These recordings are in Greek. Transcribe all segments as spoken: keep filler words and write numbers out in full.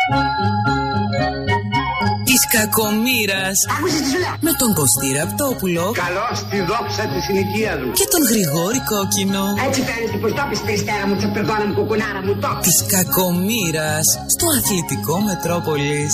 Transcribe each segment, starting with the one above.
Της κακομοίρας. Άκουσες τι σου λέω. Με τον Κωστή Ραπτόπουλο. Καλώς τη δόξα τη συνοικία του. Και τον Γρηγόρη Κόκκινο. Έτσι φαίνεται πως το πεις περιστέρα μου, τσαπερδόνα μου, κουκουνάρα μου, το. Της κακομοίρας. Στο Αθλητικό Μετρόπολης.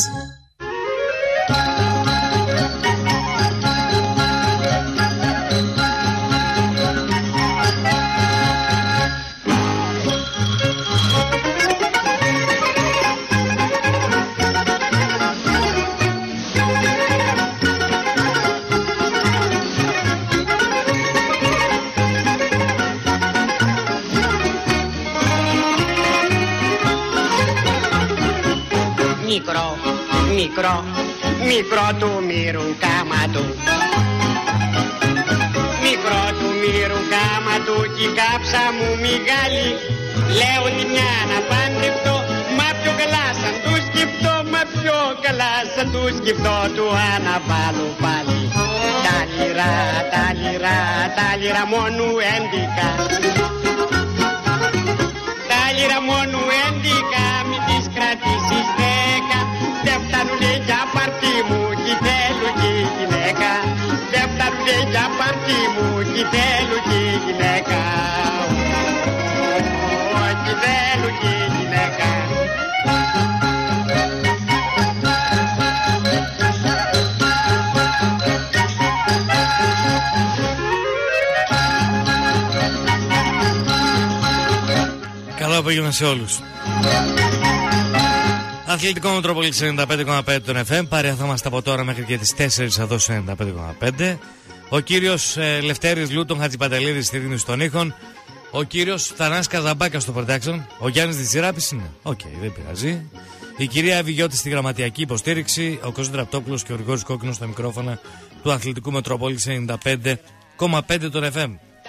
Μικρό, μικρό, μικρό του μύρου κάμα του. Μικρό του μύρου κάμα του κι η κάψα μου μεγάλη. Λέω τη μια να παντρευτώ, μα πιο καλά σαν του σκεφτώ, μα πιο καλά σαν του σκεφτώ, του αναβάλω πάλι. Τα λιρά, τα λιρά, τα λιρά μόνου έντικα. Τα λιρά μόνου έντικα, μην τις κρατήσεις δέκα. Δεν φτάνουνε για πάρτι μου κι θέλω κι γυναίκα. Δεν φτάνουνε για πάρτι μου κι θέλω κι γυναίκα. Κι θέλω κι γυναίκα. Καλό απόγευμα σε όλους. Αθλητικό Μετρόπολης ενενήντα πέντε κόμμα πέντε των εφ εμ. Παρέα θα είμαστε από τώρα μέχρι και τις τέσσερις εδώ στο ενενήντα πέντε κόμμα πέντε. Ο κύριος ε, Λευτέρης Λούτων Χατζηπαντελίδης στη Ρήνη των ήχων. Ο κύριος Θανάσης Καζαμπάκας στο production. Ο Γιάννης Διτσιράπης είναι. Οκ, okay, δεν πειράζει. Η κυρία Αβιγιώτη στη γραμματιακή υποστήριξη. Ο Κώστας Ραπτόπουλος και ο Γρηγόρης Κόκκινος στα μικρόφωνα του Αθλητικού Μετρόπολης ενενήντα πέντε κόμμα πέντε των εφ εμ.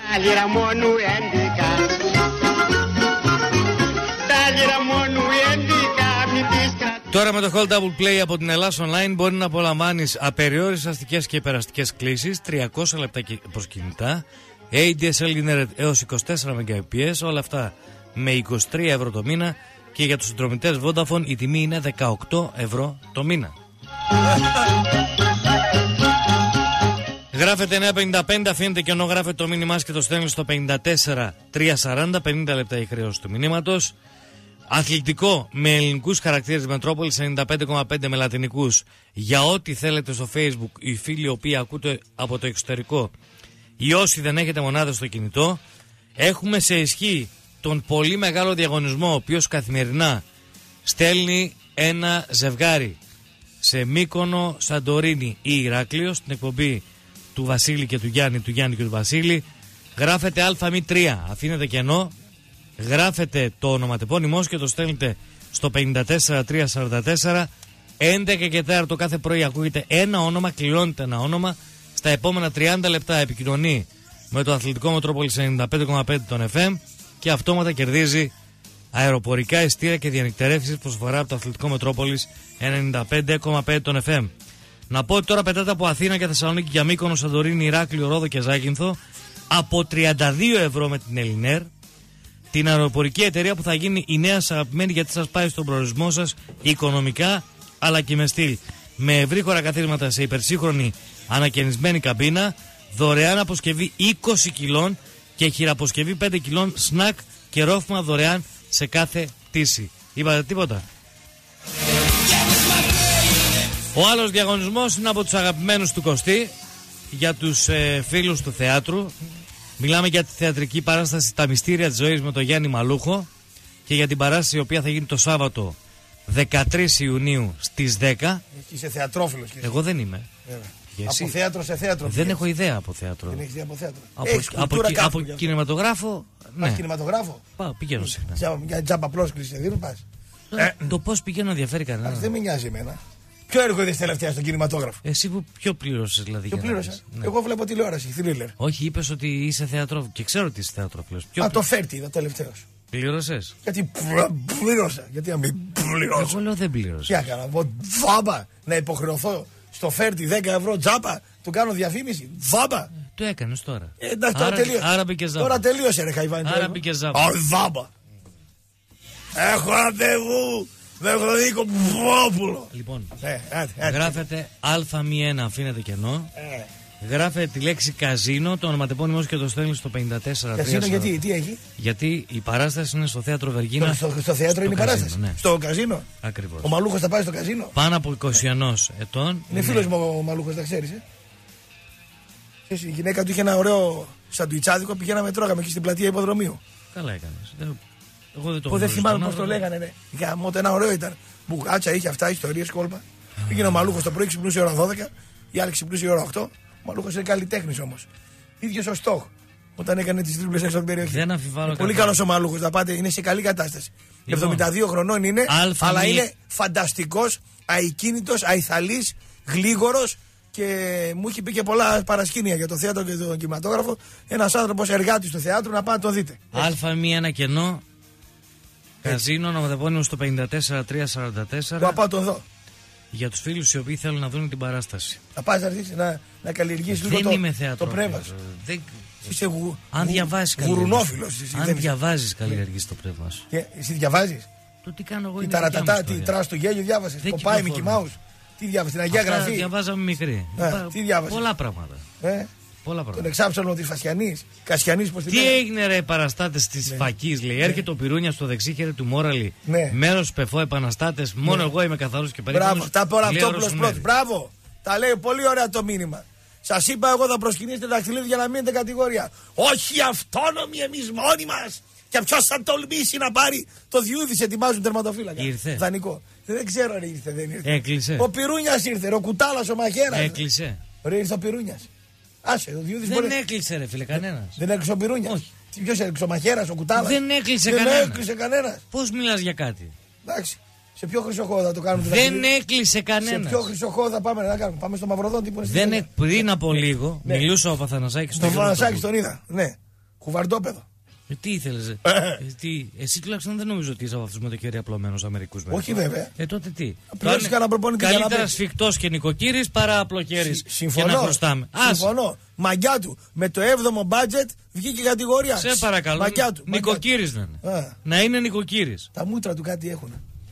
Τώρα με το Hold Double Play από την Ελλάς Online μπορεί να απολαμβάνεις απεριόριστες αστικές και υπεραστικές κλήσεις, τριακόσια λεπτά προς κινητά, έι ντι ες ελ Internet έως είκοσι τέσσερα Mbps, όλα αυτά με είκοσι τρία ευρώ το μήνα, και για τους συνδρομητές Vodafone η τιμή είναι δεκαοκτώ ευρώ το μήνα. Γράφετε εννιά πενήντα πέντε, αφήνετε και ενώ γράφετε το μήνυμά και το στέλνετε στο πενήντα τέσσερα τριακόσια σαράντα, πενήντα λεπτά η χρέωση του μηνύματος. Αθλητικό με ελληνικούς χαρακτήρες Μετρόπολης ενενήντα πέντε κόμμα πέντε με λατινικούς. Για ό,τι θέλετε στο Facebook, οι φίλοι οι οποίοι ακούτε από το εξωτερικό ή όσοι δεν έχετε μονάδες στο κινητό, έχουμε σε ισχύ τον πολύ μεγάλο διαγωνισμό, ο οποίος καθημερινά στέλνει ένα ζευγάρι σε Μύκονο, Σαντορίνη ή Ηράκλειο, στην εκπομπή του Βασίλη και του Γιάννη, του Γιάννη και του Βασίλη. Γράφετε α μη τρία, αφήνετε κενό, γράφετε το ονοματεπώνυμό και το στέλνετε στο πενήντα τέσσερα τριακόσια σαράντα τέσσερα. έντεκα και τέσσερα κάθε πρωί ακούγεται ένα όνομα, κληρώνεται ένα όνομα. Στα επόμενα τριάντα λεπτά επικοινωνεί με το Αθλητικό Μετρόπολης ενενήντα πέντε κόμμα πέντε των εφ εμ και αυτόματα κερδίζει αεροπορικά ειστήρια και διανυκτερεύσεις προσφορά από το Αθλητικό Μετρόπολης ενενήντα πέντε κόμμα πέντε των εφ εμ. Να πω ότι τώρα πετάτε από Αθήνα και Θεσσαλονίκη για Μύκονο, Σαντορίνη, Ηράκλειο, Ρόδο και Ζάκυνθο από τριάντα δύο ευρώ με την Ελληνέρ, την αεροπορική εταιρεία που θα γίνει η νέα σας αγαπημένη, γιατί σας πάει στον προορισμό σας οικονομικά αλλά και με στυλ. Με ευρύχωρα καθίσματα σε υπερσύγχρονη ανακαινισμένη καμπίνα, δωρεάν αποσκευή είκοσι κιλών και χειραποσκευή πέντε κιλών, σνακ και ρόφημα δωρεάν σε κάθε πτήση. Είπατε τίποτα? Ο άλλος διαγωνισμός είναι από τους αγαπημένους του Κωστή, για τους ε, φίλους του θεάτρου. Μιλάμε για τη θεατρική παράσταση «Τα μυστήρια της ζωής» με τον Γιάννη Μαλούχο και για την παράσταση η οποία θα γίνει το Σάββατο δεκατρείς Ιουνίου στις δέκα. Είσαι θεατρόφιλος. Εγώ δεν είμαι. Από θέατρο σε θέατρο. Δεν έχω ιδέα από θέατρο. Δεν έχεις ιδέα από θέατρο. Από, από, από, από κινηματογράφο. Ναι. Πας κινηματογράφο. Πάω, πηγαίνω συχνά. Για τζάμπα πρόσκληση δεν δίνουν, πας. Ε, το πώς πηγαίνω ενδιαφέρει κανένα. Δεν με νοιάζει εμένα. Ποιο έργο είδες τελευταία στον κινηματόγραφο? Εσύ που ποιο πλήρωσες δηλαδή? Ποιο πλήρωσα? Ναι. Εγώ βλέπω τηλεόραση, θρίλερ. Όχι, είπες ότι είσαι θεατρόφιλος και ξέρω ότι είσαι θεατρόφιλος. Ποιο... Α, το Φέρτι είδα τελευταίος. Πλήρωσες? Γιατί πλήρωσα. Γιατί να μην πληρώσω? Εγώ λέω δεν πλήρωσα. Τι έκανα, εγώ βάμπα να υποχρεωθώ στο Φέρτι δέκα ευρώ τζάπα, του κάνω διαφήμιση. Βάμπα. Το έκανες τώρα. Ε, εντάξει, τώρα τελείωσε. Άρα μπήκε ζάμπα. Τώρα τελείωσε, ρε Χαϊβάνι. Άρα μπήκε ζάμπα. Α, βάμπα. Έχω ραντεβού Βεγρονίκο Πουβόπουλο. Λοιπόν, Ε, άντε, άντε. γράφεται Α μη ένα, αφήνεται κενό. Ε, Γράφεται τη λέξη καζίνο, το ονοματεπώνυμό σου και το στέλνει στο πενήντα τέσσερα τρία Καζίνο σαράντα. γιατί, τι έχει. Γιατί η παράσταση είναι στο θέατρο Βεργίνα. Στο, στο, στο θέατρο είναι η καζίνο, παράσταση. ναι. Στο καζίνο. Ακριβώς. Ο Μαλούχος θα πάει στο καζίνο. Πάνω από είκοσι ένα ετών. Είναι φίλος μου ο Μαλούχος, τα ξέρεις. Ε. Ξέρεις, η γυναίκα του είχε ένα ωραίο σαντουιτσάδικο, πηγαίναμε τρώγαμε εκεί στην πλατεία υποδρομίου. Καλά έκανες. Δεν- Εγώ δεν το Που δεν γνωρίζω θυμάμαι τον πώς το άνθρωπο. λέγανε. Ναι. Γαμώ, το ένα ωραίο ήταν. Μπουγάτσα είχε αυτά, ιστορίες, κόλπα. Πήγαινε ο Μαλούχος το πρωί, ξυπνούσε η ώρα δώδεκα, η άλλη ξυπνούσε η ώρα οκτώ. Ο Μαλούχος είναι καλλιτέχνης όμως. Ίδιος ο Στόχ. Όταν έκανε τις τρίπλες έξω από την περιοχή. Δεν αμφιβάλλω Είναι πολύ καθόλου. καλός ο Μαλούχος, να πάτε, είναι σε καλή κατάσταση. Λοιπόν, εβδομήντα δύο χρονών είναι, αλφα αλλά μη- είναι φανταστικός, αικίνητος, αϊθαλής, γλίγορος και μου έχει πει και πολλά παρασκήνια για το θέατρο και τον κινηματόγραφο. Ένας άνθρωπος εργάτης του θεάτρου, να πάτε να το δείτε. Α μη ένα κενό. Καζίνο, ονοματεπώνυμο στο πενήντα τέσσερα τρία σαράντα Να τέσσερα. πάω τον δω. Για τους φίλους οι οποίοι θέλουν να δουν την παράσταση. Να πας να αρχίσεις να, να καλλιεργήσεις λίγο Δεν το, είμαι το θέατρο. πνεύμα σου. Δεν... Είσαι γου, Αν γου- διαβάζεις γουρουνόφιλος. καλλιεργείς. εσύ, Αν δεν είσαι. διαβάζεις καλλιεργείς το πνεύμα σου. Και εσύ διαβάζεις. Το τι κάνω εγώ Τι είναι ταρατατά, δικιά μου τι ιστορία. τρας του γέλιο διάβασες. Δεν Ποπάι, Μικι κυκλοφορούν. Μάους. Τι διάβασες, την Αγία Αυτά Γραφή. διαβάζαμε μικρή. Ναι, Υπά- τι διάβασες? Πολλά πράγματα. Ε, Πολλά τον πράγματα. εξάψαλο της Φασιανής. Κασιανής, πώς τη Τι λένε. έγινε ρε παραστάτες της Φακής, λέει. Έρχεται ο Πυρούνια στο δεξί χέρι του Μόραλη. Ναι. Μέρος πεφό επαναστάτες. Μόνο εγώ είμαι καθαρός και περίπτωση. Μπράβο, τα πω αυτό πρώτο. Μπράβο. Τα λέει πολύ ωραία το μήνυμα. Σας είπα εγώ θα προσκυνήσετε δαχτυλίδι για να μείνετε κατηγορία. Όχι αυτόνομοι εμείς μόνοι μας. Και ποιος θα τολμήσει να πάρει το διούδης, ετοιμάζουν τερματοφύλακα. Ήρθε. Δανεικό. Δεν ξέρω ρε ήρθε, δεν ήρθε. Έκλεισε. Ο Πυρούνιας ήρθε, ρε, ο Κουτάλας, ο Μαχαίρας. Έκλεισε. Ρε ήρθε ο Πυρούνιας. Άσε, ο διούδης Δεν μπορεί... έκλεισε ρε φίλε κανένας. Δεν έκλεισε ο Πυρούνιας. Όχι. Τι, ποιος έκλεισε, ο Μαχαίρας, ο Κουτάλας. Δεν έκλεισε Δεν κανένας. έκλεισε κανένας. Πώς μιλάς για κάτι. Εντάξει. Σε ποιο χρυσοχό θα το κάνουμε το Δεν δαχτυλίδι? έκλεισε Σε κανένας. ποιο χρυσοχό θα πάμε να κάνουμε. Πάμε στο Μαυροδόντι που είναι στην Δεν Αθήνα. ε, πριν από λίγο Ναι. μιλούσα ο Παθανασάκης Στον στον Φανασάκη τον είδα. Ναι. Κουβαρντόπεδο. Ε, τι ήθελες. ε? Ε, τι, εσύ τουλάχιστον δεν νομίζω ότι είσαι από αυτούς με το κερί απλωμένους Αμερικούς. βέβαια. Όχι βέβαια. Ε, τότε τι. Πληρώσεις Τώρα κανένα προπονητή για να καλύτερα παίξει. σφιχτός και νοικοκύρης παρά απλοκέρης. Συ- Και Συμφωνώ. να χρωστάμε. Άσε. Συμφωνώ. Μαγκιά του. Με το έβδομο μπάτζετ βγήκε κατηγορία. Σε παρακαλώ. Μαγκιά του. μαγκιά του. Νοικοκύρης να είναι. Α. Να είναι νοικοκύρης. Τα μούτρα του κάτι έχουν.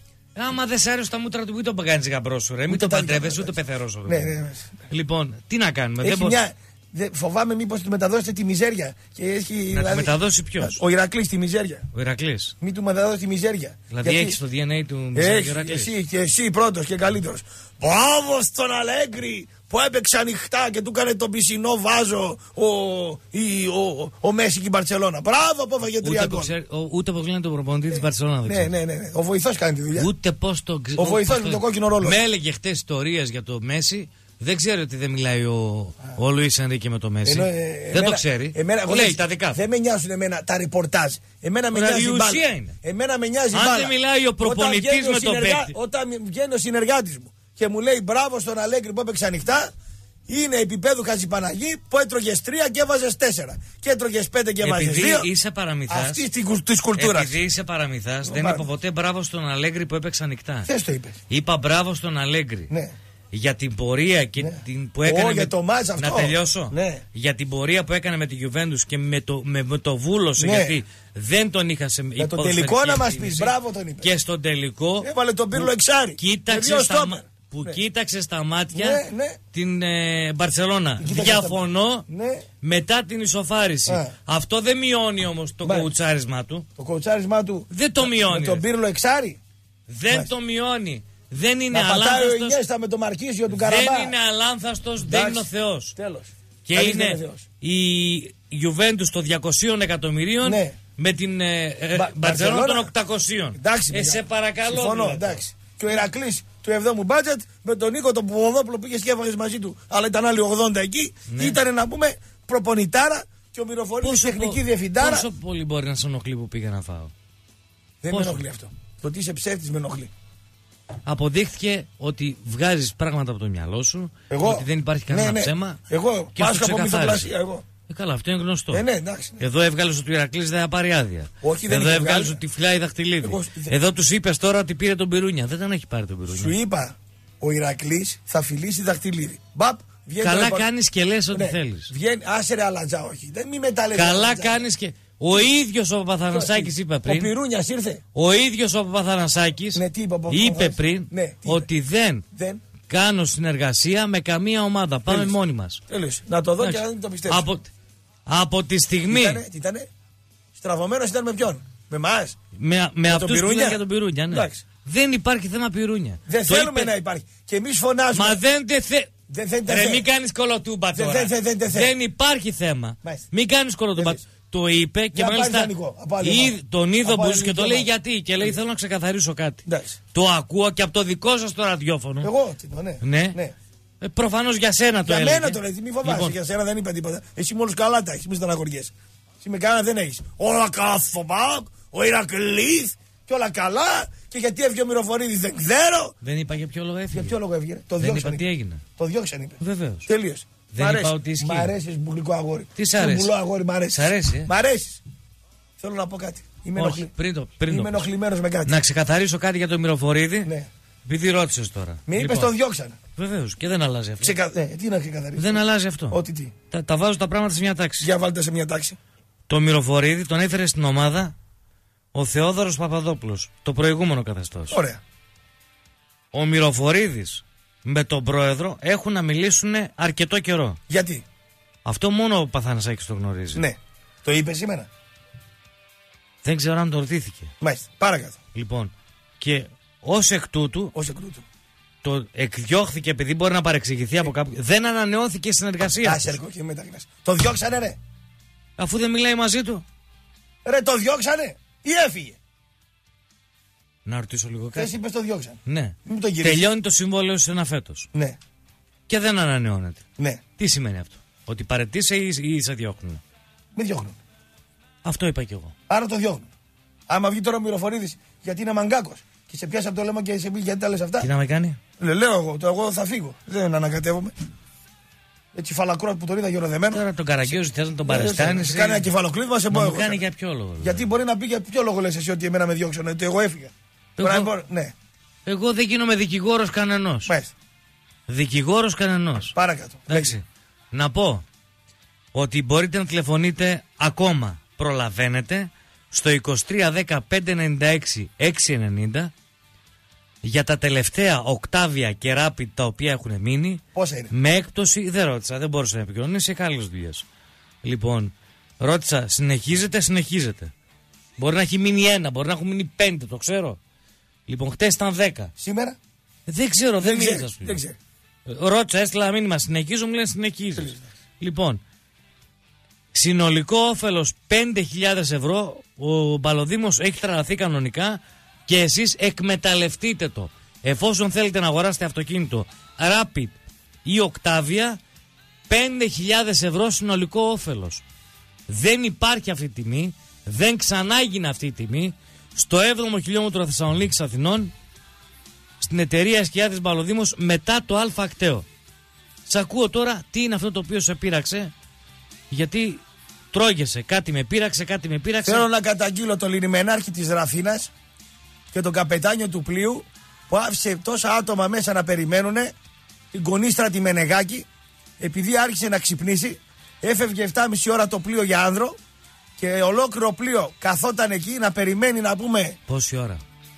Άμα δεν σ' άρεσε τα μούτρα του, μην το κάνεις γαμπρό σου, ρε. Μην Ούτε το τα παντρεύεσαι, δικά ούτε μας, πεθερό σου. Ναι, ναι, ναι. Λοιπόν, τι να κάνουμε. Δεν Έχει μπο- μια... δε- Φοβάμαι μήπως του μεταδώσετε τη μιζέρια. Και έχει, Να τη μεταδώσει ποιος? Ο Ηρακλής τη μιζέρια. Ο Ηρακλής. Μην του μεταδώσει τη μιζέρια. Δηλαδή Γιατί- έχει το ντι εν έι του Μισελ Έχει, Ηρακλής. εσύ και εσύ πρώτος και καλύτερος. Μπράβο στον Αλέγκρι που έπαιξε ανοιχτά και του έκανε τον πισινό βάζο ο, η, ο, ο Μέση και η Μπαρτσελώνα. Μπράβο που έφαγε τρία Ούτε γκολ. πώς ξέρει- ο- ούτε πώς λένε τον προπονητή της Μπαρσελόνα. δεν Ναι, ξέρω. ναι, ναι, ναι. Ο βοηθός κάνει τη δουλειά. Ούτε πώς το ξε- Ο βοηθός πώς με το κόκκινο ρόλο. Με έλεγε χτες ιστορίες για το Μέση. Δεν ξέρει ότι δεν μιλάει ο, ο Λουίς Ενρίκε με το Μέση. Ενώ, ε, δεν εμένα- το ξέρει. Εμένα, εγώ Λέει δεν- τα δικά του. Δεν με νοιάζουν εμένα τα ρεπορτάζ. Εμένα με Ωραία, νοιάζει η η μπάλα. ουσία είναι. Εμένα με νοιάζει η Αν μπάλα. δεν μιλάει ο προπονητής Όταν βγαίνει με ο τον συνεργά- παίκτη. Όταν βγαίνει ο συνεργάτης μου και μου λέει μπράβο στον Αλέγκρι που έπαιξε ανοιχτά, είναι επίπεδου Χατζηπαναγή που έτρωγε τρία και έβαζε τέσσερα. Και έτρωγε πέντε και έβαζε Επειδή δύο. είσαι παραμυθάς. Αυτή τη κουλτούρα. Επειδή είσαι παραμυθάς, δεν πάρα. είπα ποτέ μπράβο στον Αλέγκρι που έπαιξε ανοιχτά. Θες το είπες. Είπα μπράβο στον Αλέγκρι. Ναι. Για την πορεία και Ναι. την που έκανε. Ω, με... για το μάτς αυτό. Να τελειώσω. Ναι. Για την πορεία που έκανε με τη Juventus και με το, με, με το βούλωσε. Ναι. Γιατί δεν τον είχα σε Για το ποδοσφαιρική τελικό να μας εκτίμηση. πεις, μπράβο τον είπε. Και στον τελικό. Έβαλε τον Πύρλο που εξάρι. Με Κοίταξε δύο στα, στόπερ. μα- που Ναι. κοίταξε στα μάτια Ναι, ναι. την ε, Μπαρσελόνα. Την κοίταξε Διαφωνώ στα μάτια. Ναι. μετά την ισοφάριση. Α. Αυτό δεν μειώνει όμως το Μάλιστα. κοουτσάρισμά του. Το κοουτσάρισμά του. Δεν το με- μειώνει, Με τον ρε. Πύρλο εξάρι. Δεν Μάλιστα. το μειώνει. Δεν είναι Να πατάει ο αλάνθαστος. Ινιέστα με το Μαρκίζιο του Καραμπά. Δεν είναι αλάνθαστος, δεν είναι ο Θεός. Τέλος. Και Κανείς δεν είναι Θεός. η Juventus των διακοσίων εκατομμυρίων Ναι. με την ε, ε, Μπα- Μπαρτσελόνα των Μπαρτσελόνα. οκτακοσίων. Εντάξει, Ε, παιδιά. σε παρακαλώ. Συμφωνώ, δηλαδή. εντάξει. Και ο Ηρακλής του εβδόμου μπάτζετ με τον Νίκο τον Ποποδόπουλο πήγε και έφαγε μαζί του, αλλά ήταν άλλοι ογδόντα εκεί. Ναι. Ήταν να πούμε προπονητάρα και ο Μυροφορίδης τεχνική πο- διευθυντάρα. Πόσο πολύ μπορεί να σε ενοχλεί που πήγα να φάω. Δεν πόσο? με ενοχλεί αυτό. Το ότι είσαι ψεύτης με ενοχλεί. Αποδείχθηκε ότι βγάζεις πράγματα από το μυαλό σου, Εγώ. ότι δεν υπάρχει κανένα Ναι, ναι. ψέμα. Εγώ και πάσχω σου από ξεκαθάρισε. μυθοπλασία. Εγώ. Ε, καλά, αυτό είναι γνωστό. Ε, ναι, εντάξει. Ναι. Εδώ έβγαλε ότι ο Ηρακλής δεν θα πάρει άδεια. Όχι, δεν Εδώ είχε έβγαλε βγάλει. ότι φυλάει δαχτυλίδι. Εγώ- Εδώ του είπε τώρα ότι πήρε τον Πυρούνια. Δεν τον έχει πάρει τον Πυρούνια. Σου είπα, ο Ηρακλής θα φιλήσει δαχτυλίδι. Μπαπ, βγαίνει Καλά το- κάνεις και λες ό,τι Ναι, θέλεις. Βγαίνει, άσε ρε αλατζά, όχι. Δεν μη με τα λες, Καλά αλατζά. κάνεις και. Ο ίδιος ο Παπαθανασάκης είπε πριν. Ο Πυρούνιας ήρθε. Ο ίδιος ο Παπαθανασάκης ναι, είπε, είπε πριν ναι, ότι δεν, δεν κάνω συνεργασία με καμία ομάδα. Πάμε Τέλεις. μόνοι μας. Τέλος. Να το δω. Άξι. Και να το πιστέψω. Από, από τη στιγμή. Τι ήτανε, τι ήτανε? Στραβωμένος ήταν με ποιον? Με εμάς? Με, με, με αυτούς που είναι για τον Πυρούνια. Ναι. Δεν υπάρχει θέμα Πυρούνια. Δεν το θέλουμε είπε... να υπάρχει. Και εμείς φωνάζουμε. Μα δεν τε θε... Δεν, δεν, Ρε, μην κάνεις κολοτούμπα τώρα. Δεν, δεν, δεν, δεν, δεν υπάρχει θέμα. Μάλιστα. Μην κάνεις κολοτούμπα. Το είπε και μάλιστα τον είδε ο Μπούζος και το λέει γιατί. Και λέει θέλω να ξεκαθαρίσω κάτι. Εντάξει. Το ακούω και από το δικό σας το ραδιόφωνο. Εγώ τι το, ναι. ναι. ναι. Ε, προφανώς για σένα το έλεγε. Για μένα το λέει, μη φοβάσαι. Λοιπόν. Για σένα δεν είπα τίποτα. Εσύ μόλις καλά τα έχεις, μη στεναχωριέσαι. Εσύ με κανένα δεν έχεις. Όλα καλά στο ΠΑΟΚ, ο Ηρακλής και όλα καλά. Και γιατί έφυγε ο Μυροφορίδης δεν ξέρω. Δεν είπα για ποιο λόγο έφυγε. Για ποιο λόγο έφυγε. Το δεν είπα τι έγινε. Το διώξαν είπε. Βεβαίως. Τελείωσε. Δεν είπα ότι ισχύει. Μ' αρέσει μπουλικό αγόρι. Τι σ' αρέσει? Μπουλό αγόρι, μ' αρέσει. Σ' αρέσει. Ε? Μ' αρέσει. Θέλω να πω κάτι. Είμαι, Όχι, ενοχλη... πριν το, πριν Είμαι ενοχλημένος με κάτι. Να ξεκαθαρίσω κάτι για τον Μυροφορίδη. Ναι. Επειδή ρώτησες τώρα. Μην λοιπόν. είπες τον διώξαν. Βεβαίως και δεν αλλάζει αυτό. Ξεκα... Ναι, τι να ξεκαθαρίσει. Δεν αλλάζει αυτό. Ότι τι. Τα, τα βάζω τα πράγματα σε μια τάξη. Για βάλτε σε μια τάξη. Το Μυροφορίδη τον έφερε στην ομάδα ο Θεόδωρος Παπαδόπουλος. Το προηγούμενο καθεστώς. Ωραία. Ο Μυροφορίδης με τον πρόεδρο έχουν να μιλήσουν αρκετό καιρό. Γιατί? Αυτό μόνο ο Παθανασάκης το γνωρίζει. Ναι. Το είπε σήμερα. Δεν ξέρω αν το ρωτήθηκε. Μάλιστα. Παρακάτω. Λοιπόν, και ως εκ τούτου, ως εκ τούτου. Το εκδιώχθηκε επειδή μπορεί να παρεξηγηθεί ε. από κάποιον. Δεν ανανεώθηκε η συνεργασία. Άσε και μεταγνάς. Το διώξανε ρε. Αφού δεν μιλάει μαζί του. Ρε το διώξανε ή έφυγε. Να ρωτήσω λίγο κάτι. Εσύ είπες το διώξανε. Ναι. Μην το τελειώνει το συμβόλαιο σε ένα φέτος. Ναι. Και δεν ανανεώνεται. Ναι. Τι σημαίνει αυτό? Ότι παρετήσει ή, ή σε διώχνουν? Με διώχνουν. Αυτό είπα κι εγώ. Άρα το διώχνουν. Άμα βγει τώρα ο Μυροφορίδης γιατί είναι μαγκάκος και σε πιάσει από το λέμα και σε πει γιατί τα λες αυτά. Τι να με κάνει? Λε, λέω εγώ, το εγώ θα φύγω. Δεν ανακατεύομαι. Έτσι φαλακρό που τον είδα γεροδεμένο. Τώρα τον Καραγκιόζη θες να τον παρεστάνεις. Κάνει ένα κεφαλοκλείδημα σε πόδι. Κάνει για ποιο λόγο? Γιατί μπορεί να πει για ποιο λόγο λες εσύ ότι εμένα με διώξανε, ότι εγώ έφυγα. Εγώ, ναι. εγώ δεν γίνομαι δικηγόρος κανενός. Μάλιστα. Δικηγόρος κανενός. Παρακάτω. Εντάξει. Να πω ότι μπορείτε να τηλεφωνείτε ακόμα. Προλαβαίνετε στο είκοσι τρία δέκα πέντε ενενήντα έξι έξι ενενήντα για τα τελευταία Octavia και Rapid τα οποία έχουν μείνει. Πόσα είναι? Με έκπτωση, δεν ρώτησα, δεν μπορούσα να επικοινωνήσω σε καλές δουλειές. Λοιπόν, ρώτησα, συνεχίζεται, συνεχίζεται. Μπορεί να έχει μείνει ένα, μπορεί να έχουν μείνει πέντε, το ξέρω. Λοιπόν, χτες ήταν δέκα. Σήμερα? Δεν ξέρω, δεν, δεν ξέρω. Δεν ξέρω. Ρώτησα, έστειλα μήνυμα, συνεχίζω, μου λένε συνεχίζεις. Λοιπόν, συνολικό όφελος πέντε χιλιάδες ευρώ, ο Μπαλοδήμος έχει τραλαθεί κανονικά και εσείς εκμεταλλευτείτε το. Εφόσον θέλετε να αγοράσετε αυτοκίνητο Rapid ή Octavia, πέντε χιλιάδες ευρώ συνολικό όφελος. Δεν υπάρχει αυτή η τιμή, δεν ξανά έγινε αυτή η τιμή στο έβδομο χιλιόμετρο Θεσσαλονίκης Αθηνών, στην εταιρεία Εσκιάδης Μπαλοδήμος μετά το Α ακταίο. Σ' ακούω τώρα, τι είναι αυτό το οποίο σε πείραξε? Γιατί τρώγεσαι, κάτι με πείραξε, κάτι με πείραξε. Θέλω να καταγγείλω τον λιμενάρχη της Ραφίνας και τον καπετάνιο του πλοίου που άφησε τόσα άτομα μέσα να περιμένουν την κονίστρα τη Μενεγάκη, επειδή άρχισε να ξυπνήσει. Έφευγε επτά και μισή ώρα το πλοίο για άνδρο και ολόκληρο πλοίο καθόταν εκεί να περιμένει να πούμε. Πόση ώρα?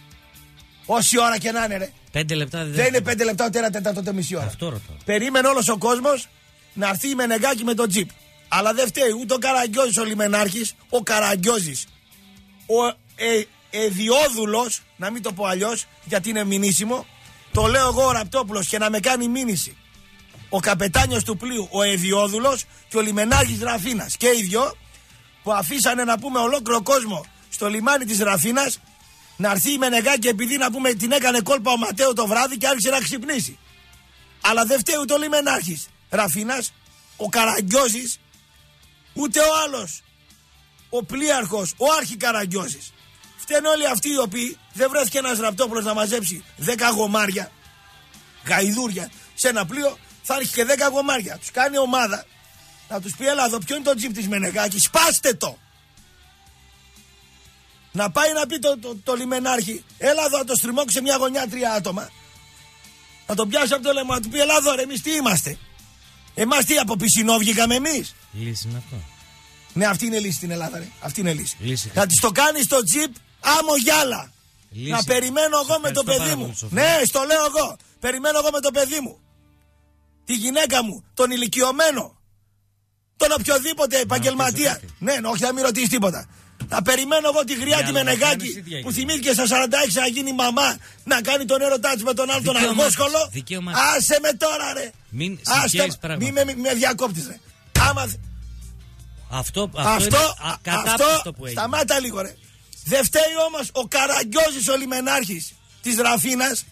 Όση ώρα και να είναι, ρε. Πέντε λεπτά δεν, δεν είναι πέντε λεπτά ούτε ένα τέταρτο ούτε μισή ώρα. Αυτό ρωτώ. Περίμενε όλος ο κόσμος να έρθει η Μενεγάκη με τον τζιπ. Αλλά δεν φταίει ούτε ο Καραγκιόζης ο λιμενάρχης, ο Καραγκιόζης ο ε, Εδιόδουλος, να μην το πω αλλιώς γιατί είναι μηνύσιμο. Το λέω εγώ ο Ραπτόπουλος και να με κάνει μήνυση ο καπετάνιος του πλοίου, ο Εδιόδουλος και ο λιμενάρχης Ραφίνας και οι δυο που αφήσανε να πούμε ολόκληρο κόσμο στο λιμάνι της Ραφίνας να έρθει η Μενεγάκη επειδή να πούμε την έκανε κόλπα ο Ματέο το βράδυ και άρχισε να ξυπνήσει. Αλλά δεν φταίει ούτε ο λιμενάρχης Ραφίνας, ο Καραγκιόζης, ούτε ο άλλος, ο πλοίαρχος, ο Άρχη Καραγκιόζης. Φταίνουν όλοι αυτοί οι οποίοι δεν βρέθηκε ένας Ραπτόπουλος να μαζέψει δέκα γομάρια, γαϊδούρια σε ένα πλοίο, θα έρχει και δέκα γομάρια. Τους κάνει ομάδα να τους πει έλα εδώ ποιο είναι το τζιπ της Μενεγάκη, σπάστε το. Να πάει να πει το, το, το λιμενάρχη, έλα εδώ να το στριμώξει σε μια γωνιά τρία άτομα. Να τον πιάσει από το λαιμό, να του πει έλα εδώ ρε, εμείς τι είμαστε? Εμάς τι από πισινό βγήκαμε εμείς? Λύση είναι αυτό. Ναι, αυτή είναι λύση στην Ελλάδα. Ρε. Αυτή είναι λύση. λύση να τη το κάνει στο τζιπ άμμο γυάλα. Λύση. Να περιμένω εγώ με το παιδί μου. Πολύ, ναι, στο λέω εγώ. Περιμένω εγώ με το παιδί μου. Τη γυναίκα μου, τον ηλικιωμένο. Τον οποιοδήποτε επαγγελματία. Ναι, όχι, να μην ρωτήσει τίποτα. Να περιμένω εγώ τη γριά τη Μενεγάκη που θυμήθηκε στα σαράντα έξι να γίνει μαμά, να κάνει τον έρωτά της με τον άλλο τον αργόσχολο. Άσε με τώρα, ρε. Μην Μη με, με διακόπτεις, ρε. Άμα... Αυτό, αυτό, αυτό, είναι αυτό που σταμάτα λίγο, ρε. Δεν φταίει όμως ο Καραγκιόζης ο λιμενάρχης της Ραφίνας.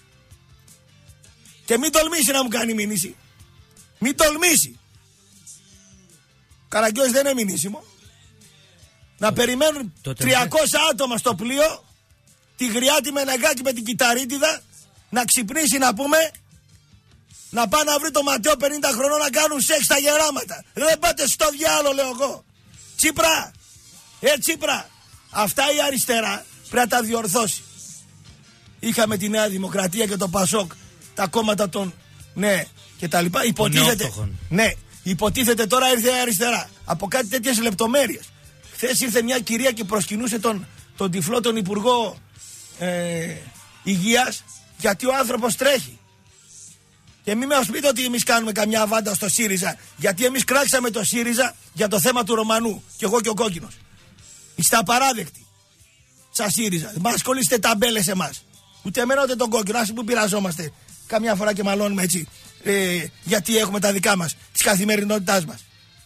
Και μην τολμήσει να μου κάνει μήνυση. Μην τολμήσει. Ο Καραγκιόζης δεν είναι μηνύσιμο. Να περιμένουν τριακόσια άτομα στο πλοίο, τη γριά τη Μενεγάκη με την κυταρίτιδα, να ξυπνήσει να πούμε, να πάει να βρει το Ματέο πενήντα χρονών να κάνουν σεξ στα γεράματα. Δεν πάτε στο διάλο, λέω εγώ. Τσίπρα, ε Τσίπρα, αυτά η αριστερά πρέπει να τα διορθώσει. Είχαμε τη Νέα Δημοκρατία και το Πασόκ, τα κόμματα των, ναι, και τα λοιπά. Υποτίθεται, ναι, υποτίθεται τώρα ήρθε η αριστερά. Από κάτι τέτοιες λεπτομέρειες. Χθες ήρθε μια κυρία και προσκυνούσε τον, τον τυφλό τον Υπουργό ε, Υγείας, γιατί ο άνθρωπος τρέχει. Και μην μας πείτε ότι εμείς κάνουμε καμιά βάντα στο ΣΥΡΙΖΑ, γιατί εμείς κράξαμε το ΣΥΡΙΖΑ για το θέμα του Ρωμανού. Και εγώ και ο κόκκινος. Είστε απαράδεκτοι. Σα ΣΥΡΙΖΑ. Δεν μας κολλήσετε ταμπέλες εμάς. Ούτε εμένα ούτε τον κόκκινο. Ας που πειραζόμαστε καμιά φορά και μαλώνουμε έτσι. Ε, γιατί έχουμε τα δικά μας, της καθημερινότητάς μας.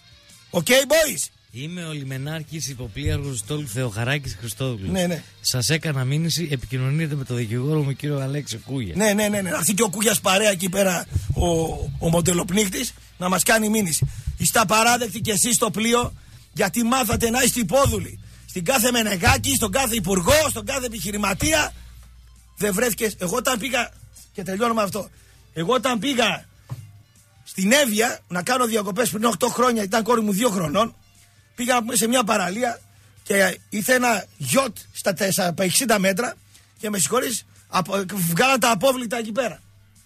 Οκ, okay, boys. Είμαι ο λιμενάρχης υποπλήρχος Στόλου Θεοχαράκης Χριστόδουλος. Ναι, ναι. Σας έκανα μήνυση, επικοινωνείτε με τον δικηγόρο μου κύριο Αλέξη Κούγια. Ναι, ναι, ναι, ναι. Αυτή και ο Κούγιας παρέα εκεί πέρα, ο, ο μοντελοπνίκτης, να μας κάνει μήνυση. Είστε απαράδεκτοι κι εσείς στο πλοίο, γιατί μάθατε να είστε υπόδουλοι. Στην κάθε Μενεγάκη, στον κάθε υπουργό, στον κάθε επιχειρηματία. Δεν βρέθηκες. Εγώ όταν πήγα, και τελειώνω με αυτό, εγώ όταν πήγα στην Εύβοια να κάνω διακοπές πριν οκτώ χρόνια, ήταν κόρη μου δύο χρονών. Πήγα σε μια παραλία και ήρθε ένα γιότ στα εξήντα μέτρα και με συγχωρείς, βγάλαν τα απόβλητα εκεί πέρα.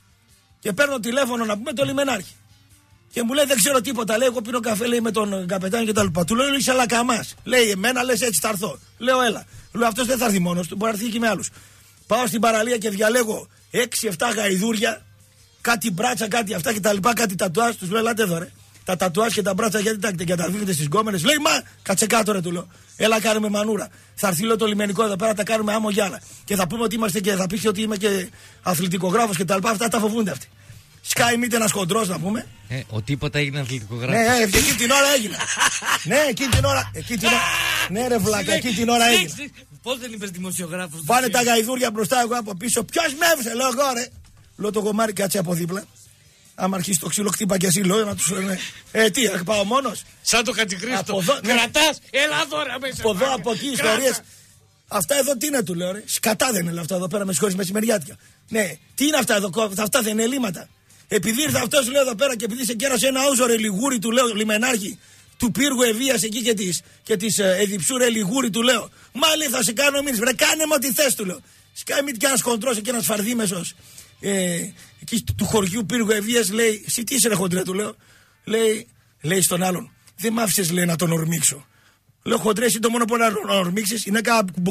Και παίρνω τηλέφωνο να πούμε το λιμενάρχη. Και μου λέει δεν ξέρω τίποτα. Λέει εγώ πίνω καφέ λέει, με τον καπετάνιο και τα λοιπά. Του λέω είσαι αλακαμάς. Λέει εμένα λες έτσι θα έρθω. Λέω έλα. Λέω αυτός δεν θα έρθει μόνος του, μπορεί να έρθει και με άλλους. Πάω στην παραλία και διαλέγω έξι εφτά γαϊδούρια, κάτι μπράτσα, κάτι αυτά και τα λοιπά, κάτι τατουάζ. Τους λέω ελάτε εδώ ρε. Τα τατουάζ και τα μπράτσα γιατί τα, και τα δίνετε στις γκόμενες. Λέει μα κάτσε κάτω ρε του λέω. Έλα κάνουμε μανούρα. Θα έρθει λέω το λιμενικό εδώ πέρα, τα κάνουμε άμμο γυάλα. Και θα πούμε ότι είμαστε και θα πει ότι είμαι και αθλητικογράφος και τα λοιπά. Αυτά τα φοβούνται αυτοί. Σκάει μήτε ένα χοντρός να πούμε. Ε, ο τίποτα έγινε αθλητικογράφος. Ναι, ε, εκείνη την ώρα έγινε. Ναι, εκείνη την ώρα. Εκείνη την ώρα. Ναι, ρε βλάκα, εκείνη την ώρα έγινε. Πώς δεν είπες δημοσιογράφος. Πάνε τα γαϊδούρια μπροστά, εγώ από πίσω. Ποιος με έβρισε, λέω εγώ ρε. Λέω το κομμάρι κάτσε από δίπλα. Άμα αρχίσει το ξύλο, χτύπα και εσύ, λέω να του λένε. Ε, τι, πάω μόνος. Σαν το Χατζηχρήστο. Κρατάς, έλα δώρα μέσα. Από εδώ, από εκεί, ιστορίες. Αυτά εδώ τι είναι, του λέω, ρε. Σκατά δεν είναι αυτά εδώ πέρα, με συγχωρείς μεσημεριάτικα. Ναι, τι είναι αυτά εδώ, αυτά δεν είναι ελλείμματα. Επειδή ήρθε αυτό, λέω εδώ πέρα και επειδή σε κέρασε ένα όζο ρε λιγούρι, του λέω, λιμενάρχη του πύργου Ευβίας εκεί και τη και της, ε, Εδιψού ρε λιγούρι, του λέω. Μάλι θα σε κάνω μήνυση, βρε κάνε μου ό,τι θες, του λέω. Σκάει μη και ένα χοντρός και ένα φαρδίμεσος. Ε, εκεί του χωριού πύργου Ευβίας λέει, εσύ τι είσαι ρε χοντρέ, του λέω. Λέει, λέει στον άλλον, δεν μ' άφησες λέει να τον ορμήξω. Λέω χοντρέ, εσύ το μόνο που να ορμήξεις είναι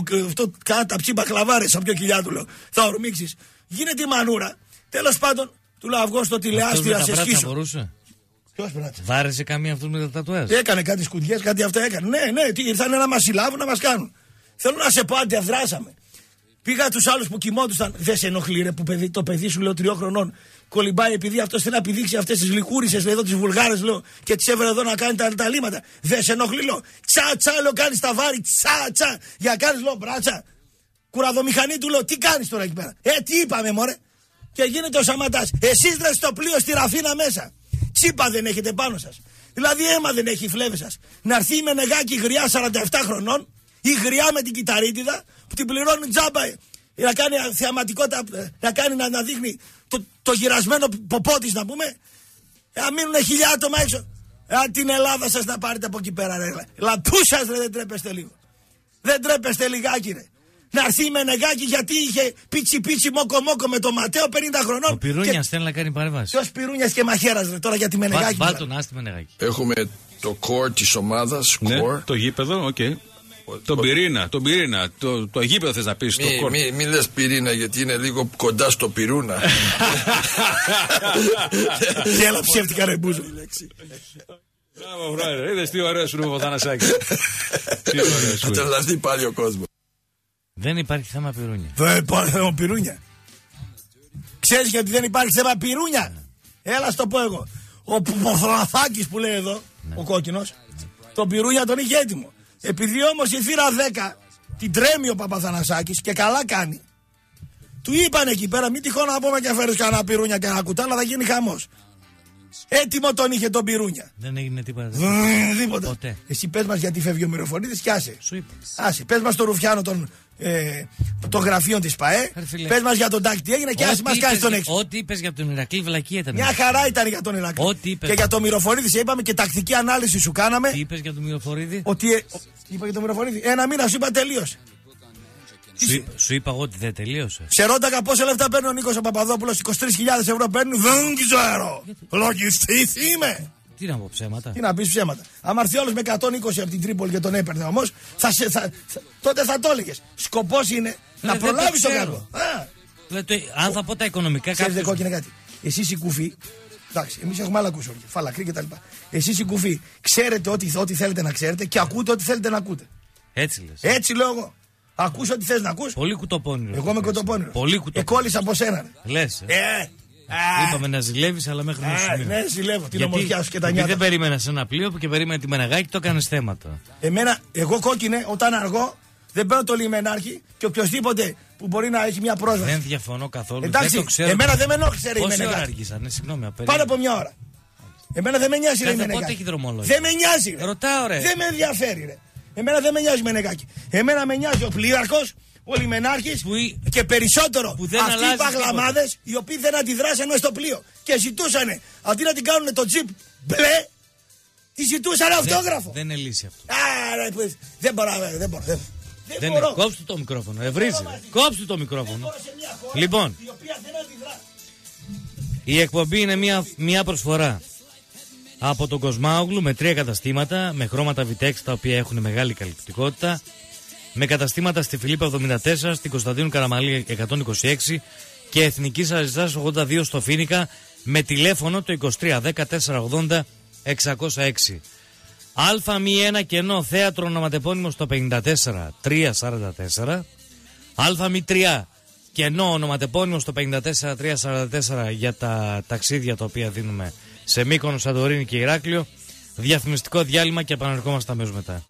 κάνα τα ψήμπα χλαβάρες σαν πιο κοιλιά, του λέω. Θα ορμήξεις. Γίνεται η μανούρα. Τέλος πάντων, του λέω αυγό στο τηλεάστιο να σε σκίσω. Μπορούσε. Ποιος πράττει. Βάρεσε καμία αυτού με τα τατουάζ. Έκανε κάτι σκουδιές, κάτι αυτά έκανε. Ναι, ναι, τι, ήρθαν να μας συλλάβουν να μας κάνουν. Θέλω να σε πω, αντιδράσαμε. Πήγα τους άλλους που κοιμόντουσαν. Δεν σε ενοχλεί ρε που παιδί, το παιδί σου λέω τριών χρονών κολυμπάει επειδή αυτό θέλει να πηδήξει αυτές τις λικούρισες εδώ, τις βουλγάρες λέω και τις έβρε εδώ να κάνει τα, τα λίματα. Δεν σε ενοχλεί λέω. Τσα τσα λέω κάνεις τα βάρη, τσα τσα. Για κάνεις λέω μπράτσα. Κουραδομηχανή του λέω τι κάνεις τώρα εκεί πέρα. Ε, τι είπαμε μωρέ. Και γίνεται ο Σαματάς. Εσείς ρε στο πλοίο στη Ραφίνα μέσα. Τσίπα δεν έχετε πάνω σας. Δηλαδή αίμα δεν έχει η φλέβη σας. Να έρθει η Μενεγάκη γριά σαράντα επτά χρονών ή γριά με την κυταρίτιδα που την πληρώνουν τζάμπα να κάνει θεαματικότητα, να κάνει να, να δείχνει το, το γυρασμένο ποπό της να πούμε. Να μείνουν χιλιά άτομα έξω. Αν την Ελλάδα σας να πάρετε από εκεί πέρα ρε. Λα, πού σας ρε δεν τρέπεστε λίγο. Δεν τρέπεστε λιγάκι ρε. να έρθει η Μενεγάκη γιατί είχε πίτσι πίτσι μόκο μόκο με τον Ματέο πενήντα χρονών. Ο Πυρούνιας και... θέλει να κάνει παρέμβαση. Ποιος Πυρούνιας και Μαχαίρας ρε, τώρα για τη Μενεγάκη. Βάλ τον άστη Μενεγάκη. Έχουμε το core της ομάδας. Ναι, core. το γήπεδο, οκ. Okay. Τον πυρήνα, τον πυρήνα. Το, το γήπεδο θες να πεις. Μη, το μη, μη λες πυρήνα γιατί είναι λίγο κοντά στο πυρούνα. Και έλα ψεύτικα ρε Μπούζο. Μπράβο, βράδυ. Είδες τι ωραίο σου είναι ο Θανασάκης. Τι ωραίο σου. Θα τρελαθεί πάλι ο κόσμος. Δεν υπάρχει θέμα Πυρούνια. Δεν υπάρχει θέμα Πυρούνια. Ξέρεις γιατί δεν υπάρχει θέμα Πυρούνια. Έλα στο πω εγώ. Ο Ποθραθάκης που λέει εδώ, ναι. Ο κόκκινος, τον Πυρούνια τον είχε έτοιμο. Επειδή όμως η θύρα δέκα την τρέμει ο Παπαθανασάκης και καλά κάνει. Του είπαν εκεί πέρα, μην τυχόν να πούμε και φέρεις κανένα Πυρούνια και ένα κουτάλα, θα γίνει χαμός. Έτοιμο τον είχε τον Πυρούνια. Δεν έγινε τίποτα. Τίποτα. Ποτέ. Εσύ πες μας γιατί φεύγει ο Μυροφορίδης και άσε. Σου είπα. Άσε. Πες μας το Ρουφιάνο των, ε, των γραφείων της ΠΑΕ. Πες μας για τον Τάκη τι έγινε και άσε μας κάνεις τον έξω. Ό,τι είπες για τον Ηρακλή βλακία ήταν. Μια χαρά ήταν για τον Ηρακλή. Ό,τι είπες. Και για τον Μυροφορίδη σε είπαμε και τακτική ανάλυση σου κάναμε. Τι είπες για τον Μυροφορίδη. Ότι. Ε, είπα για τον Μυροφορίδη. Ένα μήνα σου είπα τελείωσε. Σου, είπα, σου είπα εγώ ότι δεν τελείωσε. Σε ρώταγα πόσα λεφτά παίρνει ο Νίκος ο Παπαδόπουλος. είκοσι τρεις χιλιάδες ευρώ παίρνει. Δεν ξέρω. Λογιστής είμαι. Τι να πω ψέματα. Τι να πεις ψέματα. Αν έρθει όλος με εκατόν είκοσι από την Τρίπολη και τον έπαιρνε όμως, θα, θα, θα, τότε θα το έλεγες. Σκοπός είναι ε, να προλάβεις τον κακό. Δηλαδή, αν θα πω τα οικονομικά κάποια. Ξέρετε κόκκινε κάτι. Εσείς οι κουφοί. Εντάξει, εμείς έχουμε άλλα κουσόρια. Φαλακρή κτλ. Εσείς οι κουφοί ξέρετε ό,τι, ό,τι θέλετε να ξέρετε και ακούτε ό,τι θέλετε να ακούτε. Έτσι λες. Έτσι λέω εγώ. Ακούς ό,τι θες να ακούς. Πολύ κουτοπώνυρο. Εγώ είμαι κουτοπώνυρο. Πολύ κουτοπώνυρο. Εκόλλησα από σένα. Λες. Ε. Ε. Είπαμε να ζηλεύεις, αλλά μέχρι να σου Ναι, ζηλεύω την ομορφιά σου και τα νιάτα. Δεν περίμενα σε ένα πλοίο που και περίμενα τη Μενεγάκη, το έκανες θέματα. Εμένα, εγώ κόκκινε, όταν αργώ, δεν παίρνω το λιμενάρχη και οποιοδήποτε που μπορεί να έχει μια πρόσβαση. Δεν διαφωνώ καθόλου. Εντάξει, δεν το ξέρω. Εμένα δεν με ενόχλησε ρε η Μενεγάκη. Πόση ώρα Μενεγάκη. συγγνώμη, Πάνω από μια ώρα. Εμένα δεν με νοιάζει ρε η Μενεγάκη. Πότε έχει δρομολόγιο. Δεν με νοιάζει ρε. Ρωτάω ρε. Δεν με ενδιαφέρει ρε. Εμένα δεν με νοιάζει η Μενεγάκη. Εμένα με νοιάζει ο πλήραρχος, ο λιμενάρχης η... και περισσότερο που δεν αυτοί οι παγλαμάδες οι οποίοι δεν αντιδράσαν μέσα στο πλοίο και ζητούσαν αντί να την κάνουν το τζιπ μπλε, τη ζητούσαν αυτόγραφο. Δεν, δεν είναι λύση αυτό. Άρα, δεν, δεν μπορώ. Δεν μπορώ. Δεν, δεν, δεν μπορώ. Κόψτε το μικρόφωνο. Ευρύζει. Κόψτε το μικρόφωνο. Λοιπόν, η, οποία δεν η εκπομπή είναι μια, μια προσφορά από τον Κοσμάογλου με τρία καταστήματα με χρώματα Vitex τα οποία έχουν μεγάλη καλυπτικότητα. Με καταστήματα στη Φιλίππα εβδομήντα τέσσερα, στην Κωνσταντίνου Καραμαλή εκατόν είκοσι έξι και Εθνικής Αριστείας ογδόντα δύο στο Φοίνικα με τηλέφωνο το είκοσι τρία δέκα τετρακόσια ογδόντα εξακόσια έξι. Α μη ένα κενό θέατρο ονοματεπώνυμο στο πενήντα τέσσερα τριακόσια σαράντα τέσσερα. Α μη τρία κενό ονοματεπώνυμο στο πενήντα τέσσερα τριακόσια σαράντα τέσσερα για τα ταξίδια τα οποία δίνουμε σε Μύκονο, Σαντορίνη και Ηράκλειο. Διαφημιστικό διάλειμμα και επαναρχόμαστε αμέσως μετά.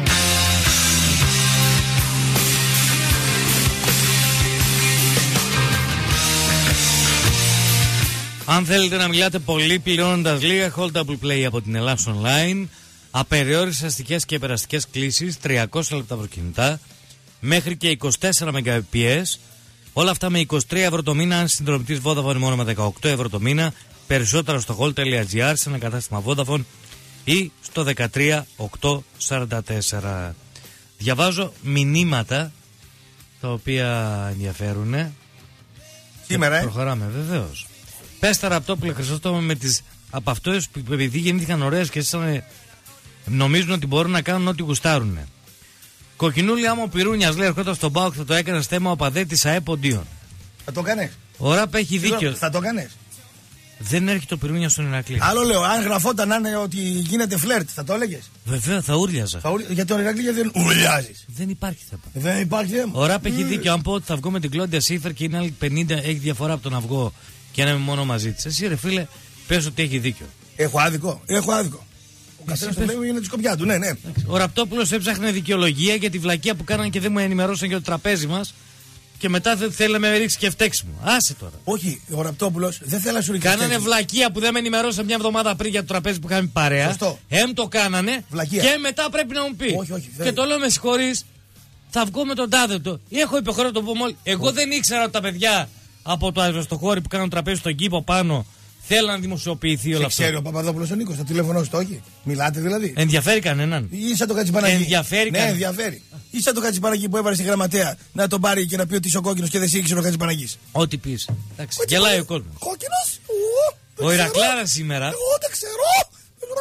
Αν θέλετε να μιλάτε πολύ πληρώνοντας λίγα, Holdable Play από την Ελλάς Online. Απεριόριστες αστικές και περαστικές κλήσεις, τριακόσια λεπτά προκινητά, μέχρι και είκοσι τέσσερα Mbps. Όλα αυτά με είκοσι τρία ευρώ το μήνα, αν συνδρομητής Vodafone μόνο με δεκαοκτώ ευρώ το μήνα. Περισσότερα στο hold τελεία gr, σε ένα κατάστημα Vodafone ή στο δεκατρία οκτακόσια σαράντα τέσσερα. Διαβάζω μηνύματα τα οποία ενδιαφέρουν. Σήμερα, ε. Προχωράμε, βεβαίως. Πες τα Ραπτόπουλε Χρυσόστομο με τις από αυτές που επειδή γεννήθηκαν ωραίες και ήσαν, νομίζουν ότι μπορούν να κάνουν ό,τι γουστάρουν. Κοκκινούλη άμα ο Πυρούνιας λέει ερχόταν στον ΠΑΟΚ θα το έκανες θέμα ο παδέ της ΑΕΠ Ποντίων. Θα το κάνεις. Ο Ραπ έχει δίκιο. Θα το κάνεις. Δεν έρχεται ο Πυρούνιας στον Ηρακλή. Άλλο λέω, αν γραφόταν να είναι ότι γίνεται φλερτ, θα το έλεγες. Βέβαια, θα ούρλιαζα. Θα ούρ... Για τον Ηρακλή γιατί δεν ουρλιάζεις. Δεν υπάρχει θέμα. Δεν υπάρχει θέμα. Ο Ραπ έχει δίκιο. Αν πω ότι θα βγω με την Κλόντια Σίφερ και είναι άλλη πενήντα, έχει διαφορά από τον αυγό και να είμαι μόνο μαζί της. Εσύ ρε φίλε, πες ότι έχει δίκιο. Έχω άδικο. Έχω άδικο. Ο καθένας το λέει είναι τη σκοπιά του, ναι, ναι. Ο Ραπτόπουλος έψαχνε δικαιολογία για τη βλακεία που κάνανε και δεν μου ενημερώσαν για το τραπέζι μας. Και μετά δεν θέλει να με ρίξει και φταίξιμο. Άσε τώρα. Όχι, ο Ραπτόπουλος δεν θέλει να σου ρίξει. Κάνανε βλακεία που δεν με ενημερώσαν μια εβδομάδα πριν για το τραπέζι που είχαμε παρέα. Σωστό. Εμ το κάνανε. Βλακεία. Και μετά πρέπει να μου πει. Όχι, όχι, και το λέω με συγχωρείς. Θα βγω με τον τάδε του. Έχω υποχρέωση να το πω μόλι. Εγώ όχι. Δεν ήξερα ότι τα παιδιά από το αεροστοχώρι που κάνουν τραπέζι στον κήπο πάνω Θέλω να δημοσιοποιηθεί όλο Σε αυτό. ξέρει ο Παπαδόπουλος ο Νίκος, το τηλέφωνο σου το όχι. Μιλάτε δηλαδή. Ενδιαφέρει κανέναν. Ή σαν το Κατσιπαναγί. Ενδιαφέρει Ναι, κανέναν. ενδιαφέρει. Ή σαν το Κατσιπαναγί που έβαλε στη γραμματέα να τον πάρει και να πει ότι είσαι ο κόκκινος και δεν σήκησε ο Κατσιπαναγής. Ό,τι πει. Γελάει ο κόσμος. Κόκκινος. Ο Ηρακλάρας σήμερα. Εγώ δεν ξέρω.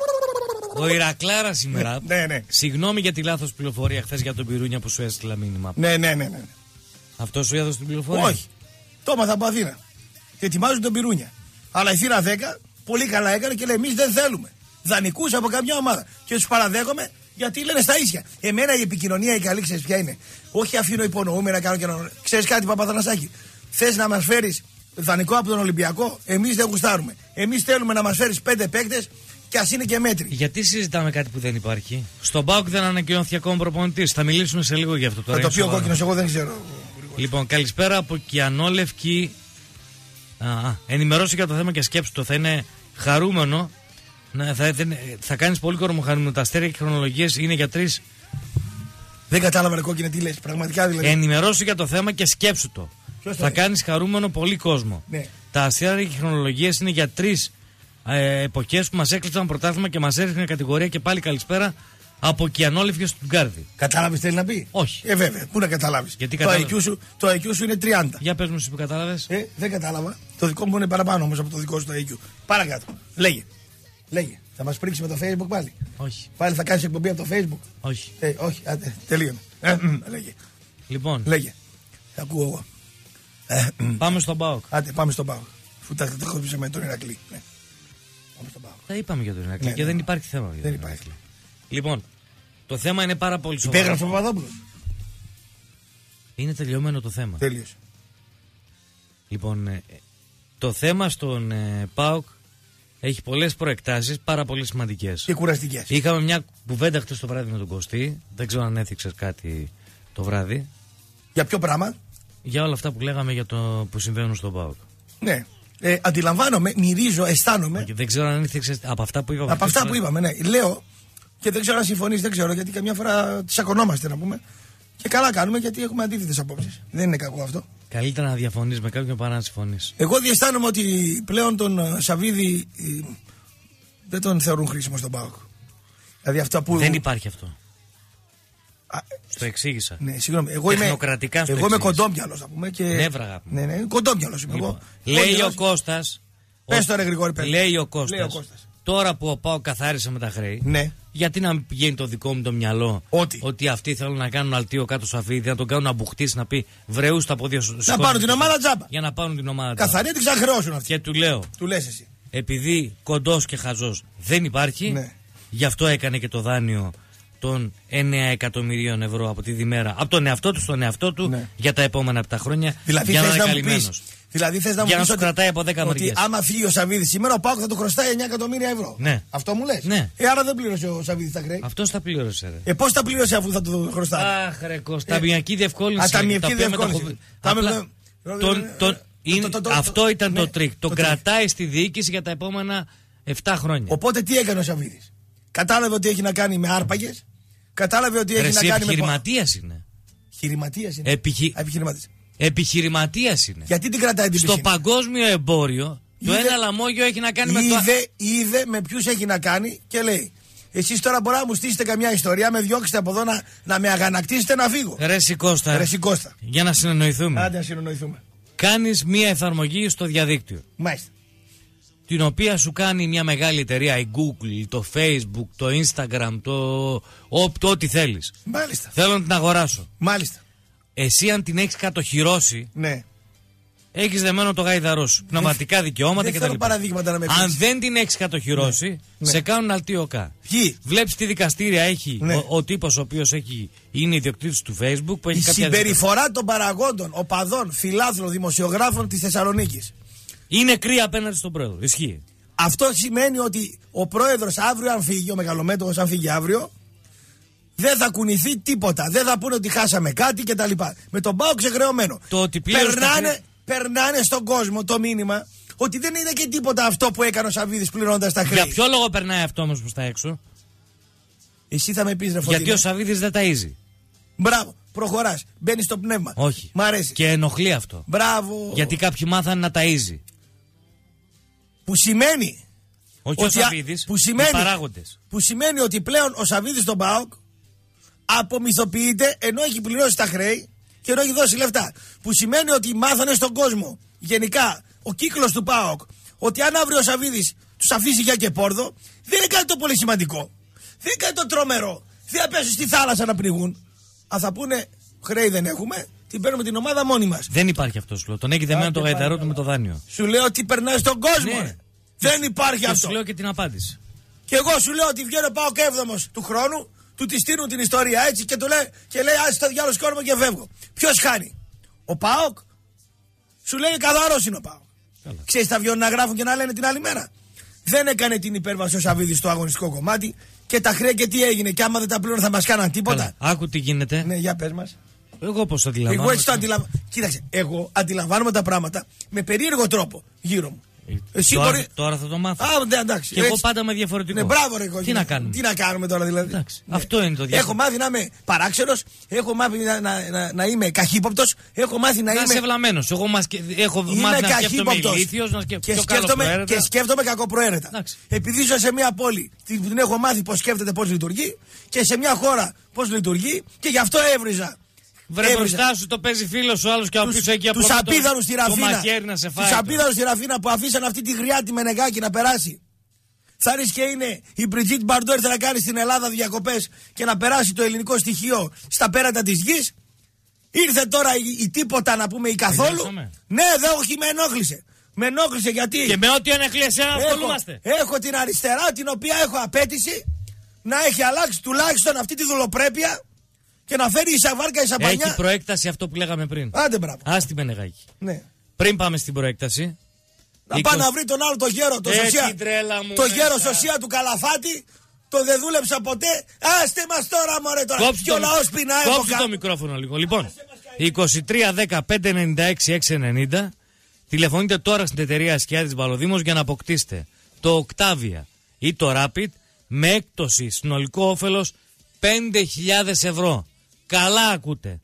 Ο Ηρακλάρας σήμερα. Ναι, ναι. Συγγνώμη για τη λάθος πληροφορία χθες για τον Πυρούνια που σου έστειλα μήνυμα. Ναι, ναι, ναι, ναι. Αυτό σου έδωσε την πληροφορία. Όχι. Το έμαθα από Αθήνα. Και ετοιμάζουν τον Πυρούνια. Αλλά η θύρα δέκα πολύ καλά έκανε και λέει: εμείς δεν θέλουμε δανεικούς από καμιά ομάδα. Και τους παραδέχομαι γιατί λένε στα ίσια. Εμένα η επικοινωνία η καλή ξέρεις ποια είναι. Όχι αφήνω υπονοούμε να κάνω και να. Ξέρεις κάτι, Παπαθανασάκη. Θες να μας φέρεις δανεικό από τον Ολυμπιακό. Εμείς δεν γουστάρουμε. Εμείς θέλουμε να μας φέρεις πέντε παίκτες και ας είναι και μέτρη. Γιατί συζητάμε κάτι που δεν υπάρχει. Στον ΠΑΟΚ δεν ανακοινώθηκε ακόμα προπονητής. Θα μιλήσουμε σε λίγο για αυτό τώρα. Θα το πει ο κόκκινος, εγώ δεν ξέρω. Λοιπόν, καλησπέρα από Κιανόλευκη. Α, α, ενημερώσου για το θέμα και σκέψου το. Θα είναι χαρούμενο. Να, θα, θα, θα κάνεις πολύ κορμοχαρούμενο. Τα αστέρια και χρονολογίες είναι για τρεις. Δεν κατάλαβα ρε κόκκινε τι λες. Πραγματικά δηλαδή. Ενημερώσου για το θέμα και σκέψου το. Ποιος το θα λέει? κάνεις χαρούμενο πολύ κόσμο. Ναι. Τα αστέρια και χρονολογίες είναι για τρεις ε, εποχές που μας έκλεισαν πρωτάθλημα και μας έριχνε κατηγορία. Και πάλι καλησπέρα από Κιανόλευκη στο Τουγκάρδι. Κατάλαβες τι θέλει να πει? Όχι. Ε, βέβαια. Πού να καταλάβεις. Γιατί το, κατάλαβα. άι κιου σου, το άι κιου σου είναι τριάντα. Για πες μου εσύ που κατάλαβες. Ε, δεν κατάλαβα. Το δικό μου είναι παραπάνω όμως από το δικό σου το άι κιου. Παρακάτω. Λέγε. Λέγε. Θα μας πρίξει με το Facebook πάλι. Όχι. Πάλι θα κάνεις εκπομπή από το Facebook. Όχι. Ε, όχι. Άντε, τελείωνε. Ε, μ, λέγε. Λοιπόν, Λέγε. Θα ακούω εγώ. Ε, μ. πάμε στον ΠΑΟΚ. Άντε, πάμε στον Πάο. Φού τα χτυπήσαμε με τον Ηρακλή. Ναι. Πάμε στον Πάο. Τα είπαμε για τον Ηρακλή Ναι, και ναι. δεν υπάρχει θέμα. για Δεν τον υπάρχει. Ηρακλή. Λοιπόν, το θέμα είναι πάρα πολύ σοβαρό. Υπέγραψε ο Παπαδόπουλος. Είναι τελειωμένο το θέμα. Τέλειωσε. Λοιπόν, ε, το θέμα στον ε, ΠΑΟΚ έχει πολλές προεκτάσεις, πάρα πολύ σημαντικές. Και κουραστικές. Είχαμε μια κουβέντα χτες το βράδυ με τον Κωστή. Δεν ξέρω αν έθιξες κάτι το βράδυ. Για ποιο πράγμα? Για όλα αυτά που λέγαμε για το που συμβαίνουν στον ΠΑΟΚ. Ναι. Ε, αντιλαμβάνομαι, μυρίζω, αισθάνομαι. Και δεν ξέρω αν έθιξες από αυτά που είπαμε. Από χτες αυτά το που βράδυ. είπαμε, ναι. Λέω και δεν ξέρω αν συμφωνείς, δεν ξέρω γιατί καμιά φορά τσακωνόμαστε να πούμε. Και καλά κάνουμε γιατί έχουμε αντίθετες απόψεις. Δεν είναι κακό αυτό. Καλύτερα να διαφωνείς με κάποιον παρά να συμφωνείς. Εγώ διαισθάνομαι ότι πλέον τον ε, Σαββίδη ε, δεν τον θεωρούν χρήσιμο στον ΠΑΟΚ. Δηλαδή αυτά που. Δεν υπάρχει αυτό. Α, Στο εξήγησα. ναι, συγγνώμη. Εγώ είμαι, Τεχνοκρατικά στο εγώ είμαι εξήγησε. κοντόμυαλος να πούμε. Και... Ναι, βραγά. Ναι, ναι, κοντόμυαλος είμαι Λοιπόν, εγώ. λέει Όνειρος- ο Κώστας. Πες ότι- το ρε Γρηγόρη, πες. Λέει ο Λέει ο Κώστας. Κώστας. Τώρα που ο ΠΑΟΚ καθάρισε με τα χρέη. Ναι. Γιατί να μην πηγαίνει το δικό μου το μυαλό Ότι. αυτοί θέλουν να κάνουν αλτίο κάτω στο Σαφίδι, να τον κάνουν να μπουχτίσει, να πει βρεού στα πόδια σου. Να πάρουν την ομάδα τζάμπα. Για να πάρουν την ομάδα τζάμπα. Καθαρή την ξαχρεώσουν αυτή. Και του λέω, Του λες εσύ. επειδή κοντός και χαζός δεν υπάρχει, Ναι. γι' αυτό έκανε και το δάνειο των εννέα εκατομμυρίων ευρώ από τη διμέρα, από τον εαυτό του στον εαυτό του, Ναι. για τα επόμενα επτά χρόνια. Δηλαδή για να θες είναι να μου καλυμμένος. πεις. Δηλαδή θες να μου Για να πεις σου ότι, κρατάει από δέκα ότι μεριές. άμα φύγει ο Σαββίδης σήμερα ο Πάοκ θα του χρωστάει εννέα εκατομμύρια ευρώ. Ναι. Αυτό μου λες. Ναι. Ε, άρα δεν πλήρωσε ο Σαββίδης τα χρέη. Αυτό τα πλήρωσε, ρε. Ε, πώς τα πλήρωσε αφού θα του χρωστάει. Αχ, ρε Κώστα, ταμιακή διευκόλυνση. Α, ταμιακή τα οποία διευκόλυνση. μεταχω- Τα Απλά με- τον- τον- το- είναι- το- το- Αυτό ήταν ναι, το τρίκ. Τον το τρίκ. κρατάει στη διοίκηση για τα επόμενα επτά χρόνια. Οπότε τι έκανε ο Σαββίδης. Κατάλαβε ότι έχει να κάνει με άρπαγες. Κατάλαβε ότι Ρε, έχει να εσύ κάνει με. επιχειρηματίας είναι. Επιχειρηματίας είναι. Επιχει- Α, επιχειρηματίας. Επιχειρηματίας είναι. Γιατί την κρατάει την Στο πισίνα. παγκόσμιο εμπόριο, το Είδε- ένα λαμόγιο έχει να κάνει με το. Είδε, είδε με ποιους έχει να κάνει και λέει: εσείς τώρα μπορεί να μου στήσετε καμιά ιστορία, με διώξετε από εδώ να, να με αγανακτήσετε να φύγω. Ρε εσύ Κώστα, Ρε εσύ Κώστα. για να συνεννοηθούμε. Άντε να συνεννοηθούμε. Κάνεις μία εφαρμογή στο διαδίκτυο, Μάλιστα. την οποία σου κάνει μια μεγάλη εταιρεία, η Google, το Facebook, το Instagram, το, ό, το ό,τι θέλεις. Μάλιστα. Θέλω να την αγοράσω. Μάλιστα. Εσύ αν την έχεις κατοχυρώσει, Ναι. έχεις δεμένο το γάιδαρό σου. Πνευματικά δικαιώματα δεν κτλ. θέλω παραδείγματα να με Αν πεις. δεν την έχεις κατοχυρώσει, Ναι. σε κάνουν αλτίωκα. Ποιοι? Βλέπεις τι δικαστήρια έχει Ναι. ο, ο τύπος ο οποίος έχει, είναι ιδιοκτήτης του Facebook που έχει Η κάποια συμπεριφορά των παραγόντων, οπαδών, φιλάθλων, δημοσιογράφων της Θεσσαλονίκης. είναι κρύα απέναντι στον πρόεδρο. Ισχύει. Αυτό σημαίνει ότι ο πρόεδρος αύριο, αν φύγει, ο μεγαλομέτωχος, αν φύγει αύριο, δεν θα κουνηθεί τίποτα. Δεν θα πούνε ότι χάσαμε κάτι κτλ. Με τον ΠΑΟΚ ξεχρεωμένο. Το ότι πλήρωσε τα περνάνε, χρέη. περνάνε στον κόσμο το μήνυμα ότι δεν είναι και τίποτα αυτό που έκανε ο Σαββίδης πληρώνοντας τα χρέη. Για ποιο λόγο περνάει αυτό όμως προς τα έξω? Εσύ θα με πεις ρε Φωτεινέ. Γιατί ο Σαββίδης δεν ταΐζει. Μπράβο, προχωράς, μπαίνεις στο πνεύμα. Όχι. Μ' αρέσει. Και ενοχλεί αυτό. Μπράβο. Γιατί κάποιοι μάθανε να ταΐζει. Που σημαίνει. Όχι ο Σαββίδης, που σημαίνει, οι παράγοντες. Που σημαίνει ότι πλέον ο Σαββίδης στον ΠΑΟΚ απομυθοποιείται ενώ έχει πληρώσει τα χρέη και ενώ έχει δώσει λεφτά. Που σημαίνει ότι μάθανε στον κόσμο, γενικά, ο κύκλος του ΠΑΟΚ, ότι αν αύριο ο Σαββίδης τους αφήσει για και πόρδο, δεν είναι κάτι το πολύ σημαντικό. Δεν είναι κάτι το τρομερό. Δεν θα πέσουν στη θάλασσα να πνιγούν. Αν θα πούνε χρέη δεν έχουμε, την παίρνουμε την ομάδα μόνοι μας. Δεν υπάρχει αυτό, σου λέω. Τον έχει δεμένο το γαϊδαρό του με το δάνειο. Σου λέω ότι περνάει στον κόσμο. Ναι. Δεν υπάρχει και αυτό. Σου λέω και την απάντηση. Και εγώ σου λέω ότι βγαίνει ο ΠΑΟΚ έβδομος του χρόνου, του τη στείλουν την ιστορία έτσι και, του λέει, και λέει άσε το διάλογο σκόρμα και φεύγω. Ποιος χάνει? Ο ΠΑΟΚ. Σου λέει καθαρός είναι ο ΠΑΟΚ. Ξέρεις, θα βγαίνουν να γράφουν και να λένε την άλλη μέρα. Δεν έκανε την υπέρβαση ο Σαββίδης στο αγωνιστικό κομμάτι και τα χρέη και τι έγινε. Και άμα δεν τα πλήρωνε θα μας κάναν τίποτα. Καλά. Άκου τι γίνεται. Ναι, για πες μας. Εγώ πώς το αντιλαμβάνω. Εγώ έτσι το αντιλαμβάνω. Κοίταξε, εγώ αντιλαμβάνομαι τα πράγματα με περίεργο τρόπο γύρω μου. Εσύ τώρα, μπορεί... τώρα θα το μάθω. Α, ναι, εντάξει. Και έτσι... εγώ πάντα με διαφορετικό. Ναι, μπράβο, ρε, τι να κάνουμε. Τι να κάνουμε τώρα δηλαδή. Ναι. Αυτό είναι το διαφορετικό. Έχω μάθει να είμαι παράξενος, έχω μάθει να, να, να, να είμαι καχύποπτος, έχω μάθει να, να είμαι. Να είσαι βλαμμένος. Εγώ μας... έχω μάθει να σκέφτομαι ηλίθιος, να σκέφτομαι και, σκέφτομαι, και σκέφτομαι κακοπροαίρετα. Εντάξει. Επειδή ζω σε μια πόλη, την έχω μάθει πώς σκέφτεται, πώς λειτουργεί και σε μια χώρα πώς λειτουργεί και γι' αυτό έβριζα. Βρε μπροστά σου το παίζει φίλος σου άλλος και από πίσω εκεί από τους απίδανους στη Ραφίνα. Τους απίδανους στη Ραφίνα που αφήσαν αυτή τη γριά τη Μενεγάκη να περάσει. Θα ρίξει και είναι η Μπριτζίτ Μπαρντό ήρθε να κάνει στην Ελλάδα διακοπές και να περάσει το ελληνικό στοιχείο στα πέρατα της γης. Ήρθε τώρα η, η τίποτα να πούμε η καθόλου. Τελειώσαμε. Ναι, δεν όχι, με ενόχλησε. Με ενόχλησε γιατί. Και με ό,τι ενοχλήσει ασχολούμαστε. Έχω την αριστερά την οποία έχω απέτηση να έχει αλλάξει τουλάχιστον αυτή τη δουλοπρέπεια. Και να φέρει η σαβάρκα η σαμπανιά. Έχει προέκταση αυτό που λέγαμε πριν. Άντε μπράβο. Ας τη Μενεγάκη. Ναι. Πριν πάμε στην προέκταση. Να πάει να βρει τον άλλο το γέρο, το σωσία. Το γέρο σωσία του Καλαφάτη. Το δεν δούλεψα ποτέ. Άστε μας τώρα μωρέ τώρα. Κόψτε ο λαός πεινάει. Κόψτε το μικρόφωνο λίγο. Λοιπόν, είκοσι τρία δέκα πέντε ενενήντα έξι εξακόσια ενενήντα. Τηλεφωνείτε τώρα στην εταιρεία Ασκιάδης Βαλοδήμος για να αποκτήσετε το Octavia ή το Rapid με έκπτωση συνολικό όφελος πέντε χιλιάδες ευρώ. Καλά ακούτε.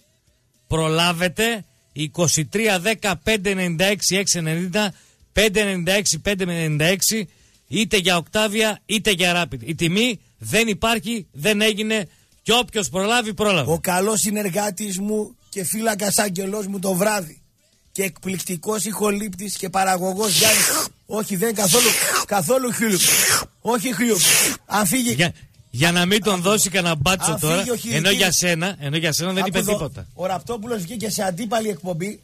Προλάβετε είκοσι τρία δέκα πέντε ενενήντα έξι εξακόσια ενενήντα πέντε ενενήντα έξι πέντε ενενήντα έξι είτε για Octavia είτε για Rapid. Η τιμή δεν υπάρχει, δεν έγινε και όποιος προλάβει πρόλαβε. Ο καλός συνεργάτης μου και φύλακας άγγελός μου το βράδυ και εκπληκτικός ηχολήπτης και παραγωγός Γιάννης. Όχι, δεν είναι καθόλου, καθόλου χιλιουπ. Όχι χιλιουπ. Αν φύγει... Για... Για να μην τον δώσει κανένα μπάτσο τώρα, ενώ για σένα, ενώ για σένα δεν είπε εδώ, τίποτα. Ο Ραπτόπουλος βγήκε σε αντίπαλη εκπομπή,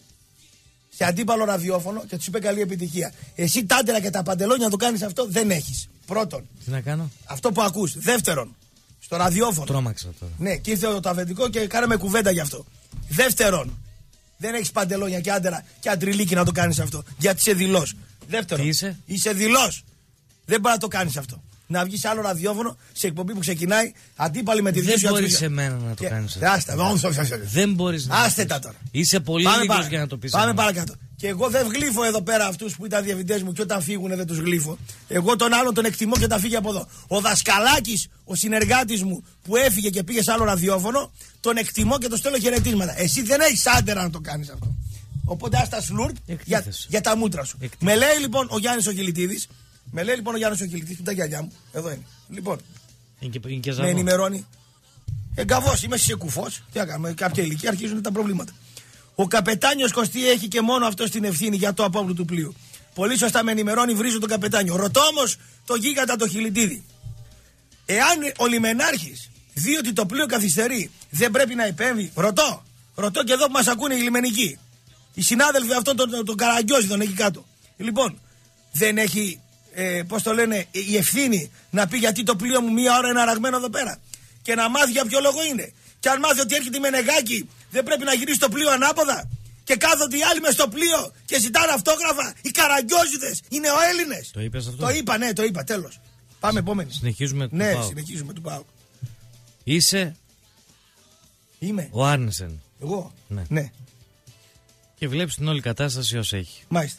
σε αντίπαλο ραδιόφωνο και του είπε καλή επιτυχία. Εσύ τάντερα και τα παντελόνια να το κάνεις αυτό δεν έχεις. Πρώτον. Τι να κάνω? Αυτό που ακούς. Δεύτερον, στο ραδιόφωνο. Τρόμαξα τώρα. Ναι, και ήρθε το αφεντικό και κάναμε κουβέντα γι' αυτό. Δεύτερον, δεν έχεις παντελόνια και άντερα και αντριλίκι να το κάνεις αυτό. Γιατί είσαι δειλός. Δεύτερον, τι είσαι? Είσαι δειλός. Δεν μπορεί να το κάνεις αυτό. Να βγει σε άλλο ραδιόφωνο, σε εκπομπή που ξεκινάει αντίπαλη με τη δεν δύση. Δεν μπορεί σε μένα να το και... κάνεις. Άστα, δεν μπορεί να. Άστε τα τώρα. Είσαι πολύ λίγος για να το πεις. Πάμε παρακάτω. Και εγώ δεν γλύφω εδώ πέρα αυτούς που ήταν διευθυντές μου και όταν φύγουν δεν τους γλύφω. Εγώ τον άλλον τον εκτιμώ και τα φύγει από εδώ. Ο Δασκαλάκης, ο συνεργάτης μου που έφυγε και πήγε σε άλλο ραδιόφωνο, τον εκτιμώ και το στέλνω χαιρετίσματα. Εσύ δεν έχεις άντερα να το κάνεις αυτό. Οπότε άστα σλουρπ για, για τα μούτρα σου. Εκτίθεσαι. Με λέει λοιπόν ο Γιάννης ο Κιλιτίδης. Με λέει λοιπόν ο Γιάννης ο Κιλιτής που ήταν γιαγιά μου. Εδώ είναι. Λοιπόν. Είναι και, είναι και με ενημερώνει. Εγκαβός, είμαι σε κουφός. Τι να κάνουμε, κάποια ηλικία αρχίζουν τα προβλήματα. Ο καπετάνιος Κωστή έχει και μόνο αυτό την ευθύνη για το απόβλητο του πλοίου. Πολύ σωστά με ενημερώνει, βρίζω τον καπετάνιο. Ρωτώ όμως το γίγαντα το Χιλιτίδη. Εάν ο λιμενάρχης δει ότι το πλοίο καθυστερεί, δεν πρέπει να επέμβει. Ρωτώ. Ρωτώ και εδώ που μας ακούνε οι λιμενικοί. Οι συνάδελφοι αυτόν τον, τον, τον Καραγκιόζη τον εκεί κάτω. Λοιπόν, δεν έχει. Ε, πώς το λένε, η ευθύνη να πει γιατί το πλοίο μου μία ώρα είναι αραγμένο εδώ πέρα και να μάθει για ποιο λόγο είναι. Και αν μάθει ότι έρχεται η Μενεγάκη, δεν πρέπει να γυρίσει το πλοίο ανάποδα και κάθονται οι άλλοι μες στο πλοίο και ζητάνε αυτόγραφα. Οι Καραγκιόζηδες, οι νεοέλληνες. Το είπες αυτό? Το είπα, ναι, το είπα, τέλος. Πάμε επόμενη. Συνεχίζουμε του Ναι, ΠΑΟΚ. συνεχίζουμε του ΠΑΟΚ. Είσαι Είμαι ο Άρνεσεν. Εγώ, ναι. ναι. Και βλέπεις την όλη κατάσταση ως έχει. Μάλιστα.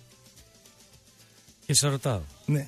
Και σε ρωτάω. Ναι.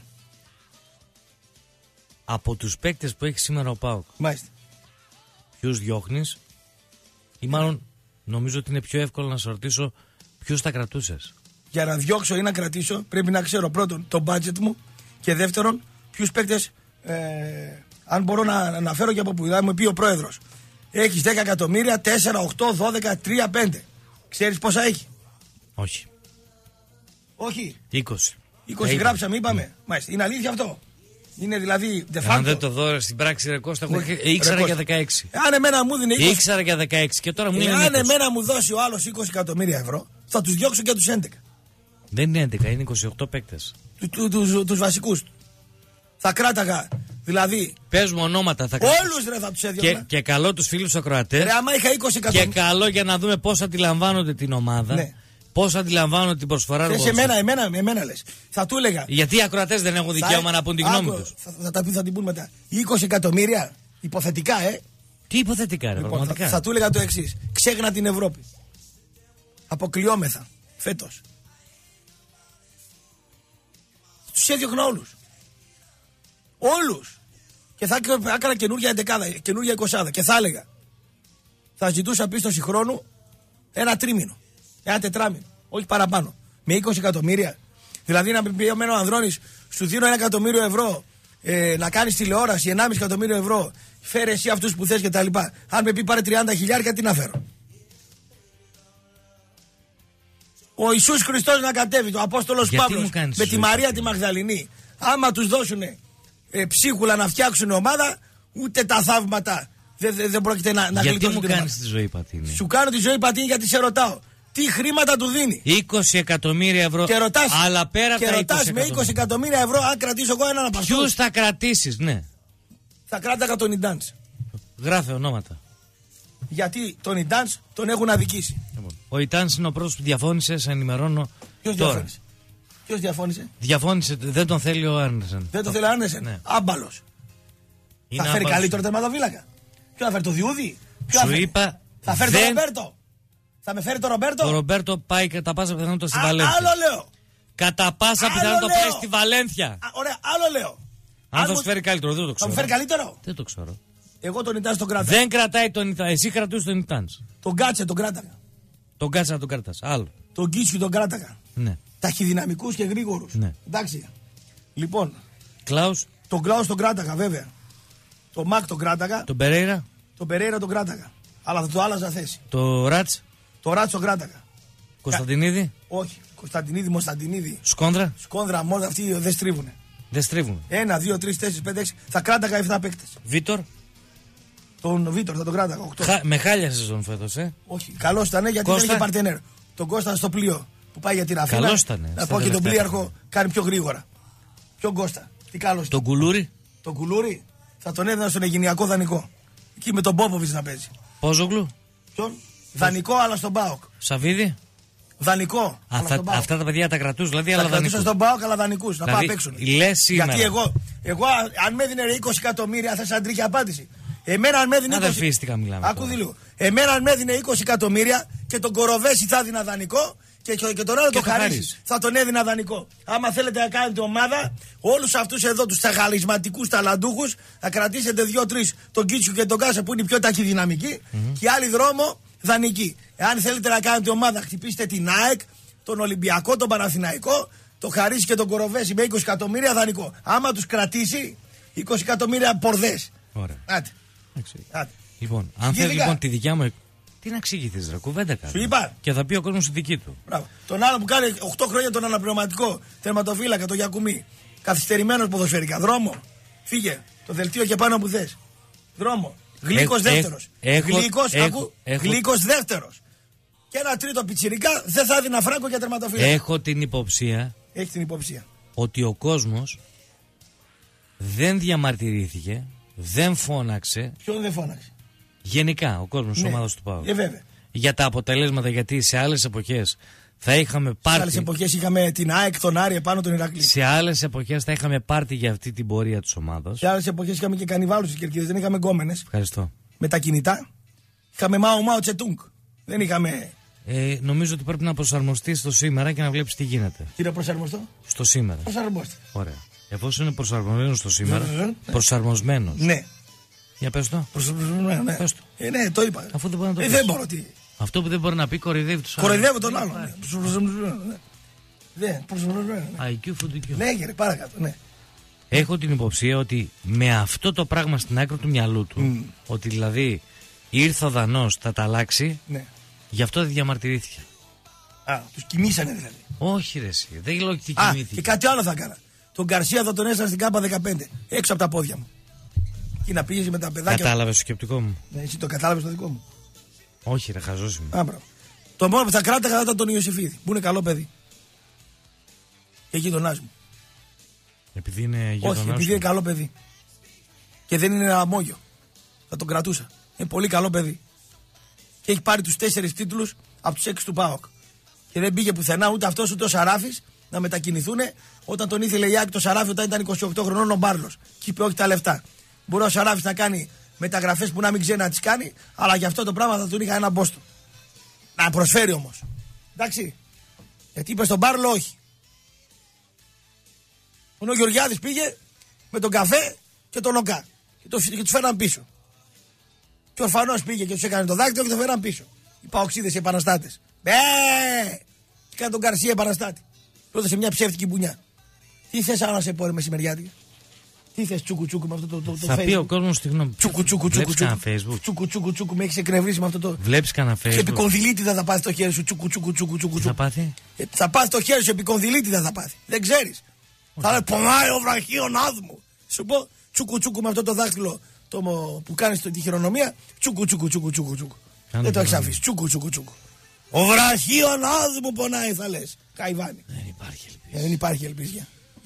Από τους παίκτες που έχει σήμερα ο ΠΑΟΚ, Μάλιστα. ποιους διώχνεις, ή μάλλον νομίζω ότι είναι πιο εύκολο να σε ρωτήσω ποιους τα κρατούσες. για να διώξω ή να κρατήσω πρέπει να ξέρω πρώτον το budget μου και δεύτερον ποιους παίκτες, ε, αν μπορώ να αναφέρω και από που μου πει ο πρόεδρος. Έχεις δέκα εκατομμύρια, τέσσερα, οκτώ, δώδεκα, τρία, πέντε. Ξέρεις πόσα έχει? Όχι. Όχι. είκοσι. είκοσι γράψαμε, είπαμε. Μάλιστα. Είναι αλήθεια αυτό? Είναι δηλαδή de facto? Αν δεν το δω στην πράξη, ρε Κώστα, εγώ ναι. ήξερα ρε, για δεκαέξι. Αν εμένα μου δίνει είκοσι. Ήξερα για δεκαέξι και τώρα μου είναι. Αν εμένα μου δώσει ο άλλος είκοσι εκατομμύρια ευρώ, θα τους διώξω και τους έντεκα. Δεν είναι έντεκα, είναι είκοσι οκτώ παίκτες. Του, του, του, τους βασικούς. Θα κράταγα. Δηλαδή. Πες μου ονόματα, θα κράταγα. Όλους ρε θα τους έδιωνα. Και, και καλό τους φίλους ακροατές. Ρε, άμα είχα είκοσι εκατομμύρια. Και καλό για να δούμε πώς αντιλαμβάνονται την ομάδα. Ναι. Πώς αντιλαμβάνονται την προσφορά του. Σε εμένα, εμένα, εμένα λες. Θα του έλεγα. Γιατί οι ακροατές δεν έχουν δικαίωμα θα... να πούν τη γνώμη τους. Θα, θα, θα, θα την πούν μετά. είκοσι εκατομμύρια. Υποθετικά, ε. Τι υποθετικά, ρε, λοιπόν, πραγματικά. Θα, θα του έλεγα το εξής. Ξέχνα την Ευρώπη. Αποκλειόμεθα φέτος. Τους έδιωχνα όλους. Όλους. Και θα έκανα καινούργια εντεκάδα, καινούργια εικοσάδα. Και θα έλεγα. Θα ζητούσα πίστοση χρόνου ένα τρίμηνο. Ένα τετράμινο. Όχι παραπάνω. Με είκοσι εκατομμύρια. Δηλαδή να πει εμένα ο Ανδρώνης, σου δίνω ένα εκατομμύριο ευρώ ε, να κάνεις τηλεόραση, ενάμιση εκατομμύριο ευρώ. Φέρε εσύ αυτούς που θες και τα λοιπά. Αν με πει πάρε τριάντα χιλιάρια, τι να φέρω? Ο Ιησούς Χριστός να κατέβει, το Απόστολος Παύλος με τη Μαρία αυτή τη Μαγδαληνή. Άμα τους δώσουν ε, ψίχουλα να φτιάξουν ομάδα, ούτε τα θαύματα δεν δε, δε πρόκειται να, να γλιτώσουν. Γιατί μου κάνεις τη ζωή πατίνη? Σου κάνω τη ζωή πατίνη γιατί σε ρωτάω. Τι χρήματα του δίνει? είκοσι εκατομμύρια ευρώ. Και ρωτάς, αλλά πέρα και τα ρωτάς με είκοσι εκατομμύρια ευρώ αν κρατήσω εγώ έναν από αυτούς. Ποιους θα κρατήσεις, ναι? Θα κράταγα τον Ιντάνς. Γράφε ονόματα. Γιατί τον Ιντάνς τον έχουν αδικήσει. Ο Ιντάνς είναι ο πρώτος που διαφώνησε, σε ενημερώνω. Ποιος διαφώνησε? Ποιος διαφώνησε? Διαφώνησε, δεν τον θέλει ο Άρνεσεν. Δεν τον θέλει ο Άρνεσεν. Ναι. Άμπαλος. Θα φέρει καλύτερο τερματοφύλακα? Ποιο θα φέρει, το Διούδη? Σου είπα. Θα φέρει τον Ρομπέρτο? Θα με φέρει τον Ρομπέρτο? Ο Ρομπέρτο πάει κατά πάσα πιθανότητα στη Βαλένθια. Άλλο λέω. Κατά πάσα πιθανότητα πάει στη Βαλένθια. Α, ωραία, άλλο λέω. Αν θα σου φέρει καλύτερο, δεν το ξέρω. Θα μου φέρει καλύτερο? Δεν το ξέρω. Εγώ τον Ιντάνς τον κράταγα. Δεν κρατάει τον Ιντάνς. Εσύ κρατούσε τον Ιντάνς. Τον Κάτσε τον κράταγα. Τον Κάτσε να τον κρατάς. Άλλο. Τον Κίτσιου τον κράταγα. Ναι. Ταχυδυναμικούς και γρήγορους. Ναι. Εντάξει. Λοιπόν. Κλάους. Τον Κλάους τον κράταγα βέβαια. Τον Μακ τον κράταγα. Τον Περέιρα. Τον Περέιρα τον κράταγα. Αλλά θα το άλλαζα θέση. Το Ράτς. Το Ράτς τον κράταγα. Κωνσταντινίδη. Όχι. Κωνσταντινίδη, Μοσταντινίδη. Σκόνδρα. Σκόνδρα, μόνο αυτοί δεν στρίβουνε. Δεν στρίβουν. Ένα, δύο, τρεις, τέσσερις, πέντε, έξι. Θα κράταγα εφτά παίκτες. Βίτορ. Τον Βίτορ θα τον κράταγα. οκτώ. Χα... Με χάλια σεζόν φέτος, ε. Όχι. Καλός ήταν γιατί Κώστα. Δεν είχε παρτενέρ. Τον Κώστα στο πλοίο που πάει για την Αθήνα. Καλός ήταν. Να πω και τον πλοίαρχο κάνει πιο γρήγορα. Ποιον Κώστα. Τι καλός. Τον Κουλούρι. Τον Κουλούρι θα τον έδινα στον Αιγυπτιακό δανεικό. Εκεί με τον Πόποβιτς να παίζει. Πόζογλου. Ποιον? Δανεικό αλλά στον ΠΑΟΚ. Σαβίδη. Δανεικό. Αυτά, αυτά τα παιδιά τα κρατούς, δηλαδή, αλλά δανεικούς. Θα κρατούσα στον ΠΑΟΚ, αλλά δανεικούς. Να δηλαδή, πάω παίξουν. Γιατί εγώ, εγώ, αν με έδινε είκοσι εκατομμύρια, θα σαν τρίχια απάντηση. Εμένα, αν με έδινε. Αδερφίστηκα, μιλάμε. Άκου λίγο. Εμένα, αν με έδινε είκοσι εκατομμύρια και τον Κοροβέση θα έδινα δανεικό και, και, και τον άλλο το Χαρίς θα τον έδινα δανεικό. Άμα θέλετε να κάνετε ομάδα, όλους αυτούς εδώ τους ταγαλισματικούς ταλαντούχους, θα κρατήσετε δύο-τρεις τον Κίτσου και τον Κάσα που είναι οι πιο ταχυδυναμικοί mm-hmm. και άλλοι δρόμο δανεικοί. Εάν θέλετε να κάνετε ομάδα, χτυπήστε την ΑΕΚ, τον Ολυμπιακό, τον Παναθηναϊκό, τον Χαρίς και τον Κοροβέση με είκοσι εκατομμύρια δανεικό. Άμα τους κρατήσει, είκοσι εκατομμύρια πορδές. Ωραία. Άτε. Άτε. Λοιπόν, αν θέλει λοιπόν τη δικιά μου. Τι να εξηγηθείς, ρε, κουβέντα κάνει. Σου είπα. Και θα πει ο κόσμος τη δική του. Μπράβο. Τον άλλο που κάνει οκτώ χρόνια τον αναπληρωματικό τερματοφύλακα, τον Γιακουμί. Καθυστερημένος ποδοσφαιρικά. Δρόμο. Φύγε. Το δελτίο και πάνω που θες. Δρόμο. Γλύκος δεύτερος. Γλύκος, ακού. Γλύκος δεύτερος. Και ένα τρίτο πιτσιρικά δεν θα έδινα φράγκο για τερματοφύλακα. Έχω την υποψία. Έχει την υποψία. Ότι ο κόσμος δεν διαμαρτυρήθηκε, δεν φώναξε. Ποιον δεν φώναξε? Γενικά, ο κόσμος της ναι. ομάδας του ΠΑΟΚ. Ε, βέβαια. Για τα αποτελέσματα, γιατί σε άλλες εποχές θα είχαμε πάρτι. Σε άλλες εποχές είχαμε την ΑΕΚ, τον Άρη επάνω τον Ηρακλή. Σε άλλες εποχές θα είχαμε πάρτι για αυτή την πορεία της ομάδας. Σε άλλες εποχές είχαμε και κανιβάλους στις κερκίδες, δεν είχαμε γκόμενες. Ευχαριστώ. Με τα κινητά. Είχαμε Μάο Μάο Τσετούγκ. Δεν είχαμε. Ε, νομίζω ότι πρέπει να προσαρμοστεί στο σήμερα και να βλέπεις τι γίνεται. Κύριε προσαρμοστώ. Στο σήμερα. Προσαρμοστεί. Ωραία. Εφόσον είναι προσαρμοσμένο στο σήμερα. Προσαρμοσμένο. Ναι. Για πες το. Προσαρμοσμένο, ναι. Πες το. Ε, ναι, το είπα. Αφού δεν μπορεί να το ε, πει. δεν μπορώ τι. Αυτό που δεν μπορεί να πει κοροϊδεύει τους άλλους. Κοροϊδεύω τον άλλον. Ναι. Ναι, προσωρινό. άι κιου φουντουκιού. Ναι, γερε, παρακάτω, ναι. Έχω την υποψία ότι με αυτό το πράγμα στην άκρη του μυαλού του, Mm. ότι δηλαδή ήρθε ο Δανός, θα τα αλλάξει, Ναι. γι' αυτό δεν διαμαρτυρήθηκε. Α, τους κοιμήσανε δηλαδή. Όχι, ρε, εσύ, δεν λέω ότι Α, κοιμήθηκε. και κάτι άλλο θα έκανα. Τον Γκαρσία θα τον έστελνα στην ΚΑΠΑ δεκαπέντε. Έξω από τα πόδια μου. Και να πήγε με τα παιδάκια. Κατάλαβες το σκεπτικό μου. Ναι, εσύ το κατάλαβες το δικό μου. Όχι, ρε, χαζός είμαι. Α, μπράβο. Το μόνο που θα κράταγα θα ήταν τον Ιωσήφιδη, που είναι καλό παιδί. Και γείτονάς μου. Επειδή είναι Όχι, γείτονάς επειδή σου. είναι καλό παιδί. Και δεν είναι αμόγιο. Θα τον κρατούσα. Είναι πολύ καλό παιδί. Και έχει πάρει τους τέσσερις τίτλους από τους έξι του ΠΑΟΚ. Και δεν πήγε πουθενά ούτε αυτός ούτε ο Σαράφης να μετακινηθούν όταν τον ήθελε η Άκη το Σαράφη όταν ήταν είκοσι οκτώ χρονών ο Μπάρλος. Και είπε όχι τα λεφτά. Μπορεί ο Σαράφης να κάνει μεταγραφές που να μην ξέρει να τις κάνει, αλλά για αυτό το πράγμα θα τον είχα ένα μπόστο. Να προσφέρει όμως. Εντάξει. Γιατί είπε στον Μπάρλο όχι. Ο Γεωργιάδης πήγε με τον καφέ και τον ΟΚΑ. Και, το, και τους φέραν πίσω. Και ο Ορφανός πήγε και τους έκανε το δάκτυλο και τον φέραν πίσω. Οι παοξίδες οι επαναστάτες. Μπε! Και έκανε τον Γκαρσία επαναστάτη. Πρώτα σε μια ψεύτικη μπουνιά. Τι θες να σε πω ρε μεσημεριάτικα. Τι θες τσούκου τσούκου με αυτό το, το, το Θα Facebook. πει ο κόσμος συγγνώμη. Τσούκου τσούκου τσούκου Βλέπεις κανένα τσούκου. Facebook. Τσούκου τσούκου τσούκου με έχεις εκνευρίσει με αυτό το. Βλέπεις κανένα Και Facebook. επικονδυλίτιδα θα πάθει το χέρι σου. Τσούκου τσούκου τσούκου τσούκου. Τι θα πάθει. Ε, Θα πάθει το χέρι σου επικονδυλίτιδα θα πάθει. Δεν ξέρεις. Θα λέει πονάει ο βραχίων άδμου. Σου πω τσούκου τσούκου με αυτό το δάχτυλο το, μο- που κάνεις τη χειρονομία. Τσούκου τσούκου τσούκου τσούκου τσούκου. Κάνε Δεν το έχεις χειρονομία. αφήσει. Τσούκου τσούκου τσούκου. Ο βραχίων άδμου πονάει θα λες. Καϊβάνι. Δεν υπάρχει ελπίδα. Ε, δεν υπάρχει ελπίδια.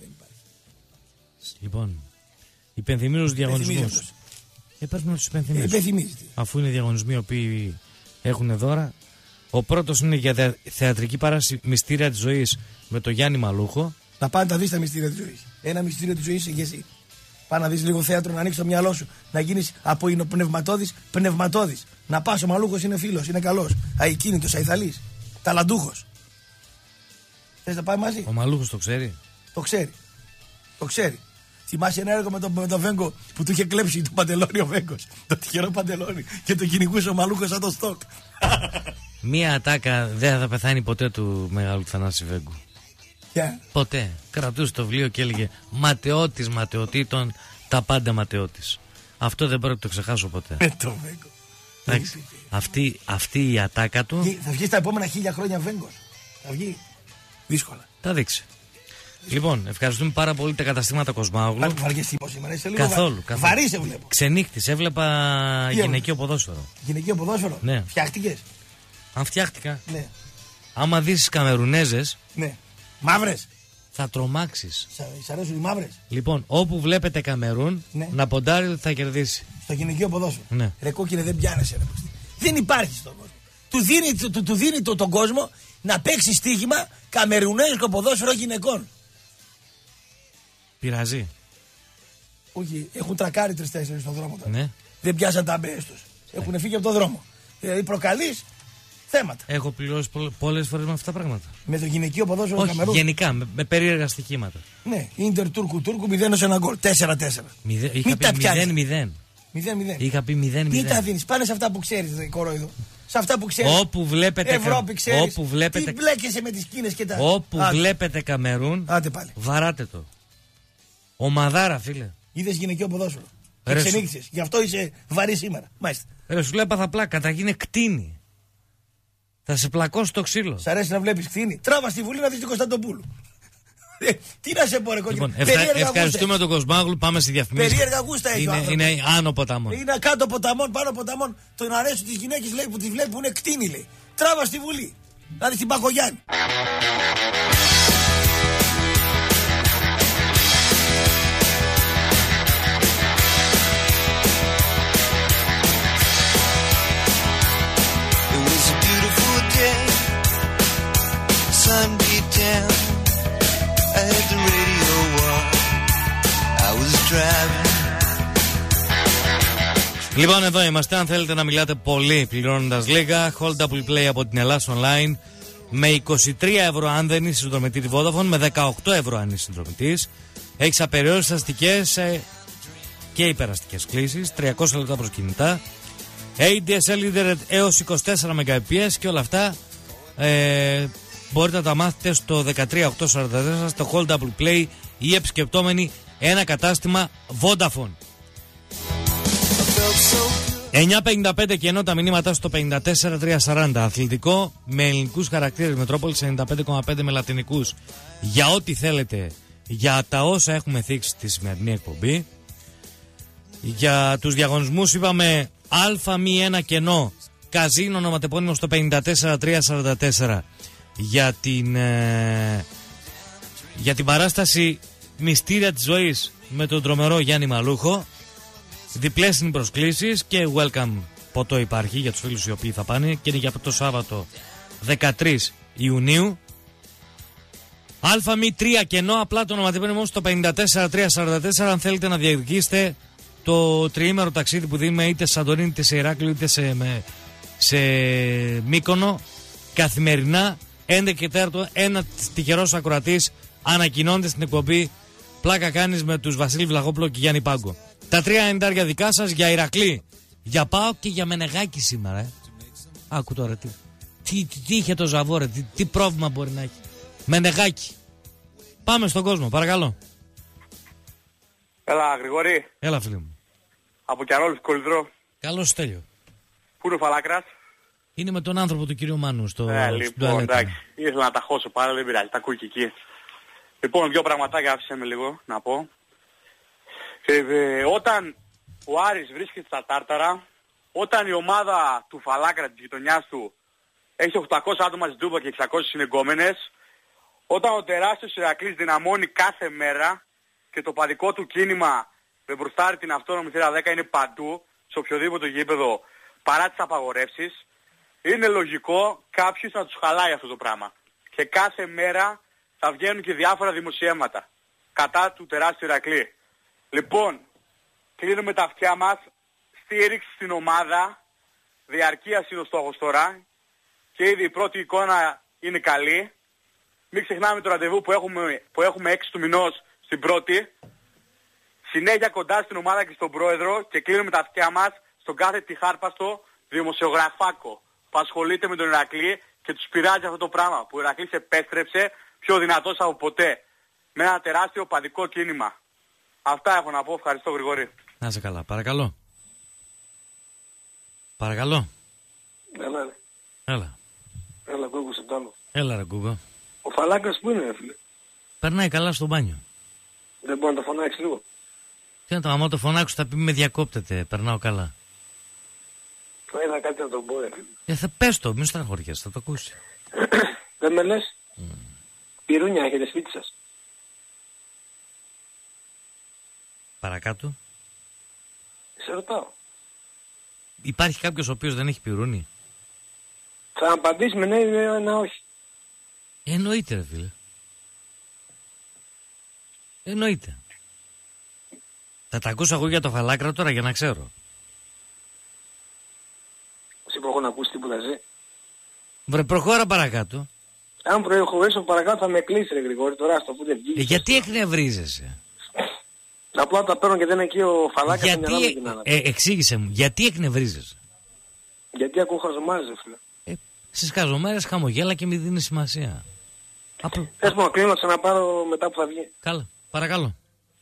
Λοιπόν, υπενθυμίζω τους διαγωνισμούς. Υπενθυμίζει αυτός. Ε, πρέπει να τους Ε, υπενθυμίσω. Υπενθυμίζεται. Αφού είναι διαγωνισμοί οι οποίοι έχουν δώρα. Ο πρώτος είναι για θε- θεατρική παράσταση Μυστήρια της Ζωής με τον Γιάννη Μαλούχο. Να πάνε να δεις τα μυστήρια της ζωής. Ένα μυστήριο της ζωής είσαι και εσύ. Πάνε να δεις λίγο θέατρο, να ανοίξεις το μυαλό σου. Να γίνεις από πνευματώδης πνευματώδης. Να πας, ο Μαλούχος είναι φίλος, είναι καλός. Αικίνητος, αϊθαλής. Ταλαντούχος. Θες να πάει μαζί. Ο Μαλούχος το ξέρει. Το ξέρει. Το ξέρει. Θυμάσαι ένα έργο με τον με το Βέγκο που του είχε κλέψει το παντελόνι ο Βέγκος. Το τυχερό παντελόνι. Και το κυνηγούσε ο Μαλούχος σαν το στόκ. Μία ατάκα δεν θα πεθάνει ποτέ του μεγάλου Θανάση Βέγκου. Yeah. Ποτέ. Κρατούσε το βιβλίο και έλεγε ματαιώτης ματαιωτήτων, τα πάντα ματαιώτης. Αυτό δεν πρέπει να το ξεχάσω ποτέ. Με το Βέγκο. Εντάξει. Αυτή, αυτή η ατάκα του Και θα βγει στα επόμενα χίλια χρόνια Βέγκος. Θα βγει. Δύσκολα. τα δείξει. Λοιπόν, ευχαριστούμε πάρα πολύ τα καταστήματα Κοσμάγλου. Πάρε που βαριές τύπος σήμερα. Είσαι λίγο Καθόλου. βα... καθόλου. Βαρύ σε βλέπω. Ξενύχτης, έβλεπα Τι γυναικείο ποδόσφαιρο. Γυναικείο ποδόσφαιρο. Ναι. Φτιάχτηκες. Αν φτιάχτηκα, Ναι. άμα δεις τις Καμερουνέζες, Ναι. Μαύρες. θα τρομάξεις. Σ' αρέσουν οι μαύρες. Λοιπόν, όπου βλέπετε Καμερούν, Ναι. να ποντάρει ότι θα κερδίσει. Στο γυναικείο ποδόσφαιρο. Ναι. Ρε κόκκινε δεν πιάνεσαι. Ρε. Δεν υπάρχει στον κόσμο. Του δίνει, του, του, του δίνει το, τον κόσμο να παίξει στοίχημα καμερουνέζικο ποδόσφαιρο γυναικών. Πειραζεί. Όχι, έχουν τρακάρει τρεις-τέσσερις στον δρόμο τώρα. Ναι. Δεν πιάσαν τα αμπέες τους. Έχουν φύγει από τον δρόμο. Δηλαδή προκαλείς θέματα. Έχω πληρώσει πολλές φορές με αυτά τα πράγματα. Με το γυναικείο ποδόσφαιρο Όχι, Καμερούν. γενικά, με, με περίεργα στοιχήματα. Ναι, Ίντερ Τούρκου Τούρκου μηδέν ως ένα γκολ. τέσσερα τέσσερα. Μηδέ, είχα Μην τα πει πιάνεις. μηδέν μηδέν. μηδέν μηδέν. Είχα πει μηδέν Τι τα μηδέν. δίνεις, πάνε σε αυτά που ξέρεις, δε, κορόιδο. Σε αυτά που ξέρεις. Όπου βλέπετε, Ευρώπη κα- ξέρεις. όπου βλέπετε, Τι μπλέκεσαι με τις Κίνες και τα. όπου Άντε. βλέπετε Καμερούν, Άντε πάλι. βαράτε το. Ομαδάρα, φίλε. Είδες γυναικείο ποδόσφαιρο. Και Ρε σου. ξενύχτησες. Γι' αυτό είσαι βαρύ σήμερα. Μάλιστα. Ρε, σου λέω θα πλάκα, θα γίνει κτίνη. Θα σε πλακώσει το ξύλο. Σ' αρέσει να βλέπεις κτίνη. Τράβα στη Βουλή να δεις την Κωνσταντοπούλου. Ε, Τι να σε πω, ρε κόκκινο. Λοιπόν, ευχα- Περίεργα ευχαριστούμε γούστα τον Κοσμάγλου, πάμε στη διαφημίση. Περίεργα γούστα έχει ο Είναι, άνθρωπος. είναι άνω ποταμών. έχεις. Είναι κάτω ποταμών, πάνω ποταμών. Τον αρέσουν τις γυναίκες λέει, που τις βλέπει που είναι κτίνη λέει. Τράβα στη Βουλή. Να δεις την Πακογιάννη. It was a beautiful day, sun beat down. I had the radio on, I was driving. Λοιπόν, εδώ είμαστε. Αν θέλετε να μιλάτε πολύ πληρώνοντας λίγα, Hold Double Play από την Ελλάς Online με είκοσι τρία ευρώ αν δεν είσαι συνδρομητή τη Vodafone, με δεκαοκτώ ευρώ αν είσαι συνδρομητής. Έχεις απεριόριστες αστικές ε, και υπεραστικές κλήσεις, τριακόσια λεπτά προς κινητά, έι ντι ες ελ Internet έως είκοσι τέσσερα Mbps και όλα αυτά ε, μπορείτε να τα μάθετε στο δεκατρία οκτακόσια σαράντα τέσσερα στο Holdable Play ή επισκεπτόμενοι ένα κατάστημα Vodafone. εννιά πενήντα πέντε και ενώ τα μηνύματα στο πενήντα τέσσερα τριακόσια σαράντα. Αθλητικό με ελληνικούς χαρακτήρες, Μετρόπολης ενενήντα πέντε κόμμα πέντε με λατινικούς. Για ό,τι θέλετε, για τα όσα έχουμε θίξει στη σημερινή εκπομπή. Για τους διαγωνισμούς είπαμε Α μη ένα κενό, καζίνο ονοματεπώνυμο στο πενήντα τέσσερα τριακόσια σαράντα τέσσερα. Για την, ε, για την παράσταση Μυστήρια της Ζωής με τον τρομερό Γιάννη Μαλούχο. Διπλές είναι οι προσκλήσεις και welcome ποτό υπάρχει για τους φίλους οι οποίοι θα πάνε και είναι για το Σάββατο δεκατρείς Ιουνίου. Α μη τρία κενό, απλά το ονοματεπώνυμο στο πενήντα τέσσερα τριακόσια σαράντα τέσσερα αν θέλετε να διεκδικήσετε το τριήμερο ταξίδι που δίνουμε είτε σε Σαντορίνη είτε σε Ηράκλειο είτε σε, με, σε Μύκονο καθημερινά έντεκα και τέσσερα. Ένα τυχερός ακροατής ανακοινώνεται στην εκπομπή Πλάκα κάνεις με τους Βασίλη Βλαχόπουλο και Γιάννη Πάγκο. Τα τρία ενντάρια δικά σας για Ηρακλή, για ΠΑΟΚ και για Μενεγάκη σήμερα. Ε. Άκου τώρα τι, τι, τι, τι είχε το Ζαβόρε, τι, τι πρόβλημα μπορεί να έχει. Μενεγάκη. Πάμε στον κόσμο, παρακαλώ. Έλα, Γρηγόρη. Έλα, φίλε μου. Από Κιανόλης Κολυδρό. Καλώς, Στέλιο. Πού είναι ο Φαλάκρας? Είναι με τον άνθρωπο του κύριου Μάνου στο ε, λοιπόν, εντάξει. Ήθελα να τα χώσω πάρα, δεν πειράζει, τα ακούει και εκεί. Λοιπόν, δύο πραγματάκια άφησε με λίγο να πω. Ε, ε, όταν ο Άρης βρίσκεται στα Τάρταρα, όταν η ομάδα του Φαλάκρα της γειτονιάς του έχει οκτακόσια άτομα στην Τούμπα και εξακόσιες συνεγκόμενες, όταν ο τεράστιος Ηρακλής δυναμώνει κάθε μέρα και το παδικό του κίνημα με μπροστάρει την αυτόνομη θύρα δέκα είναι παντού, σε οποιοδήποτε γήπεδο, παρά τις απαγορεύσεις, είναι λογικό κάποιος να τους χαλάει αυτό το πράγμα. Και κάθε μέρα θα βγαίνουν και διάφορα δημοσιεύματα κατά του τεράστιου Ηρακλή. Λοιπόν, κλείνουμε τα αυτιά μας, στήριξη στην ομάδα, διαρκείας είναι ο στόχος τώρα και ήδη η πρώτη εικόνα είναι καλή. Μην ξεχνάμε το ραντεβού που έχουμε, που έχουμε έξι του μηνός στην πρώτη. Συνέχεια κοντά στην ομάδα και στον πρόεδρο και κλείνουμε τα αυτιά μας στον κάθε τυχάρπαστο δημοσιογραφάκο που ασχολείται με τον Ηρακλή και τους πειράζει αυτό το πράγμα που ο Ηρακλής επέστρεψε πιο δυνατός από ποτέ με ένα τεράστιο παδικό κίνημα. Αυτά έχω να πω. Ευχαριστώ, Γρηγόρη. Να είσαι καλά. Παρακαλώ. Παρακαλώ. Έλα, ρε. Έλα. Έλα, Κούκο, σε τάλο. Έλα, ρε Κούκο. Ο Φαλάκας που είναι, φίλε? Περνάει καλά στο μπάνιο. Δεν μπορεί να το φωνάξει λίγο? Τι να το, άμα το φωνάξω θα πει με διακόπτεται. Περνάω καλά. Θα είδα κάτι να τον πω, ρε. Ε, θα πες το, μην στεναχωριέσαι, θα το ακούσει. Δεν με λες? Mm. Πυρούνια έχετε σπίτι σας? Παρακάτω. Σε ρωτάω. Υπάρχει κάποιος ο οποίος δεν έχει πυρούνι? Θα απαντήσει με ναι ή ένα όχι. Εννοείται, ρε φίλε. Εννοείται. Θα τα ακούσω εγώ για το Φαλάκρα τώρα για να ξέρω. Σε έχω να ακούσει τίποτα ζει. Βρε, προχώρα παρακάτω. Αν προχωρήσω παρακάτω θα με κλείσει, ρε Γρηγόρη, τώρα στο που δεν βγει. Ε, γιατί εκνευρίζεσαι? Απλά τα παίρνω και δεν είναι εκεί ο Φαλάκας. Γιατί, ε, ε, εξήγησε μου, γιατί εκνευρίζεσαι? Γιατί ακούω χαζομάρες, ρε φίλε. Ε, στις χαζομάρες χαμογέλα και μη δίνει σημασία. Απλά. Θες μου να κλείνω, να ξαναπάρω μετά που θα βγει. Καλά, παρακαλώ.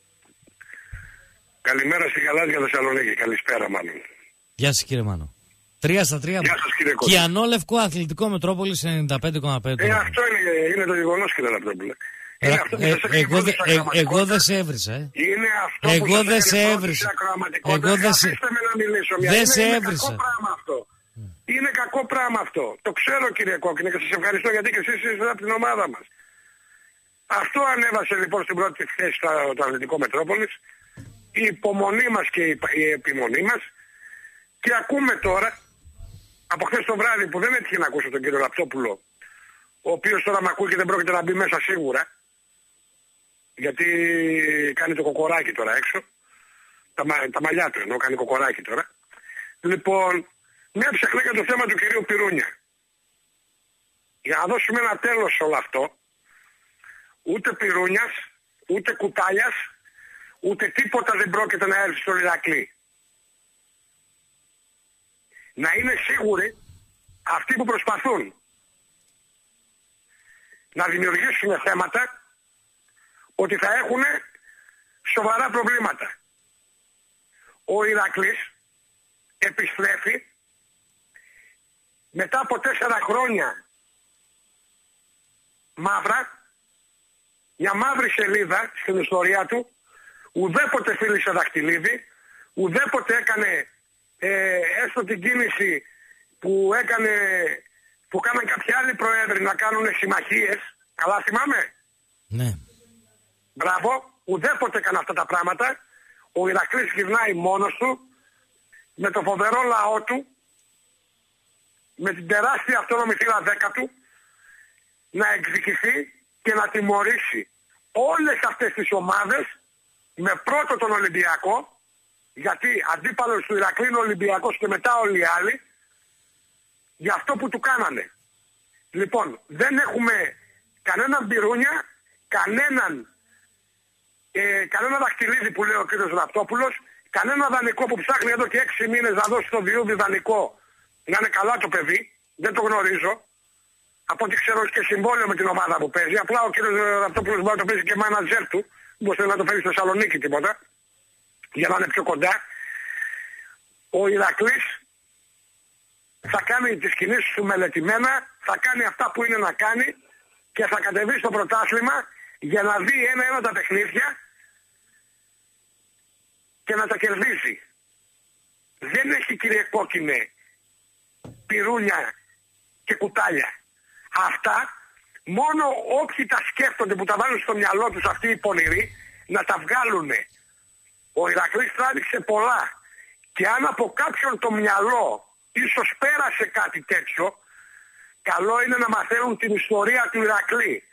Καλημέρα στη Γαλάζια Θεσσαλονίκη, καλησπέρα μάλλον. Γεια σας κύριε Μάνο. Τρία στα τρία. Γεια σας κύριε Κώστα. Κιανόλευκο Αθλητικό Μετρόπολης ενενήντα πέντε κόμμα πέντε. Ε, αυτό είναι, είναι το γεγονός κύριε Ραπτόπουλε. Ε, ε, εγώ, δε, ε, εγώ δεν σε έβρισα, ε. Είναι αυτό εγώ που δεν σε έβρισα. Εγώ δεν σε έβρισα. Δεν σε έβρισα. Είναι κακό πράγμα αυτό. Το ξέρω κύριε Κόκκινε και σας ευχαριστώ γιατί και εσείς είστε από την ομάδα μας. Αυτό ανέβασε λοιπόν στην πρώτη θέση το, το Αθλητικό Μετρόπολης. Η υπομονή μας και η, η επιμονή μας. Και ακούμε τώρα, από χθες το βράδυ που δεν έτυχε να ακούσω τον κύριο Ραπτόπουλο, ο οποίος τώρα με ακούει και δεν πρόκειται να μπει μέσα σίγουρα, γιατί κάνει το κοκοράκι τώρα έξω, τα, τα μαλλιά του εννοώ, κάνει κοκοράκι τώρα. Λοιπόν, με έψαχνε για το θέμα του κυρίου Πυρούνια. Για να δώσουμε ένα τέλος σε όλο αυτό, ούτε Πυρούνιας, ούτε Κουτάλιας, ούτε τίποτα δεν πρόκειται να έρθει στο Ηρακλή. Να είναι σίγουροι αυτοί που προσπαθούν. να δημιουργήσουν θέματα, ότι θα έχουν σοβαρά προβλήματα. Ο Ηρακλής επιστρέφει μετά από τέσσερα χρόνια μαύρα, μια μαύρη σελίδα στην ιστορία του, ουδέποτε φίλησε δαχτυλίδι, ουδέποτε έκανε ε, έστω την κίνηση που έκανε, που κάναν κάποιοι άλλοι προέδροι να κάνουν συμμαχίες. Καλά θυμάμαι? Ναι. Μπράβο, ουδέποτε έκανε αυτά τα πράγματα. Ο Ηρακλής γυρνάει μόνος του, με το φοβερό λαό του, με την τεράστια αυτόνομη θύρα δέκα του, να εκδικηθεί και να τιμωρήσει όλες αυτές τις ομάδες, με πρώτο τον Ολυμπιακό, γιατί αντίπαλος του Ηρακλή είναι ο Ολυμπιακός και μετά όλοι οι άλλοι, για αυτό που του κάνανε. Λοιπόν, δεν έχουμε κανέναν πυρούνια, κανέναν ε, κανένα δαχτυλίδι που λέει ο κύριος Ραπτόπουλος, κανένα δανεικό που ψάχνει εδώ και έξι μήνες να δώσει το Διούδη δανεικό, να είναι καλά το παιδί, δεν το γνωρίζω. Από ό,τι ξέρω και συμβόλαιο με την ομάδα που παίζει. Απλά ο κύριος Ραπτόπουλος μπορεί να το παίζει και μάνατζερ του, μπορεί να το παίζει στο Θεσσαλονίκη τίποτα, για να είναι πιο κοντά. Ο Ηρακλής θα κάνει τις κινήσεις του μελετημένα, θα κάνει αυτά που είναι να κάνει και θα κατεβεί στο πρωτάθλημα για να δει ένα-ένα τα παιχνίδια και να τα κερδίσει. Δεν έχει, κύριε Κόκκινε, πυρούνια και κουτάλια. Αυτά μόνο όποιοι τα σκέφτονται, που τα βάλουν στο μυαλό τους αυτοί οι πονηροί, να τα βγάλουνε. Ο Ηρακλής τράβηξε πολλά και αν από κάποιον το μυαλό ίσως πέρασε κάτι τέτοιο, καλό είναι να μαθαίνουν την ιστορία του Ηρακλή.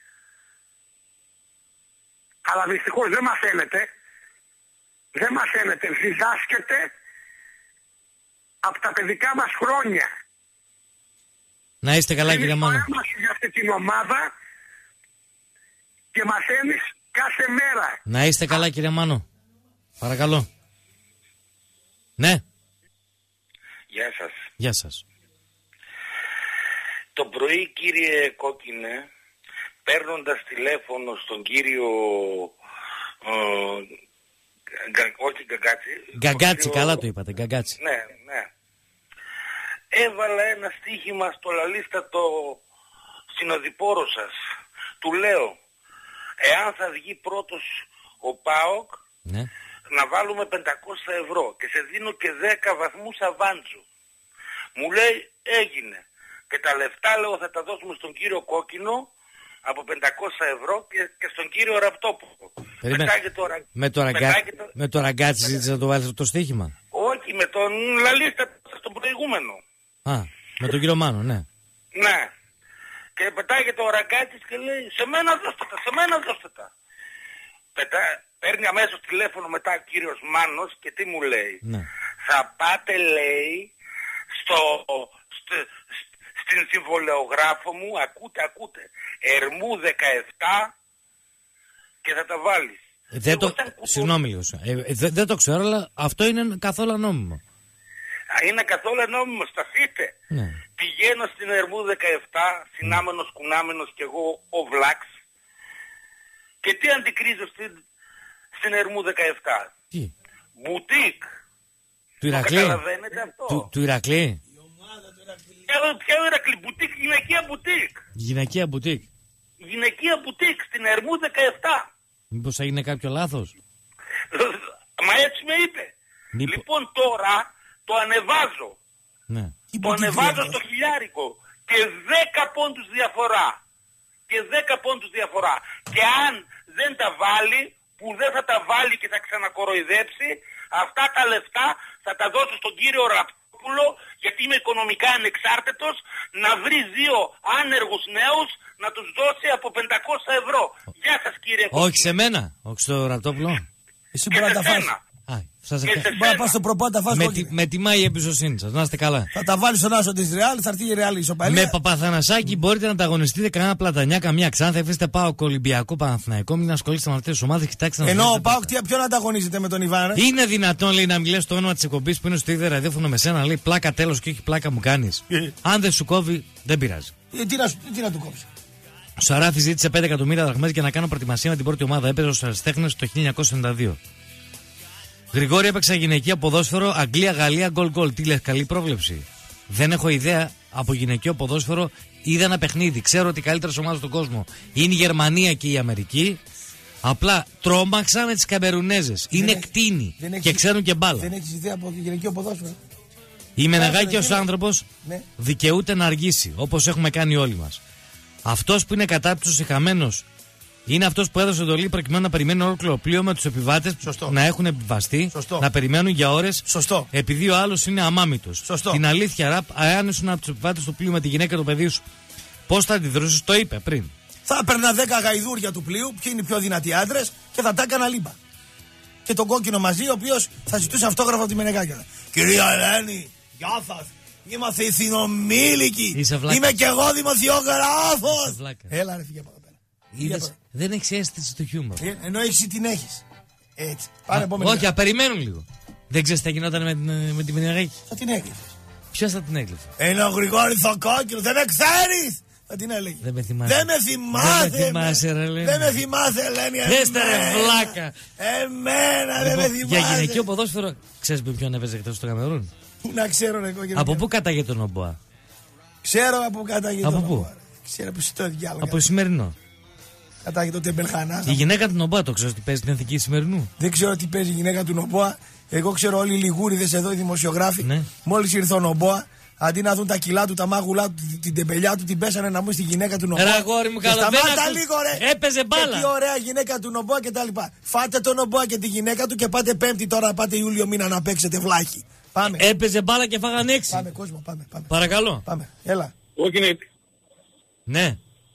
Αλλά δυστυχώς δεν μαθαίνεται, δεν μαθαίνεται, διδάσκεται από τα παιδικά μας χρόνια. Να είστε καλά, κύριε Μάνο. Είναι για αυτή την ομάδα και μαθαίνεις κάθε μέρα. Να είστε καλά, κύριε Μάνο. Παρακαλώ. Ναι. Γεια σας. Γεια σας. Το πρωί, κύριε Κόκκινε, παίρνοντας τηλέφωνο στον κύριο ε, γκα, όχι Γκαγκάτσι. Γκαγκάτσι, κύριο... καλά το είπατε, Γκαγκάτσι. Ναι, ναι. Έβαλα ένα στοίχημα στο λαλίστατο συνοδοιπόρο σας. Του λέω, εάν θα βγει πρώτος ο ΠΑΟΚ, ναι, να βάλουμε πεντακόσια ευρώ και σε δίνω και δέκα βαθμούς αβάντσου. Μου λέει, έγινε. Και τα λεφτά, λέω, θα τα δώσουμε στον κύριο Κόκκινο από πεντακόσια ευρώ και, και στον κύριο Ραπτόπουλο. Περίμενε. Τώρα, με το, ραγκα... το... με το ραγκάτσι ζήτησε να το βάλεις το στοίχημα. Όχι, με τον λαλίστα, στον προηγούμενο. Α, με τον κύριο Μάνο, ναι. Ναι. Και πετάγεται ο ραγκάτσις και λέει, σε μένα δώστε τα, σε μένα δώστε τα. Πετά... Παίρνει αμέσως τηλέφωνο μετά ο κύριος Μάνος και τι μου λέει. Ναι. Θα πάτε, λέει, στο, στο, στην συμβολεογράφο μου, ακούτε, ακούτε, Ερμού δεκαεπτά και θα τα βάλεις. Ε, δεν το... Συγγνώμη λίγο. Ε, ε, δεν, δεν το ξέρω, αλλά αυτό είναι καθόλου νόμιμο. Είναι καθόλου νόμιμο, σταθείτε. Ναι. Πηγαίνω στην Ερμού δεκαεπτά, συνάμενος κουνάμενος κι εγώ ο Βλάξ, και τι αντικρίζω στην, στην Ερμού δεκαεπτά. Τι? Μπουτίκ. Του Ηρακλή. Καταλαβαίνετε αυτό. Του, του Ηρακλή. Ποιο Ηρακλή, μπουτίκ, γυναικεία μπουτίκ. Γυναικεία μπουτίκ. Γυναικεία μπουτίκ στην Ερμού δεκαεπτά. Μήπως έγινε κάποιο λάθος? Μα έτσι με είπε. Μήπω... Λοιπόν τώρα το ανεβάζω. Ναι. Το ανεβάζω στο χιλιάρικο και δέκα πόντους διαφορά. Και δέκα πόντους διαφορά. Και αν δεν τα βάλει, που δεν θα τα βάλει και θα ξανακοροϊδέψει, αυτά τα λεφτά θα τα δώσω στον κύριο Ραπτόπουλο, γιατί είμαι οικονομικά ανεξάρτητος, να βρει δύο άνεργους νέους να τους δώσει από πεντακόσια ευρώ. Γεια σας, κύριε Κόκκινε. Όχι σε μένα, όχι στο Ραπτόπουλο. Εσύ μπορεί να τα φας. Σας ευχαριστώ. Μπορεί να πας στο προπόντα, φας με, κόκκινη. τη, με τιμάει η εμπιστοσύνη σας, να είστε καλά. Θα τα βάλεις στον άσο της Ρεάλ, θα έρθει η Ρεάλ ισοπαλία. Με Παπαθανασάκη μπορείτε να ανταγωνιστείτε κανένα Πλατανιά, καμία Ξάνθα. Εφήστε ΠΑΟΚ, Ολυμπιακό, Παναθηναϊκό. Μην ασχολείστε με αυτές τις ομάδες, κοιτάξτε να. Ενώ ο ΠΑΟΚ ποιον ανταγωνίζεται με τον Ιβάν. Είναι δυνατόν, λέει, να μιλάς το όνομα της εκπομπής που είναι στο ίδιο ραδιόφωνο με σένα, λέει πλάκα τέλος και όχι πλάκα μου κάνεις. Αν δεν σου κόβει, δεν πειράζει. Ε, τι, να, τι να του κόψει. Ο Σαράφης ζήτησε πέντε εκατομμύρια δραχμές για να κάνω προετοιμασία με την πρώτη ομάδα. Έπαιζε ως αριστέχνης το χίλια εννιακόσια ενενήντα δύο. Γρηγόρη, έπαιξα γυναικείο ποδόσφαιρο, Αγγλία-Γαλλία, γκολ-γκολ. Τι λες, καλή πρόβλεψη. Δεν έχω ιδέα από γυναικείο ποδόσφαιρο. Είδα ένα παιχνίδι. Ξέρω ότι οι καλύτερες ομάδες στον κόσμο είναι η Γερμανία και η Αμερική. Απλά τρόμαξα με τις Καμερουνέζες. Είναι κτίνοι και ξέρουν και μπάλα. Δεν έχεις ιδέα από γυναικείο ποδόσφαιρο. Η Μενεγάκιος άνθρωπος ναι. δικαιούται να αργήσει, όπως έχουμε κάνει όλοι μας. Αυτός που είναι κατάπτυστος ή χαμένος είναι αυτός που έδωσε εντολή προκειμένου να περιμένει όλο πλοίο με τους επιβάτες. Σωστό. Να έχουν επιβαστεί, Σωστό. να περιμένουν για ώρες. Σωστό. Επειδή ο άλλος είναι αμάμητος. Σωστό. Την αλήθεια, ραπ, αν ήσουν από τους επιβάτες του πλοίου με τη γυναίκα του παιδί σου, πώς θα αντιδρούσες, το είπε πριν. Θα έπαιρνα δέκα γαϊδούρια του πλοίου, ποιοι είναι οι πιο δυνατοί άντρες, και θα τα έκανα λίμπα. Και τον κόκκινο μαζί, ο οποίος θα ζητούσε αυτόγραφο από τη Μενεγάκια. Κυρία Ελένη, γεια σας. Είμαστε οι συνομήλικοι. Είμαι κι εγώ δημοσιογράφος. Έλα, ρε, φύγε από εδώ πέρα. Είδες, δεν έχεις αίσθηση του χιούμορ. Ε, ενώ έχεις την έχεις. Έτσι. Πάμε επόμενη. Όχι, απεριμένουν λίγο. Δεν ξέρεις τι θα γινόταν με, με τη Μενεγάκη. Θα την έκλειφε. Ποιος θα την έκλειφε? Ένα Γρηγόρης ο κόκκινος, δεν με ξέρεις. Θα την έλεγε. Δεν με θυμάσαι. Δεν με θυμάσαι. Δεν με θυμάσαι, ρε Ελένη. Δεν με θυμάσαι, Ελένη. Έστε ρε βλάκα. Εμένα δεν με θυμάσαι. Για γυναικείο ποδόσφαιρο, ξέρεις με ποιον έπαιζε χτες στο Καμερούν? Πού να ξέρω, ρε κόκκινο. Από πού κατάγεται τον Ομποά? Ξέρω από πού κατάγεται τον Ομποά. Από πού? Ξέρω που στο διάλογο. Από Σημερινό. Κατάγεται ο Τεμπελχανάς. Η γυναίκα του Νομπόα, το ξέρω ότι παίζει την εθνική Σημερινού. Δεν ξέρω τι παίζει η γυναίκα του Νομπόα. Εγώ ξέρω όλοι οι λιγούριδες εδώ, οι δημοσιογράφοι. Ναι. Μόλις ήρθε ο Νομπόα, αντί να δουν τα κιλά του, τα μάγουλά του, την τεμπελιά του, την πέσανε να μου στη γυναίκα του Νομπόα. Ρε αγόρι μου, καλά. Σταμάτα λίγο, ρε. Έπαιζε μπάλα. Και τι ωραία γυναίκα του Νομπόα και τα λοιπά. Φάτε τον Νομπόα και τη γυναίκα του και πάτε Πέμπτη τώρα, πάτε Ιούλιο μήνα να παίξετε βλάχη. Πάμε. Έπαιζε μπάλα και φάγαν έξι. Πάμε, κόσμο, πάμε. πάμε. Παρακαλώ. Πάμε, έλα. Κόκκινη. Ναι.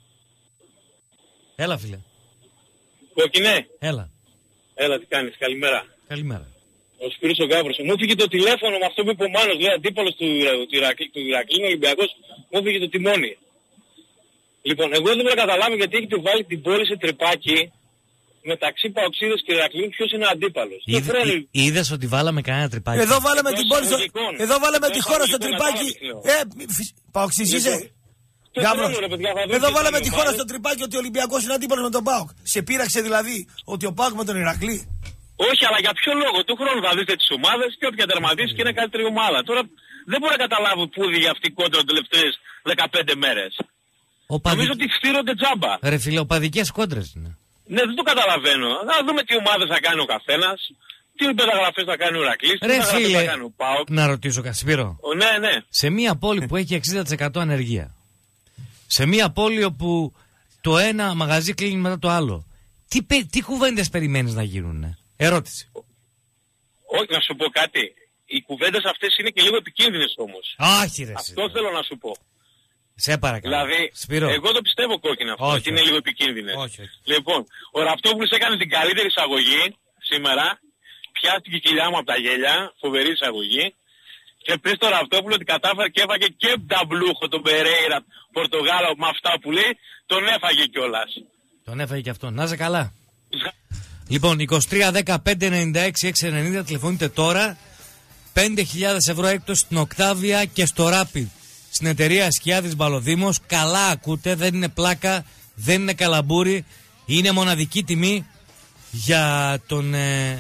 Έλα, φίλε. Κόκκινε. Έλα. Έλα, τι κάνεις, καλημέρα. Καλημέρα. Ο Σπύρος ο Γάβρος. Μου έφυγε το τηλέφωνο με αυτό που είπε ο Μάνος, λέει αντίπαλος του, του, του Ηρακλή, Ολυμπιακός, μου έφυγε το τιμόνι. Λοιπόν, εγώ δεν μπορώ να καταλάβω γιατί έχετε βάλει την πόλη σε τρυπάκι μεταξύ Παοξίδες και Ηρακλή, ποιος είναι ο αντίπαλος. Είδες ότι βάλαμε κανένα τρυπάκι? Εδώ βάλαμε την πόλη στο... Εδώ βάλαμε τη χώρα στο τρυπάκι. Ε, Παοξής είσαι. Γάβρος. Εδώ βάλαμε τη χώρα στο τρυπάκι ότι ο Ολυμπιακός είναι αντίπαλος με τον ΠΑΟΚ. Σε πείραξε δηλαδή ότι ο ΠΑΟΚ με τον Ηρακλή? Όχι, αλλά για ποιο λόγο? Του χρόνου θα δείτε τις ομάδες και όποια τερματίσει και είναι καλύτερη ομάδα. Τώρα δεν μπορώ να καταλάβω πού οδηγεί αυτή η κόντρα τις τελευταίες δεκαπέντε μέρες. Οπαδι... Νομίζω ότι στήρονται τζάμπα. Ρε φίλε, οπαδικές κόντρες είναι. Ναι, δεν το καταλαβαίνω. Να δούμε τι ομάδες θα κάνει ο καθένας, τι μεταγραφές θα κάνει ο Ηρακλής, τι μεταγραφές θα κάνει ο ΠΑΟΚ. Να ρωτήσω, Κασπύρο. Ναι, ναι. Σε μια πόλη που έχει εξήντα τοις εκατό ανεργία, σε μια πόλη όπου το ένα μαγαζί κλείνει μετά το άλλο, τι, τι κουβέντες περιμένεις να γίνουνε? Ερώτηση. Όχι, να σου πω κάτι. Οι κουβέντες αυτές είναι και λίγο επικίνδυνες όμως. Όχι, ρε. Αυτό εσύ. Θέλω να σου πω. Σε παρακαλώ. Δηλαδή, Σπύρο. Εγώ το πιστεύω κόκκινα αυτό. Όχι, ότι είναι λίγο επικίνδυνες. Όχι, όχι. Λοιπόν, ο Ραπτόπουλος έκανε την καλύτερη εισαγωγή σήμερα. Πιάστηκε η κοιλιά μου από τα γέλια. Φοβερή εισαγωγή. Και πες στο Ραπτόπουλο ότι κατάφερε και έφαγε και νταμπλούχο τον Περέιρα Πορτογάλο με αυτά που λέει. Τον έφαγε κιόλας. Τον έφαγε κι αυτό. Να είσαι καλά. Λοιπόν, είκοσι τρία δέκα πέντε ενενήντα έξι έξι ενενήντα, τηλεφωνείτε τώρα. πέντε χιλιάδες ευρώ έκπτωση στην Οκτάβια και στο Rapid. Στην εταιρεία Σκιάδης Μπαλοδήμος. Καλά ακούτε, δεν είναι πλάκα, δεν είναι καλαμπούρι. Είναι μοναδική τιμή για τον... Ε...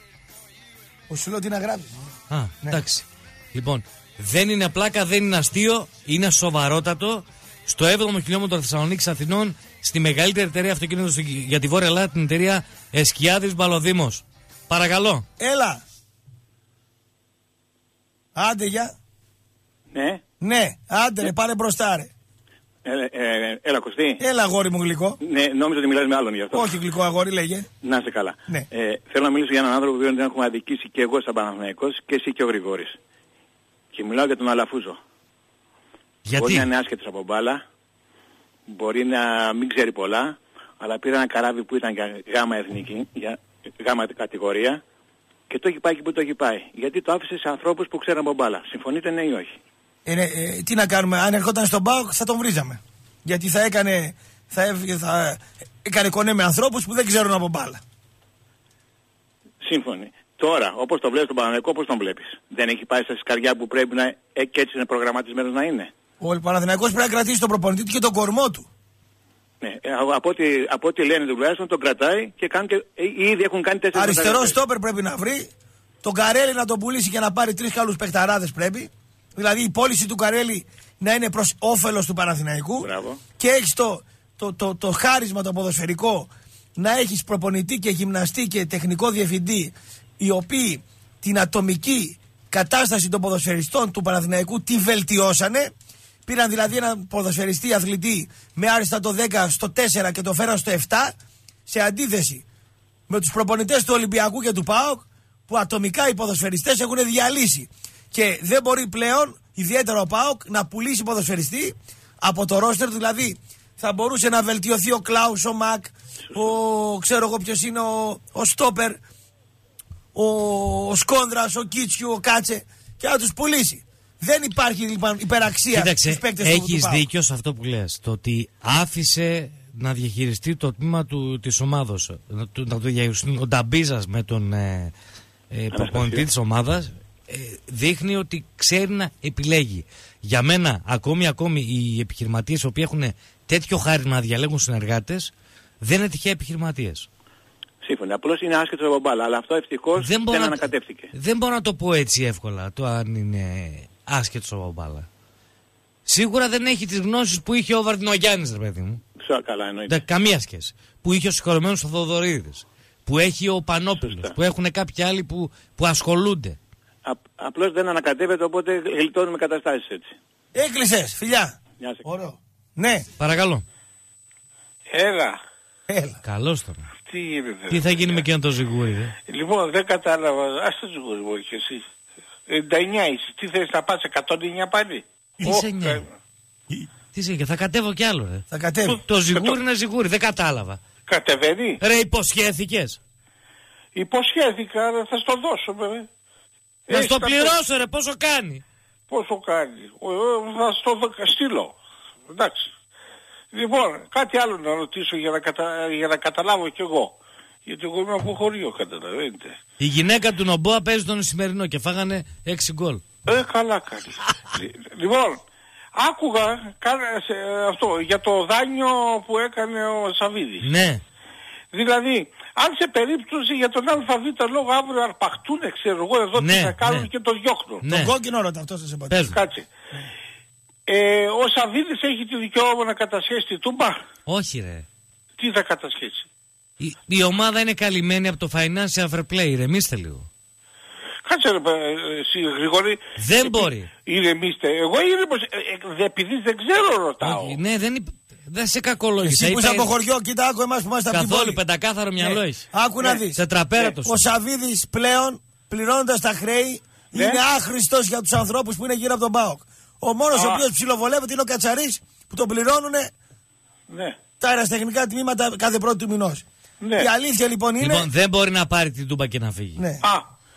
Ο σου λέω τι να γράψεις. Α, ναι. Εντάξει. Λοιπόν, δεν είναι πλάκα, δεν είναι αστείο, είναι σοβαρότατο. Στο έβδομο χιλιόμετρο Θεσσαλονίκης Αθηνών, στη μεγαλύτερη εταιρεία αυτοκίνητος για τη Βόρεια Ελλάδα, την εταιρεία Σκιάδης Μπαλοδήμος. Παρακαλώ. Έλα. Άντε, για. Ναι. Ναι, άντε ρε, πάρε μπροστά ρε. Ε, ε, έλα Κωστή. Έλα αγόρι μου γλυκό. Ναι, νόμιζα ότι μιλάς με άλλον γι' αυτό. Όχι γλυκό αγόρι, λέγε. Να είσαι καλά. Ναι. Ε, θέλω να μιλήσω για έναν άνθρωπο που δεν έχουμε αδικήσει και εγώ σαν Παναθηναϊκός και εσύ και ο Γρηγόρης. Και μιλάω για τον Αλαφούζο. Γιατί? Μπορεί να είναι άσχετος από μπάλα, μπορεί να μην ξέρει πολλά, αλλά πήρε ένα καράβι που ήταν για γάμα εθνική, για γάμα κατηγορία και το έχει πάει και που το έχει πάει. Γιατί το άφησε σε ανθρώπους που ξέρουν από μπάλα. Συμφωνείτε ναι ή όχι? Ε, ε, τι να κάνουμε, αν ερχόταν στον ΠΑΟΚ θα τον βρίζαμε. Γιατί θα έκανε, θα, θα έκανε κονέ με ανθρώπους που δεν ξέρουν από μπάλα. Σύμφωνοι. Τώρα, όπως το βλέπεις τον Παναθηναϊκό, πώς τον βλέπεις? Δεν έχει πάει στα σκαριά που πρέπει να ε, και έτσι είναι προγραμματισμένος να είναι? Ο Παναθηναϊκός πρέπει να κρατήσει τον προπονητή του και τον κορμό του. Ναι, ε, από, ό,τι, από ό,τι λένε τουλάχιστον τον κρατάει και κάνουν και, ε, ήδη έχουν κάνει τέσσερις. Αριστερό στόπερ πρέπει να βρει. Τον Καρέλη να τον πουλήσει και να πάρει τρεις καλούς παιχταράδες πρέπει. Δηλαδή η πώληση του Καρέλη να είναι προς όφελος του Παναθηναϊκού. Μπράβο. Και έχεις το, το, το, το χάρισμα το ποδοσφαιρικό να έχεις προπονητή και γυμναστή και τεχνικό διευθυντή οι οποίοι την ατομική κατάσταση των ποδοσφαιριστών του Παναθηναϊκού τη βελτιώσανε. Πήραν δηλαδή έναν ποδοσφαιριστή αθλητή με άριστα το δέκα στο τέσσερα και το φέραν στο επτά, σε αντίθεση με τους προπονητές του Ολυμπιακού και του ΠΑΟΚ που ατομικά οι ποδοσφαιριστές έχουν διαλύσει. Και δεν μπορεί πλέον, ιδιαίτερα ο ΠΑΟΚ, να πουλήσει ποδοσφαιριστή από το ρόστερ. Δηλαδή θα μπορούσε να βελτιωθεί ο Κλάους, ο Μακ, ο ξέρω εγώ ποιος είναι, ο, ο Στόπερ, ο, ο Σκόνδρας, ο Κίτσιου, ο Κάτσε και να τους πουλήσει. Δεν υπάρχει λοιπόν υπεραξία στους παίκτες του ΠΑΟΚ. Έχεις δίκιο σε αυτό που λες. Το ότι άφησε να διαχειριστεί το τμήμα του, της ομάδος, να το, να το διαχειριστεί ο Νταμπίζας με τον ε, ε, προπονητή της ομάδας, ε, δείχνει ότι ξέρει να επιλέγει. Για μένα, ακόμη, ακόμη οι επιχειρηματίες οι οποίοι έχουν τέτοιο χάρισμα να διαλέγουν συνεργάτες, δεν είναι τυχαία επιχειρηματίες. Σύμφωνα. Απλώς είναι άσχετο από μπάλα, αλλά αυτό ευτυχώς δεν, δεν ανακατεύτηκε. Δεν μπορώ να το πω έτσι εύκολα, το αν είναι άσχετο από μπάλα. Σίγουρα δεν έχει τις γνώσεις που είχε ο Βαρδινογιάννης, ρε παιδί μου. Ψω, καλά εννοείται. Δεν, καμία σχέση. Που είχε ο συγχωρεμένος ο Θοδωρίδης. Που έχει ο Πανόπουλος. Που έχουν κάποιοι άλλοι που, που ασχολούνται. Α, απλώς δεν ανακατεύεται, οπότε γλιτώνουμε καταστάσεις έτσι. Έκλεισες, φιλιά. Γεια σας. Ωραίο. Ναι. Παρακαλώ. Έλα. Έλα. Καλώς τώρα. Τι γίνεται. Τι θα γίνει με εκείνο το ζυγούρι, ε? Λοιπόν, δεν κατάλαβα. Ας το ζυγούρι μου και εσύ. ενενήντα εννιά είσαι. Τι θες να πας εκατόν εννιά πάλι. Τι σε εννιά. Τι σε θα κατέβω κι άλλο, ρε. Θα κατέβω. Το, το ζυγούρι είναι ζυγούρι, δεν κατάλαβα. Κατεβαίνει. Ρε, υποσχέθηκες. Υποσχέθηκα, ρε, θα στο δώσω, ρε. Να στο πληρώσω, ρε, πόσο κάνει. Πόσο κάνει. Θα στο στείλω. Εντάξει. Λοιπόν, κάτι άλλο να ρωτήσω για να, κατα... για να καταλάβω κι εγώ. Γιατί εγώ είμαι από χωριό, καταλαβαίνετε. Η γυναίκα του Νομπόα παίζει τον σημερινό και φάγανε έξι γκολ. Ε, καλά κάνει. Λοιπόν, άκουγα σε, αυτό για το δάνειο που έκανε ο Σαββίδης. Ναι. Δηλαδή, αν σε περίπτωση για τον ΑΒ λόγο αύριο αρπαχτούν, ξέρω εγώ εδώ ναι, τι θα κάνουν ναι. και το διώχνουν. Ναι. Τον κόκκινο ρώτα αυτό θα σε πατήσει. Κάτσε. Ε, ο Σαββίδης έχει τη δικαίωμα να κατασχέσει τη Τούμπα. Όχι ρε. Τι θα κατασχέσει. Η, η ομάδα είναι καλυμμένη από το financial fair play. Ηρεμήστε λίγο. Κάτσε ρε εσύ Γρηγόρη. Δεν επί... μπορεί. Ηρεμήστε. Εγώ ηρεμος, ε, ε, επειδή δεν ξέρω ρωτάω. Όχι, ναι δεν είναι. Δεν σε κακολόγησα. Εσύ που είσαι από χωριό, κοίτα, άκου εμάς που είμαστε από την πόλη. Καθόλου πεντακάθαρο μυαλό έχει. Άκου να δεις. Τετραπέρατος. Ο Σαββίδης πλέον πληρώνοντας τα χρέη ναι. είναι άχρηστος για τους ανθρώπους που είναι γύρω από τον ΠΑΟΚ. Ο μόνος ο οποίος ψιλοβολεύεται είναι ο Κατσαρής που τον πληρώνουν ναι. τα αεραστεχνικά τμήματα κάθε πρώτη του μηνός. Ναι. Η αλήθεια λοιπόν είναι. Λοιπόν, δεν μπορεί να πάρει την Τούμπα και να φύγει. Ναι. Α,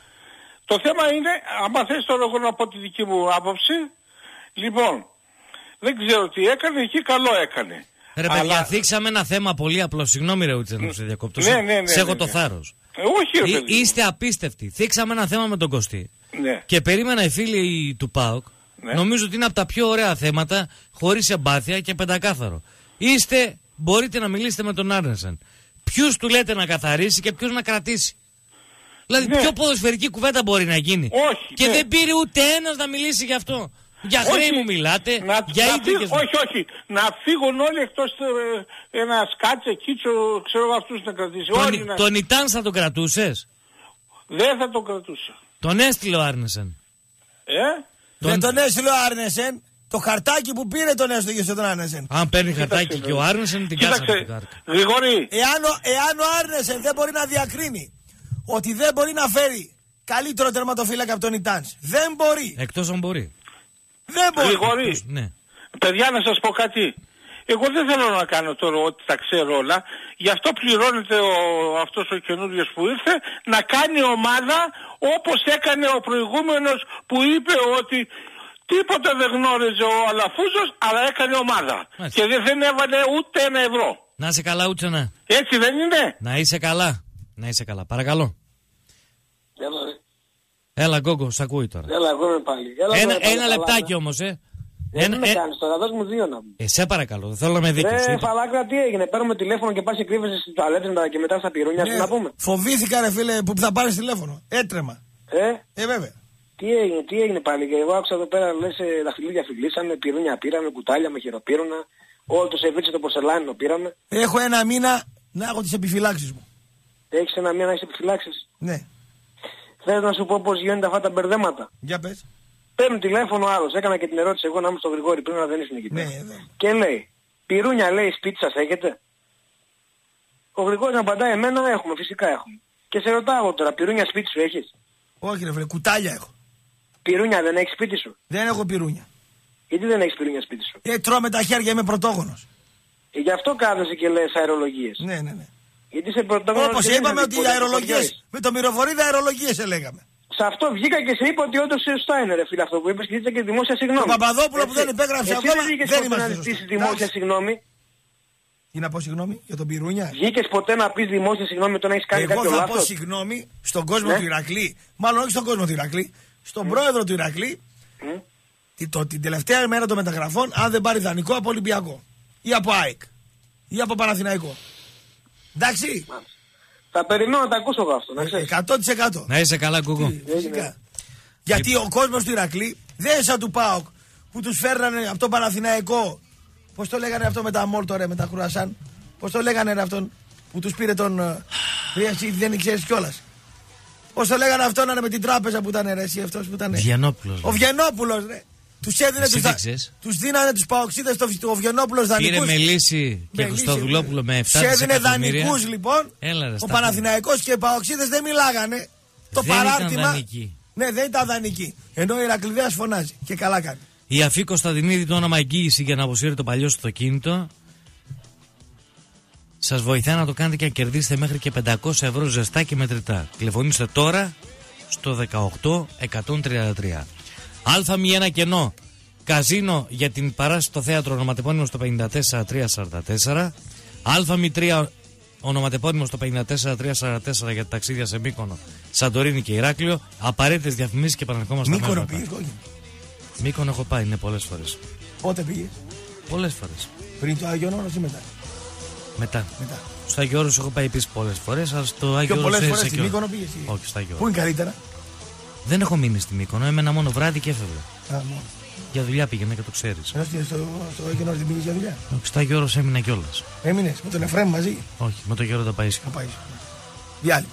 το θέμα είναι, άμα θες τώρα εγώ να πω τη δική μου άποψη, λοιπόν, δεν ξέρω τι έκανε, εκεί καλό έκανε. Ρε παιδιά, αλλά... θίξαμε ένα θέμα πολύ απλό. Συγγνώμη ρε Ούτσεν που σε διακόπτω. Ναι, ναι, ναι, σε έχω ναι, ναι. το θάρρος. Ε, όχι ρε Εί, είστε απίστευτοι. Θίξαμε ένα θέμα με τον Κωστή. Ναι. Και περίμενα οι φίλοι του ΠΑΟΚ. Ναι. Νομίζω ότι είναι από τα πιο ωραία θέματα, χωρίς εμπάθεια και πεντακάθαρο. Είστε, μπορείτε να μιλήσετε με τον Άρνεσεν. Ποιους του λέτε να καθαρίσει και ποιους να κρατήσει. Δηλαδή, ναι. πιο ποδοσφαιρική κουβέντα μπορεί να γίνει. Όχι. Και ναι. δεν πήρε ούτε ένας να μιλήσει γι' αυτό. Για χρέη μου μιλάτε, να, για να ίδρυγες. Φύγ, όχι, όχι. Να φύγουν όλοι εκτός ε, ένα σκάτσε, κίτσο, ξέρω αυτούς να κρατήσει. Τον, όλοι να... τον Ιτάν θα τον κρατούσες. Δεν θα τον κρατούσα. Τον έστειλε ο Άρνεσεν. Ε? Τον... Δεν τον έστειλε ο Άρνεσεν. Το χαρτάκι που πήρε τον έστειλε στον Άρνεσεν. Αν παίρνει χαρτάκι και ο Άρνεσεν την κάσα την κάρτα. Γρηγόρη. Εάν, εάν ο Άρνεσεν δεν μπορεί να διακρίνει ότι δεν μπορεί να φέρει καλύτερο τερματοφύλακα από τον Ιτάνς. Δεν μπορεί. Εκτός αν μπορεί. Δεν μπορεί. Γρηγόρη. Ναι. Παιδιά να σας πω κάτι. Εγώ δεν θέλω να κάνω τώρα ότι τα ξέρω όλα. Γι' αυτό πληρώνεται ο, αυτός ο καινούριος που ήρθε να κάνει ομάδα όπως έκανε ο προηγούμενος που είπε ότι τίποτα δεν γνώριζε ο Αλαφούζος αλλά έκανε ομάδα. Μάλιστα. Και δεν, δεν έβαλε ούτε ένα ευρώ. Να είσαι καλά Ούτσενα. Έτσι δεν είναι. Να είσαι καλά. Να είσαι καλά. Παρακαλώ. Έλα, Έλα Γκόγκο, σ' ακούει τώρα. Έλα, εγώ είμαι πάλι. Έλα, ένα πάλι, ένα καλά, λεπτάκι ναι. όμως, ε. Δεν με κάνεις τώρα, δώσ' μου δύο να μου. Ε, σε παρακαλώ, δεν θέλω να με δίκαιος. Ε, φαλάκρα, τι έγινε, παίρνουμε τηλέφωνο και πας και κρύβεσαι στις τουαλέτες και μετά στα πυρούνια σου να πούμε. Φοβήθηκα ρε φίλε που θα πάρεις τηλέφωνο. Έτρεμα. Ε, ε βέβαια. Τι έγινε, τι έγινε πάλι, και εγώ άκουσα εδώ πέρα λες δαχτυλίδια φιλήσαμε, πυρούνια πήραμε, κουτάλια με χειροπύρουνα, όλο το σερβίτσιο το πορσελάνινο πήραμε. Έχω ένα μήνα να έχω τις επιφυλάξεις μου. Έχεις ένα μήνα να έχεις επιφυλάξεις. Ναι. Θες να σου πω πώς γίνονται αυτά τα μπερδέματα. Για πες. Παίρνει τηλέφωνο άλλος, έκανα και την ερώτηση εγώ να είμαι στον Γρηγόρη πριν, αλλά δεν ήσουν εκεί πέρα. Ναι, ναι. Και λέει, πυρούνια λέει σπίτι σας έχετε. Ο Γρηγόρης να απαντάει, εμένα έχουμε, φυσικά έχουμε. Και σε ρωτάω τώρα, πυρούνια σπίτι σου έχεις. Όχι ρε φίλε, κουτάλια έχω. Πυρούνια δεν έχεις σπίτι σου. Δεν έχω πυρούνια. Γιατί δεν έχεις πυρούνια σπίτι σου. Ε, τρώω με τα χέρια, είμαι πρωτόγονος. Ε, γι' αυτό κάθεσαι και λες αερολογίες. Ναι, ναι, ναι. Γιατί είσαι πρωτόγονος. Όπως είπαμε ότι οι αερολογίες, με το μυροφορίδα αερολογίες έλεγαμε. Σε αυτό βγήκα και σε είπα ότι όντως σωστά είναι ρε φίλε αυτό που είπες και ζήτησα και δημόσια συγγνώμη. Το Παπαδόπουλο που δεν υπέγραψε ακόμα δεν είμαστε να ζητήσεις δημόσια συγγνώμη. Τι να πω συγγνώμη για τον πυρούνια. Βγήκες ποτέ να πεις δημόσια συγγνώμη όταν έχεις κάνει εγώ κάποιο λάθος. Εγώ θα πω συγγνώμη στον κόσμο ναι. του Ηρακλή. Μάλλον όχι στον κόσμο του Ηρακλή. Στον mm. πρόεδρο του Ηρακλή. Mm. Την, το, την τελευταία μέρα των μεταγραφών αν δεν πάρει δανεικό από Ολυμπιακό. Ή από ΑΕΚ. Ή από Παναθηναϊκό. Εντάξει. Mm. Θα περιμένω να τα ακούσω εγώ αυτό, να ξέρεις. εκατό τοις εκατό. Να είσαι καλά, Κούκο. Γιατί ο κόσμος του Ηρακλή δεν είναι σαν του ΠΑΟΚ που τους φέρνανε από τον Παναθηναϊκό. Πώς το λέγανε αυτό με τα μόλτο ρε, με τα κρουασάν. Πώς το λέγανε ρε αυτόν που τους πήρε τον... Εσύ δεν ξέρεις κιόλας. Πώς το λέγανε αυτόν ρε, με την τράπεζα που ήταν ρε, εσύ αυτός που ήταν. Βιενόπουλος. Ο Βιενόπουλος ρε. Τους έδινε τους, δα... τους δίνανε τους παοξίδες το ο Βιενόπουλος δανεικούς. Πήρε Μελίσση και Χριστοδουλόπουλο με εφτά δισεκατομμύρια. Τους έδινε δανεικούς λοιπόν. Έλα, ο Παναθηναϊκός και οι παοξίδες δεν μιλάγανε. Το δεν παράρτημα. Ήταν δανεική. Ναι, δεν ήταν δανεική. Ενώ ο Ηρακλειδέας φωνάζει και καλά κάνει. Η Αφή Κωνσταντινίδη το όνομα εγγύηση για να αποσύρει το παλιό αυτοκίνητο. Σας βοηθάει να το κάνετε και να κερδίσετε μέχρι και πεντακόσια ευρώ ζεστά και μετρητά. Τηλεφωνήστε τώρα στο δεκαοκτώ εκατόν τριάντα τρία. Α μη ένα κενό. Καζίνο για την παράσταση στο θέατρο ονοματεπώνυμο στο πενήντα τέσσερα τριακόσια σαράντα τέσσερα. Α μη τρία ονοματεπώνυμο στο πενήντα τέσσερα τριακόσια σαράντα τέσσερα για ταξίδια σε Μύκονο, Σαντορίνη και Ηράκλειο. Απαραίτητες διαφημίσεις και επανερχόμαστε στα Μύκονο πήγες, όχι. Μύκονο έχω πάει, ναι, πολλές φορές. Πότε πήγες? Πολλές φορές. Πριν το Άγιον Όρος ή μετά? Μετά. μετά. Στο Άγιο Όρος έχω πάει επίσης πολλές φορές, αλλά στο Άγιο Όρος. Πιο πολλές φορές στη Μύκονο πήγες? Όχι, στο Άγιο Όρος. Πού είναι καλύτερα? Δεν έχω μείνει στη Μύκονο, έμενα μόνο βράδυ και έφευγα. Α, μόνο. Για δουλειά πήγαινα και το ξέρεις. Ενώ στο, στο Άγιο Όρος δεν πήγες για δουλειά? Όχι, στο Άγιο Όρος έμεινα κιόλας. Έμεινες με τον Εφραίμ μαζί? Όχι, με τον Γιώργο Παΐσιο. Διάλειμμα.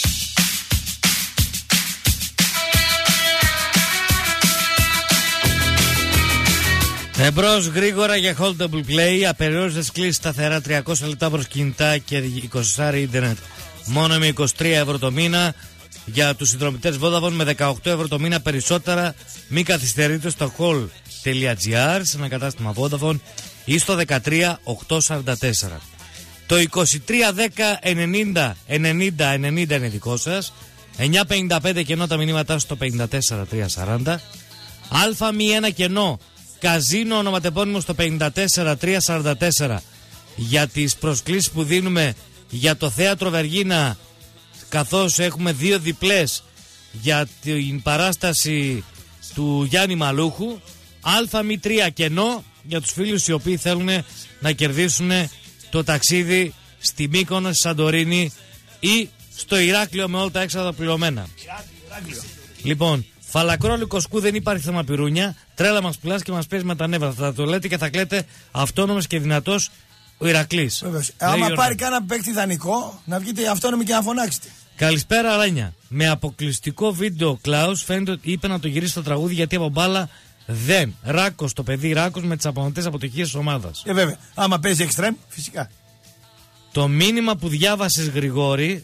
Εμπρός γρήγορα για holdable play, απεριόριστες κλήσεις σταθερά τριακόσια λεπτά προς κινητά και είκοσι ίντερνετ. Μόνο με είκοσι τρία ευρώ το μήνα για τους συνδρομητές Vodafone, με δεκαοκτώ ευρώ το μήνα περισσότερα. Μην καθυστερείτε στο call.gr σε ένα κατάστημα Vodafone ή στο δεκατρία οκτακόσια σαράντα τέσσερα. Το είκοσι τρία δέκα ενενήντα ενενήντα ενενήντα είναι δικό σας. εννιακόσια πενήντα πέντε κενό τα μηνύματά στο πενήντα τέσσερα τριακόσια σαράντα. Α μη ένα κενό. Καζίνο ονοματεπώνυμο στο πενήντα τέσσερα τριακόσια σαράντα τέσσερα για τις προσκλήσεις που δίνουμε για το θέατρο Βεργίνα, καθώς έχουμε δύο διπλές για την παράσταση του Γιάννη Μαλούχου. Α μη τρία κενό για τους φίλους οι οποίοι θέλουν να κερδίσουν το ταξίδι στη Μύκονο, στη Σαντορίνη ή στο Ηράκλειο με όλα τα έξοδα πληρωμένα. Λοιπόν, Φαλακρόλη Κοσκού δεν υπάρχει θέμα πυρούνια. Τρέλα μας πουλάς και μας παίζει με τα νεύρα. Θα το λέτε και θα κλαίτε αυτόνομος και δυνατός ο Ηρακλής. Βεβαίως. Άμα πάρει κάνα παίκτη δανεικό, να βγείτε αυτόνομοι και να φωνάξετε. Καλησπέρα, Ράνια. Με αποκλειστικό βίντεο ο Κλάους φαίνεται ότι είπε να το γυρίσει το τραγούδι γιατί από μπάλα δεν. Ράκος, το παιδί Ράκος με τις απονοτές αποτυχίες της ομάδας. Ε, βέβαια. Άμα παίζει εξτρέμ, φυσικά. Το μήνυμα που διάβασες, Γρηγόρη,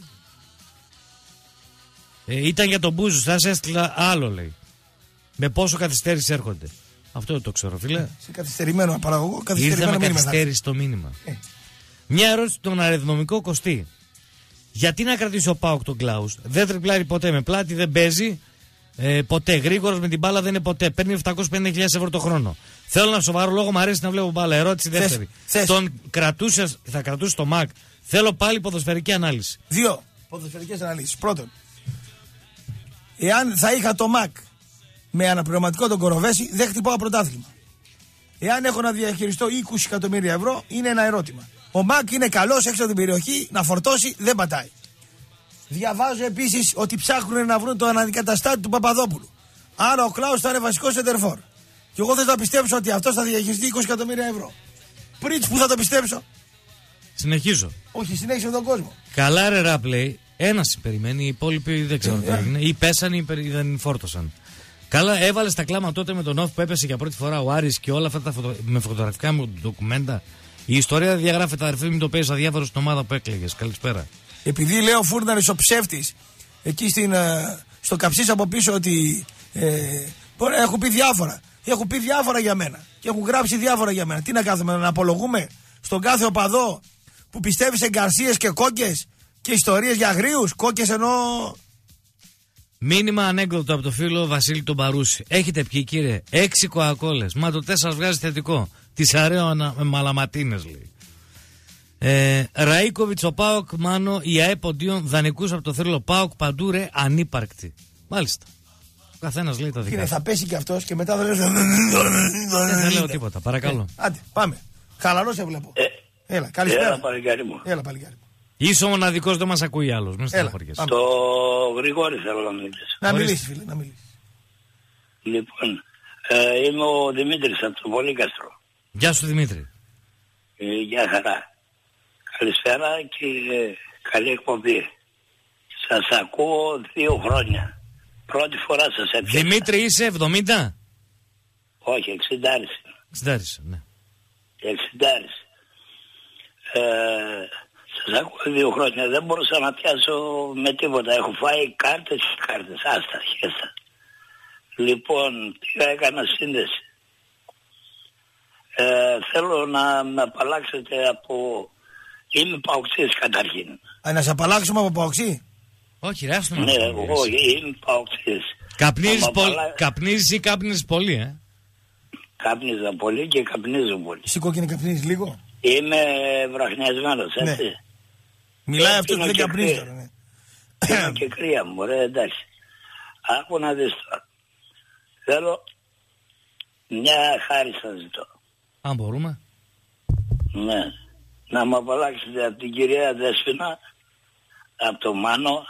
ε, ήταν για τον Μπούζο. Σας έστειλα άλλο, λέει. Με πόσο καθυστέρηση έρχονται. Αυτό δεν το ξέρω, φίλε. Σε καθυστερημένο παραγωγό, καθυστερημένο μήνυμα. μήνυμα. Καθυστέρηση το μήνυμα. Ε. Μια ερώτηση στον αριθμομικό Κωστή. Γιατί να κρατήσει ο Πάοκ τον Κλάους? Δεν τριπλάρει ποτέ με πλάτη, δεν παίζει ε, ποτέ. Γρήγορος με την μπάλα δεν είναι ποτέ. Παίρνει επτακόσιες πενήντα χιλιάδες ευρώ το χρόνο. Θέλω ένα σοβαρό λόγο, μου αρέσει να βλέπω μπάλα. Ερώτηση δεύτερη. Θες. Τον κρατούσες, θα κρατούσε το ΜΑΚ? Θέλω πάλι ποδοσφαιρική ανάλυση. Δύο ποδοσφαιρικές αναλύσεις. Πρώτον, εάν θα είχα το ΜΑΚ με αναπληρωματικό τον Κοροβέση, δεν χτυπάω πρωτάθλημα. Εάν έχω να διαχειριστώ είκοσι εκατομμύρια ευρώ, είναι ένα ερώτημα. Ο Μακ είναι καλός έξω από την περιοχή, να φορτώσει δεν πατάει. Διαβάζω επίσης ότι ψάχνουν να βρουν το αναδικαταστάτη του Παπαδόπουλου. Άρα ο Κλάους θα είναι βασικός σεντερφόρ. Και εγώ δεν θα πιστέψω ότι αυτός θα διαχειριστεί είκοσι εκατομμύρια ευρώ. Πριτς, που θα το πιστέψω. Συνεχίζω. Όχι, συνέχισε τον κόσμο. Καλά, ρε Ράπλεϊ. Ένας περιμένει, οι υπόλοιποι δεν ξέρω τι έγινε. Ή πέσανε ή δεν φόρτωσαν. Καλά, έβαλε τα κλάμα τότε με τον Όφ που έπεσε για πρώτη φορά ο Άρης και όλα αυτά τα φωτο... με φωτογραφικά μου ντοκουμέντα. Η ιστορία διαγράφεται, αδερφή μου, το παίζει αδιάφορο στην ομάδα που έκλαιγες. Καλησπέρα. Επειδή λέει ο Φούρναρης ο ψεύτης εκεί στην, στο καψίς από πίσω ότι ε, μπορεί, έχουν πει διάφορα. Έχουν πει διάφορα για μένα. Και έχουν γράψει διάφορα για μένα. Τι να κάθομαι, να απολογούμε στον κάθε οπαδό που πιστεύει σε γκαρσίες και κόκκες και ιστορίες για αγρίους. Κόκκες εννοώ. Μήνυμα ανέκδοτο από το φίλο Βασίλη τον Παρούση. Έχετε πιει, κύριε, έξι κοακόλες. Μα το τέσσερα βγάζει θετικό. Τις αρέω με μαλαματίνες, λέει. Ε, Ραΐκοβιτς, ο Πάοκ, Μάνο, η ΑΕΠ Οντίον, δανεικούς από το θρύλο Πάοκ, παντού ρε, ανύπαρκτη. Μάλιστα. Ο καθένας λέει τα δικά. Κύριε, θα πέσει και αυτός και μετά θα λέω. Δεν θα λέω τίποτα, παρακαλώ. Ε, άντε, πάμε. Χαλαρό σε βλέπω. Ε, Έλα, καλησπέρα. Έλα, παλικάρι μου. Έλα, παλικάρι μου. Είσαι ο μοναδικός, δεν μας ακούει άλλος. Μην στεναχωριέσαι. Το Γρηγόρη θέλω να μιλήσω. Να μιλήσεις, φίλε, να μιλήσεις. Λοιπόν, ε, είμαι ο Δημήτρης από το Πολύκαστρο. Γεια σου, Δημήτρη. Ε, γεια χαρά. Καλησπέρα και ε, καλή εκπομπή. Σας ακούω δύο χρόνια. Πρώτη φορά σας έπιασα. Δημήτρη, είσαι εβδομήντα? Όχι, εξήντα. εξήντα, ναι. εξήντα. Ε, σας ακούω δύο χρόνια. Δεν μπορούσα να πιάσω με τίποτα. Έχω φάει κάρτες και κάρτες. Άστα, χέστα. Λοιπόν, πήγα, έκανα σύνδεση. Ε, θέλω να με απαλλάξετε από... Είμαι παοξής καταρχήν. Α, να σε απαλλάξουμε από παοξή? Όχι, ρε, άστο να Ναι, όχι, είμαι παοξής. Καπνίζεις, πο... απαλλα... καπνίζεις ή κάπνιζες πολύ, ε? Κάπνιζα πολύ και καπνίζω πολύ. Εσύ κόκκινη καπνίζεις λίγο? Είμαι βραχνιασμένος, έτσι. Ναι. Μιλάει αυτός που δεν καπνίζει τώρα, ναι. Είμαι και κρύα μου, ρε, εντάξει. Άκου να δεις τώρα. Θέλω μια χάρη σας ζητώ. Αν μπορούμε. Ναι. Να μου απαλλάξετε από την κυρία Δέσποινα, από το Μάνο,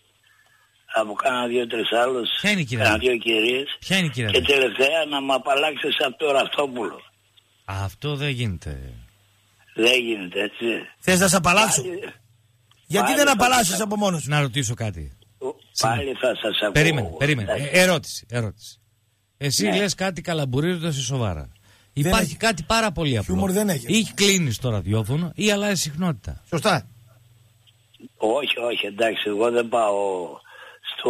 από κάνα δύο-τρεις άλλους, Ποια είναι η κυρία? κάνα δύο κυρίες. Ποια είναι η κυρία? Και τελευταία να μου απαλλάξεις από το Ραυτόπουλο. Αυτό δεν γίνεται. Δεν γίνεται, έτσι. Θες να σε απαλλάξω? Πάλι... Γιατί Πάλι δεν θα απαλλάσσεις σας... από μόνος σου? Να ρωτήσω κάτι. Πάλι θα σας ακούω. Περίμενε, περίμενε. Ε, ερώτηση, ερώτηση. Εσύ ναι. λες κάτι καλαμπουρίζοντας σοβαρά. Υπάρχει έχει. κάτι πάρα πολύ απλό. Χιούμορ δεν έχει. Ή κλείνεις το ραδιόφωνο ή αλλάζεις συχνότητα. Σωστά. Όχι, όχι, εντάξει, εγώ δεν πάω στο...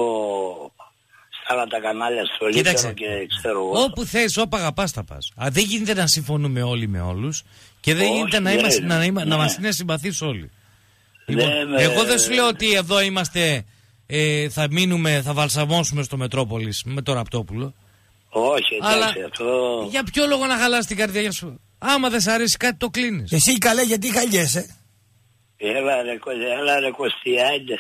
στα άλλα τα κανάλια, στο Λίπερο και ξέρω εγώ. Όπου θες, όπου αγαπάς θα πας. Α, δεν γίνεται να συμφωνούμε όλοι με όλους και δεν όχι, γίνεται να, ναι, είμαστε, ναι, να, να, ναι. να μας είναι συμπαθείς όλοι. Ναι, λοιπόν, με... Εγώ δεν σου λέω ότι εδώ είμαστε, ε, θα μείνουμε, θα βαλσαμώσουμε στο Μετρόπολης με το Ραπτόπουλο. Όχι, εντάξει, αλλά αυτό... για ποιο λόγο να χαλάς την καρδιά σου? Άμα δεν σ' αρέσει κάτι το κλείνεις. Εσύ καλέ, γιατί χαλιέσαι? Έλα ρε, έλα ρε Κωστιάντε.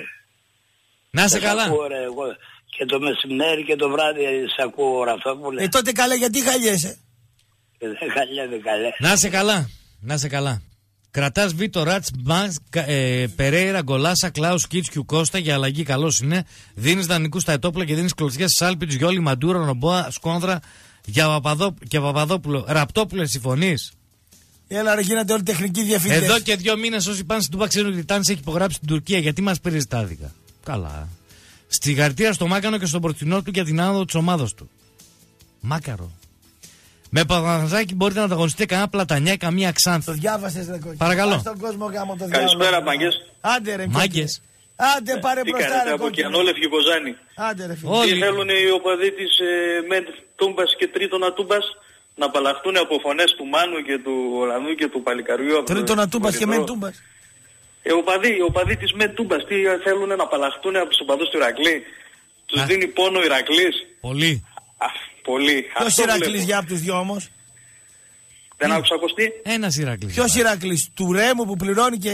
Να είσαι καλά. Ακούω, ρε, εγώ, και το μεσημέρι και το βράδυ σ' ακούω Ραπτόπουλε. Ε, τότε καλέ, γιατί χαλιέσαι? Ε, δεν χαλιέμαι καλέ. Να είσαι καλά, να είσαι καλά. Κρατάς Βίτο, Ράτς, Μπανκ, ε, Περέιρα, Γκολάσα, Κλάους, Κίτσκιου, Κώστα για αλλαγή. Καλός είναι. Δίνεις δανεικούς στα Ετόπουλα και δίνεις κλωτσιές στις Άλπιτς, Γιώλη, Μαντούρα, Ρομπόα, Σκόνδρα για Παπαδό, και Παπαδόπουλο. Ραπτόπουλε, συμφωνείς? Έλα ρε, γίνατε όλοι τεχνικοί διευθυντές. Εδώ και δύο μήνες όσοι πάνε στην Τούμπα ξέρουν ότι η Τάνης έχει υπογράψει στην Τουρκία. Γιατί μας πήρε τα άδικα? Καλά. Στη γαρτία στο Μάκανο και στον πορτινό του για την άνοδο της ομάδας του. Μάκαρο. Με Παπαδάκι μπορείτε να ανταγωνιστείτε κανένα Πλατανιά ή καμία Ξάνθη. Το διάβασες ρε κόκκι. Παρακαλώ. Στον κόσμο γάμο το Καλησπέρα Μάγκες. Άντε ρε Μάγκες. Άντε πάρε Τι μπροστά κάνετε ρε από κόκκι. Κιανόλευκη Κοζάνη. Άντε ρε φίλε. Τι θέλουν οι οπαδοί της ε, Μεντ Τούμπας και Τρίτονα Τούμπας να απαλλαχθούν από φωνές του Μάνου και του Ορανού και του Παλικαριού. Τρίτονα Τούμπας και Μεντ Τούμπας. Οι οπαδοί, οι οπαδοί της Μεντ Τούμπας τι θέλουν να απαλλαχθούν από τους οπαδούς του Ηρακλή? Τους δίνει πόνο ο Ηρακλής. Πολύ. Α, πολύ. Ποιος Ηρακλής για από τους δυο όμως? Δεν άκουσα ακουστεί. Ένας Ηρακλής. Ποιος Ηρακλής? Του Ρέμου που πληρώνει και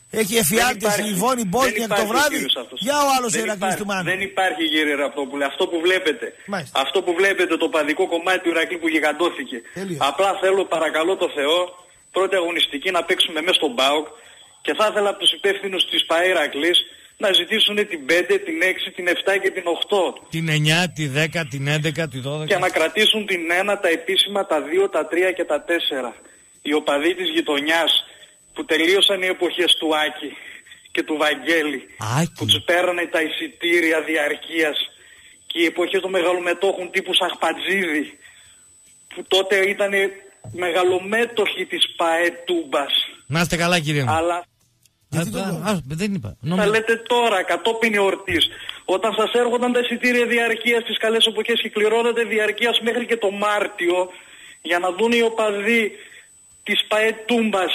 Έχει εφιάλτες η Ιβόνη Μπόσνιακ το βράδυ. Για ο άλλος ο Ηρακλής του Μάνου. Δεν υπάρχει κύριε Ραπτόπουλε. Αυτό που βλέπετε. Μάλιστα. Αυτό που βλέπετε το παδικό κομμάτι του Ηρακλή που γιγαντώθηκε. Τέλειο. Απλά θέλω παρακαλώ το Θεό πρώτη αγωνιστική να παίξουμε μέσα στον ΠΑΟΚ και θα ήθελα από τους υπεύθυνους της ΠΑΕ Ηρακλής να ζητήσουν την πέντε, την έξι, την επτά και την οκτώ. Την εννιά, τη δέκα, την έντεκα, τη δώδεκα. Και να κρατήσουν την ένα, τα επίσημα, τα δύο, τα τρία και τα τέσσερα. Οι οπαδοί της γειτονιάς που τελείωσαν οι εποχές του Άκη και του Βαγγέλη. Άκη. Που τους πέρανε τα εισιτήρια διαρκείας. Και οι εποχές των μεγαλομετόχων τύπου Σαχπατζίδη. Που τότε ήταν μεγαλομέτοχοι της ΠΑΕ Τούμπας. Να είστε καλά κύριε μου. Αλλά... Α, α, α, δεν είπα. Θα λέτε τώρα, κατόπιν εορτής, όταν σας έρχονταν τα εισιτήρια διαρκείας στις καλές εποχές και κληρώνατε διαρκείας μέχρι και το Μάρτιο, για να δουν οι οπαδοί της ΠΑΕ Τούμπας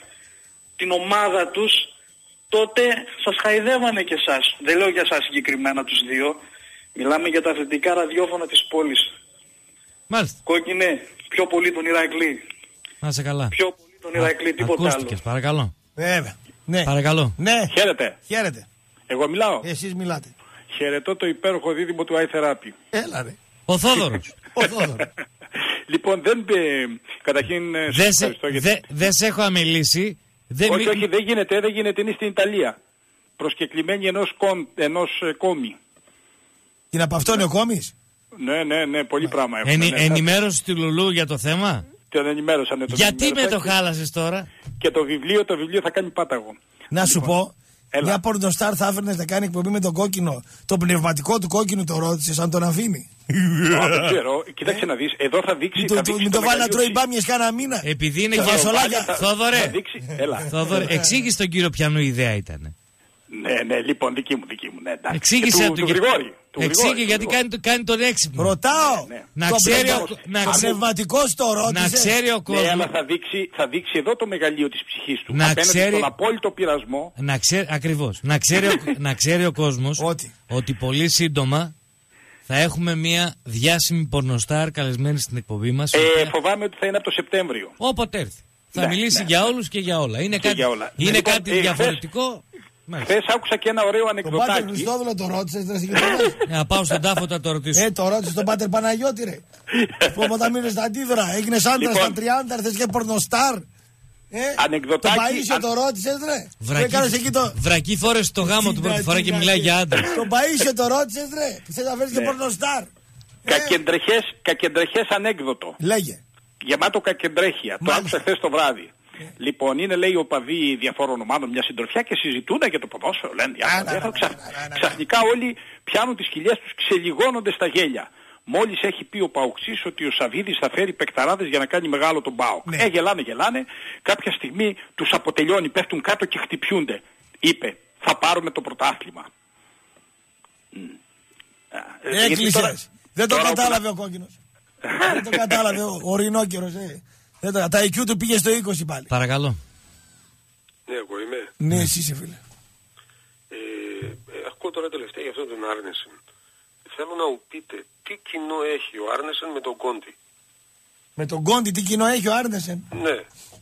την ομάδα τους, τότε σας χαϊδεύανε και εσάς. Δεν λέω για εσάς συγκεκριμένα τους δύο. Μιλάμε για τα αθλητικά ραδιόφωνα της πόλης. Μάλιστα. Κόκκινε, πιο πολύ τον Ηρακλή. Να είσαι καλά. Πιο πολύ τον Ηρακλή, τίποτα άλλο. Ακούστηκες, παρακαλώ. Βέβαια. Ναι. Παρακαλώ. Ναι. Χαίρετε. Χαίρετε. Εγώ μιλάω. Εσείς μιλάτε. Χαιρετώ το υπέροχο δίδυμο του iTherapy. Έλα ρε. Ο Θόδωρος. Ο Θόδωρος. Λοιπόν, δεν. Ε, καταρχήν. Ε, Δεν σε, γιατί... δε, δε σε έχω αμελήσει. Δεν όχι, μη... όχι, δεν γίνεται, δεν γίνεται. Είναι στην Ιταλία. Προσκεκλημένη ενός, κομ, ενός ε, κόμι. Είναι από αυτόν ο κόμις. Ναι, ναι, ναι, πολύ πράγμα έχουμε. Ενη, Ναι, ενημέρωση του Λουλού για το θέμα. Τον ενημέρωσαν. Τον Γιατί με το και... χάλασες τώρα. Και το βιβλίο, το βιβλίο θα κάνει πάταγο. Να σου Λοιπόν, πω, έλα. Μια πορνοστάρ θα έφερνες να κάνει εκπομπή με τον κόκκινο. Το πνευματικό του κόκκινου το ρώτησες αν τον αφήνει. Α, δεν ξέρω, κοίταξε να δεις, εδώ θα δείξει. Μην το, το, το βάλει να τρώει μπάμιες κάνα μήνα. Επειδή είναι για σολάκια. Θόδωρε, Θόδωρε, εξήγησε τον κύριο ποιανού ιδέα ήταν. Ναι, ναι, λοιπόν, δική μου, δική μου. Ναι, εντάξει. Εξήγησε του, του, του Γρηγόρη. Εξήγησε γιατί κάνει, κάνει τον έξυπνο. Ρωτάω. Ναι, ναι. Να το ξέρει ο, να ο πνευματικός το ρώτησε. Να ξέρει ο κόσμος. Ναι, αλλά θα δείξει, θα δείξει εδώ το μεγαλείο της ψυχής του. Να απέναντι ξέρει... στον απόλυτο πειρασμό. Να ξέρει, ακριβώς. Να ξέρει, ο, να ξέρει ο κόσμος ότι. ότι πολύ σύντομα θα έχουμε μια διάσημη πορνοστάρ καλεσμένη στην εκπομπή μας. Ε, οποία... Φοβάμαι ότι θα είναι από το Σεπτέμβριο. Όποτε έρθει. Θα ναι, μιλήσει ναι, για ναι. όλους και για όλα. Είναι κάτι, για όλα. είναι λοιπόν, κάτι ε, διαφορετικό. Χθες άκουσα και ένα ωραίο ανεκδοτάκι. Τον Πάτερ Χριστόδουλο το ρώτησες ρε συγκεκριμένα. Να πάω στον τάφο θα το ρωτήσω. Ε, το ρώτησες τον Πάτερ Παναγιώτη ρε. Που όταν ήρθες στα αντίδρα, έγινες άντρας στα τριάντα, ήρθες και πορνοστάρ. Ε, ανεκδοτάκι. Τον Παΐσιο το ρώτησες ρε. Βρακή, το... βρακή φόρεσε το γάμο του πρώτη φορά και μιλάει για άντρα. Τον Παΐσιο το ρώτησες ρε. Που θες να φέρεις και πορνοστάρ. Κακεντρεχές ανέκδοτο. Λέγε. Γεμάτο κακεντρέχεια. Το άκουσα χθες το βράδυ. Λοιπόν, είναι λέει οπαδοί διαφόρων ομάδων μια συντροφιά και συζητούν για το ποδόσφαιρο. Λένε διάφορα. Ξαφνικά όλοι πιάνουν τις χιλιές τους, ξελιγώνονται στα γέλια. Μόλις έχει πει ο Παουξής ότι ο Σαβίδης θα φέρει παικταράδες για να κάνει μεγάλο τον ΠΑΟΚ. Ναι. Ε, γελάνε, γελάνε. Κάποια στιγμή τους αποτελειώνει, πέφτουν κάτω και χτυπιούνται. Είπε, θα πάρουμε το πρωτάθλημα. Έκλεισες. Τώρα... Δεν το τώρα κατάλαβε ο κόκκινος. Δεν το κατάλαβε ο, ο ρινόκερος. Ε. Τα άι κιου του πήγε στο είκοσι πάλι. Παρακαλώ. Ναι, εγώ είμαι. Ναι, εσύ είσαι φίλε. Ε, ε, ακούω τώρα τελευταία για αυτόν τον Άρνεσεν. Θέλω να μου πείτε τι κοινό έχει ο Άρνεσεν με τον Κόντι. Με τον Κόντι τι κοινό έχει ο Άρνεσεν. Ναι.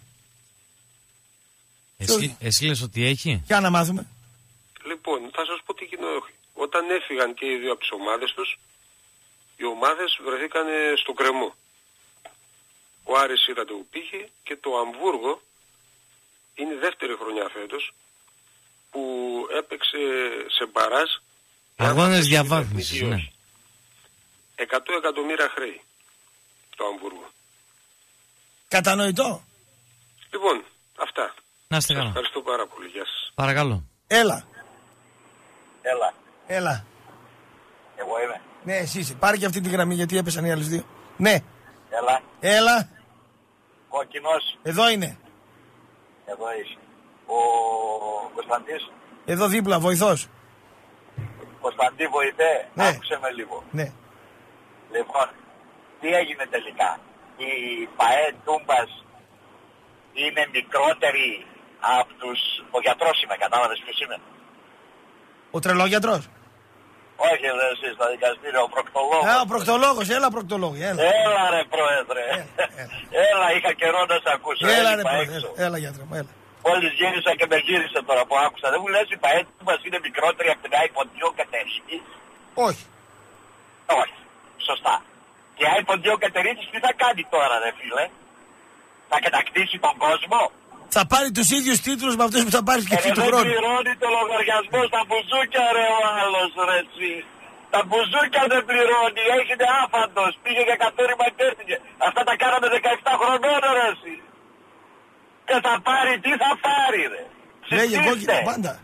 Εσύ, εσύ λες ότι έχει. Για να μάθουμε. Λοιπόν, θα σας πω τι κοινό έχει. Όταν έφυγαν και οι δύο από τις ομάδες τους, οι ομάδες βρεθήκαν στο κρεμό. Ο Άρης είδατε που πήγε και το Αμβούργο είναι η δεύτερη χρονιά φέτος που έπαιξε σε μπαράζ αγώνες διαβάθμισης, ναι. εκατό εκατομμύρια χρέη το Αμβούργο. Κατανοητό. Λοιπόν, αυτά. Να είστε καλά. Ευχαριστώ πάρα πολύ. Γεια σας. Παρακαλώ. Έλα. Έλα. Έλα. Εγώ είμαι. Ναι, εσύ είσαι. Πάρε και αυτή τη γραμμή γιατί έπεσαν οι άλλες δύο. Ναι. Έλα. Έλα. Κόκκινος. Εδώ είναι. Εδώ είσαι. Ο Κωνσταντής. Εδώ δίπλα, βοηθός. Κωνσταντή βοηθέ. Ναι. Άκουσε με λίγο. Ναι. Λοιπόν, τι έγινε τελικά. Η ΠΑΕ Τούμπας είναι μικρότερη από τους... Ο γιατρός είμαι, κατάλαβες ποιος είμαι. Ο τρελόγιατρος. Όχι ρε εσύ στα δικαστήρια, ο προκτολόγος. Α, ο προκτολόγος, έλα προκτολόγο, έλα. Έλα ρε πρόεδρε. Έλα, έλα είχα καιρό να σε ακούσω. Έλα έλα, ρε πρόεδρε, έλα, έλα γιατρέ μου, έλα. Μόλις γύρισα και με γύρισε τώρα που άκουσα. Δεν μου λες η ΠΑΕ μας είναι μικρότερη από την άιπον δύο Κατερίνη? Όχι. Όχι. Σωστά. Και η άιπον δύο Κατερίνη τι θα κάνει τώρα ρε φίλε? Θα κατακτήσει τον κόσμο? Θα πάρει τους ίδιους τίτλους με αυτούς που θα πάρει και εσύ του χρόνου. Δεν πληρώνει το λογαριασμό στα μπουζούκια ρε ο άλλος ρε εσύ. Τα μπουζούκια δεν πληρώνει, έγινε άφαντος, πήγε για κατόρυμα και έφυγε. Αυτά τα κάναμε δεκαεπτά χρονών ρε εσύ. Και θα πάρει, τι θα πάρει ρε? Λέγε κόκκινα πάντα.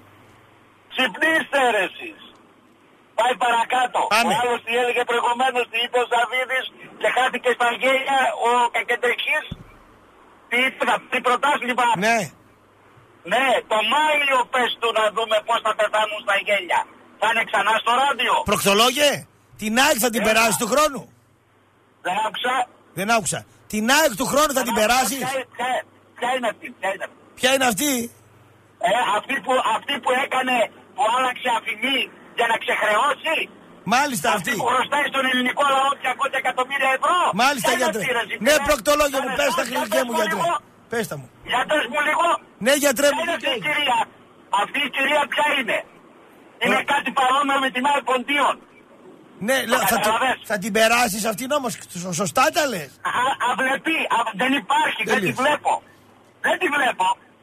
Ξυπνήστε ρε εσείς. Πάει παρακάτω. Πάμε. Ο άλλος τι έλεγε προηγουμένως, τι είπε ο Σαββίδης και χάθηκε στα γέλια ο Κακεντεχής. Τι, τι πρωτάθλημα. Ναι. Ναι, το Μάιο πες του να δούμε πώς θα πεθάνουν στα γέλια. Θα είναι ξανά στο ράδιο. Προκτολόγε, την ΑΕΚ θα την Έλα. περάσει του χρόνου? Δεν άκουσα. Δεν άκουσα. Την ΑΕΚ του χρόνου θα την περάσει? Ποια, ποια, ποια είναι αυτή, ποια είναι αυτή. Ποια είναι αυτή? Ε, αυτή, που, αυτή που έκανε, που άλλαξε αφημί για να ξεχρεώσει. Μάλιστα αυτή. Αυτή που χρωστάει στον ελληνικό λαό διακόσια εκατομμύρια ευρώ. Μάλιστα γιατρέ. Ναι προκτολόγε μου, πες τα κλινικέ μου γιατρέ. Πες τα μου. Για πες μου λίγο. Ναι γιατρέ μου. Ποια είναι αυτή η κυρία? Αυτή η κυρία ποια είναι? Είναι κάτι παρόμοιο με την άιπον δύο. Ναι, λέω, θα, το, θα την περάσεις αυτήν όμως, σωστά τα λες? Α, αυλεπή, α, δεν υπάρχει, δεν, δεν τη βλέπω. Δεν τη βλέπω.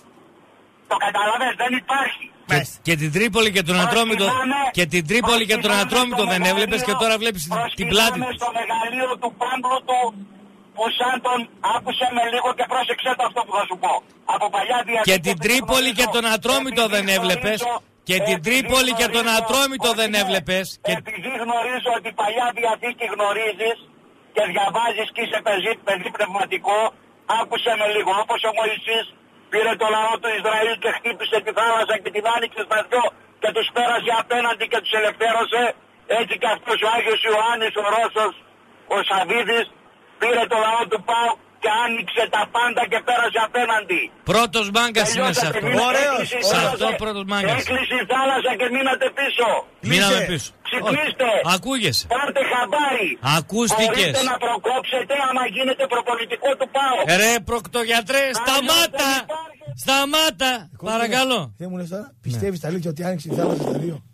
Το καταλαβες, δεν υπάρχει. Και, και την Τρίπολη και τον Ατρόμητο. Και την Τρίπολη και τον Ατρόμητο δεν έβλεπες και τώρα βλέπεις την πλάτη. Προσκυνάμε στο μεγαλείο του πάμπλου του που σαν τον άκουσε με λίγο και πρόσεξε το αυτό που θα σου πω. Από παλιά διαθήκη. Και την Τρίπολη και τον Ατρόμητο δεν έβλεπες. Και την Τρίπολη και τον Ατρόμητο δεν έβλεπες. Επειδή γνωρίζω ότι παλιά διαθήκη γνωρίζεις και διαβάζεις και είσαι παιδί, παιδί πνευματικό, άκουσε με λίγο. Όπως ο Μωυσής πήρε το λαό του Ισραήλ και χτύπησε τη θάλασσα και την άνοιξε στα δυο και τους πέρασε απέναντι και τους ελευθέρωσε, έτσι και αυτός ο Άγιος Ιωάννης ο Ρώσος, ο Σαββίδης, πήρε το λαό του Πάου και άνοιξε τα πάντα και πέρασε απέναντι. Πρώτος μάγκας είναι σε αυτό. Ωραίος. Σε αυτό πρώτος μάγκας. Έκλεισε η θάλασσα και μείνατε πίσω. Μείναμε πίσω. Ξυπνήστε. Ακούγεσαι. Πάρτε χαμπάρι. Ακούστηκες. Μπορείτε να προκόψετε άμα γίνετε προπονητικό του ΠΑΟ. Ρε προκτογιατρέ, σταμάτα. Σταμάτα. Παρακαλώ. Δεν μου λες τώρα, πιστεύεις τα αλήθεια ότι άνοιξε η θάλασσα στα δύο?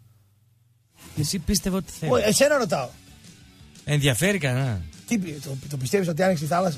Εσύ πίστευε ότι θέλει. Όχι, εσένα ρωτάω. Ενδιαφέρει κανένα? Τι, το, το πιστεύεις ότι άνοιξε η θάλασσα?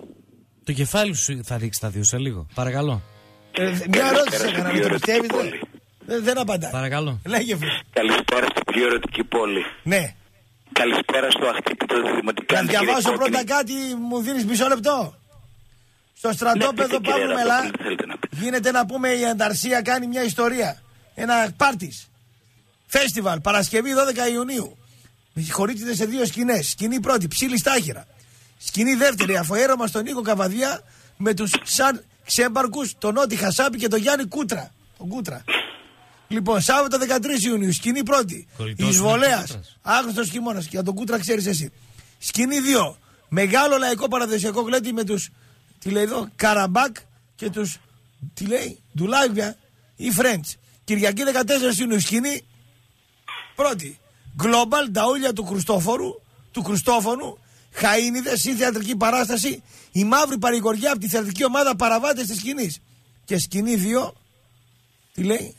Το κεφάλι σου θα ρίξει τα δύο σε λίγο. Παρακαλώ. Ε, μια ερώτηση έκανα, το πιστεύεις? Δεν, δεν απαντάει. Παρακαλώ. Λέγε φίλε. Καλησπέρα στην πιο ερωτική πόλη. Ναι. Καλησπέρα στο αχτύπητο δημοτικά. Να διαβάσω πρώτα κάτι, μου δίνεις μισό λεπτό. Στο στρατόπεδο ναι, Παύλου Μελά γίνεται να πούμε η Ανταρσία κάνει μια ιστορία. Ένα πάρτις. Φέστιβαλ, Παρασκευή δώδεκα Ιουνίου. Χωρίζεται σε δύο σκηνές. Σκηνή πρώτη, Ψήλη Στάχυρα. Σκηνή δεύτερη, αφιέρωμα στον Νίκο Καβαδία με τους σαν ξέμπαρκους, τον Νότι Χασάπη και τον Γιάννη Κούτρα. Τον Κούτρα. Λοιπόν, Σάββατο δεκατρείς Ιουνίου, σκηνή πρώτη. Εισβολέας, άγνωστος χειμώνας. Και για τον Κούτρα ξέρεις εσύ. Σκηνή δύο, μεγάλο λαϊκό παραδοσιακό γλέντι με τους, τι λέει εδώ, Καραμπάκ και τους, τι λέει, Ντουλάγβια ή Φρέντς. Κυριακή δεκατέσσερις Ιουνίου, σκηνή πρώτη. Global, ταούλια του Χριστόφορου, του Χριστόφωνου, Χαΐνιδες, συνθεατρική παράσταση, η μαύρη παρηγοριά από τη θεατρική ομάδα Παραβάτες της σκηνής. Και σκηνή δύο, τι λέει,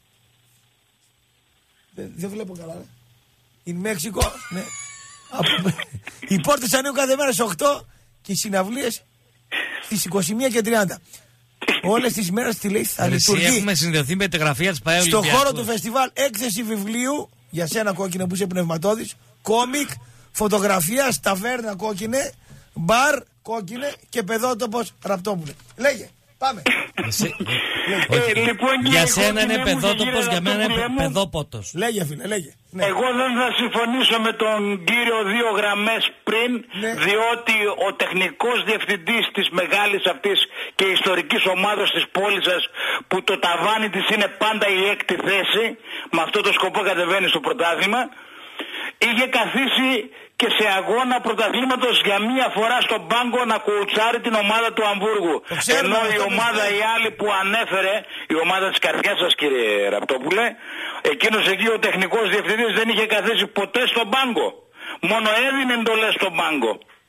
δεν, δεν βλέπω καλά, ρε. In Mexico, ναι. Οι πόρτες ανοίγουν κάθε μέρα στις οκτώ και οι συναυλίες στις είκοσι μία και τριάντα. Όλες τις μέρες τι λέει θα λειτουργεί. Έχουμε συνδεθεί με τη γραφεία της ΠΑΕ στον χώρο του φεστιβάλ έκθεση βιβλίου, για σένα κόκκινε που είσαι πνευματώδης, κόμικ, φωτογραφία, ταβέρνα κόκκινε, μπαρ κόκκινε και παιδότοπος Ραπτόπουλε. Λέγε, πάμε. Εσύ, ε, λοιπόν, για σένα είναι παιδότοπος, για μένα είναι παιδόποτος. Λέγε φίλε, λέγε. Ναι. Εγώ δεν θα συμφωνήσω με τον κύριο δύο γραμμές πριν, ναι. Διότι ο τεχνικός διευθυντής της μεγάλης αυτής και ιστορικής ομάδας της πόλης σας, που το ταβάνι της είναι πάντα η έκτη θέση, με αυτό το σκοπό κατεβαίνει στο πρωτάθλημα, είχε καθίσει και σε αγώνα πρωταθλήματος για μία φορά στον πάγκο να κουουουτσάρει την ομάδα του Αμβούργου. Ενώ η ομάδα η άλλη που ανέφερε, η ομάδα της καρδιάς σας κύριε Ραπτόπουλε, εκείνος εκεί ο τεχνικός διευθυντής δεν είχε καθίσει ποτέ στον πάγκο. Μόνο έδινε εντολές στον πάγκο.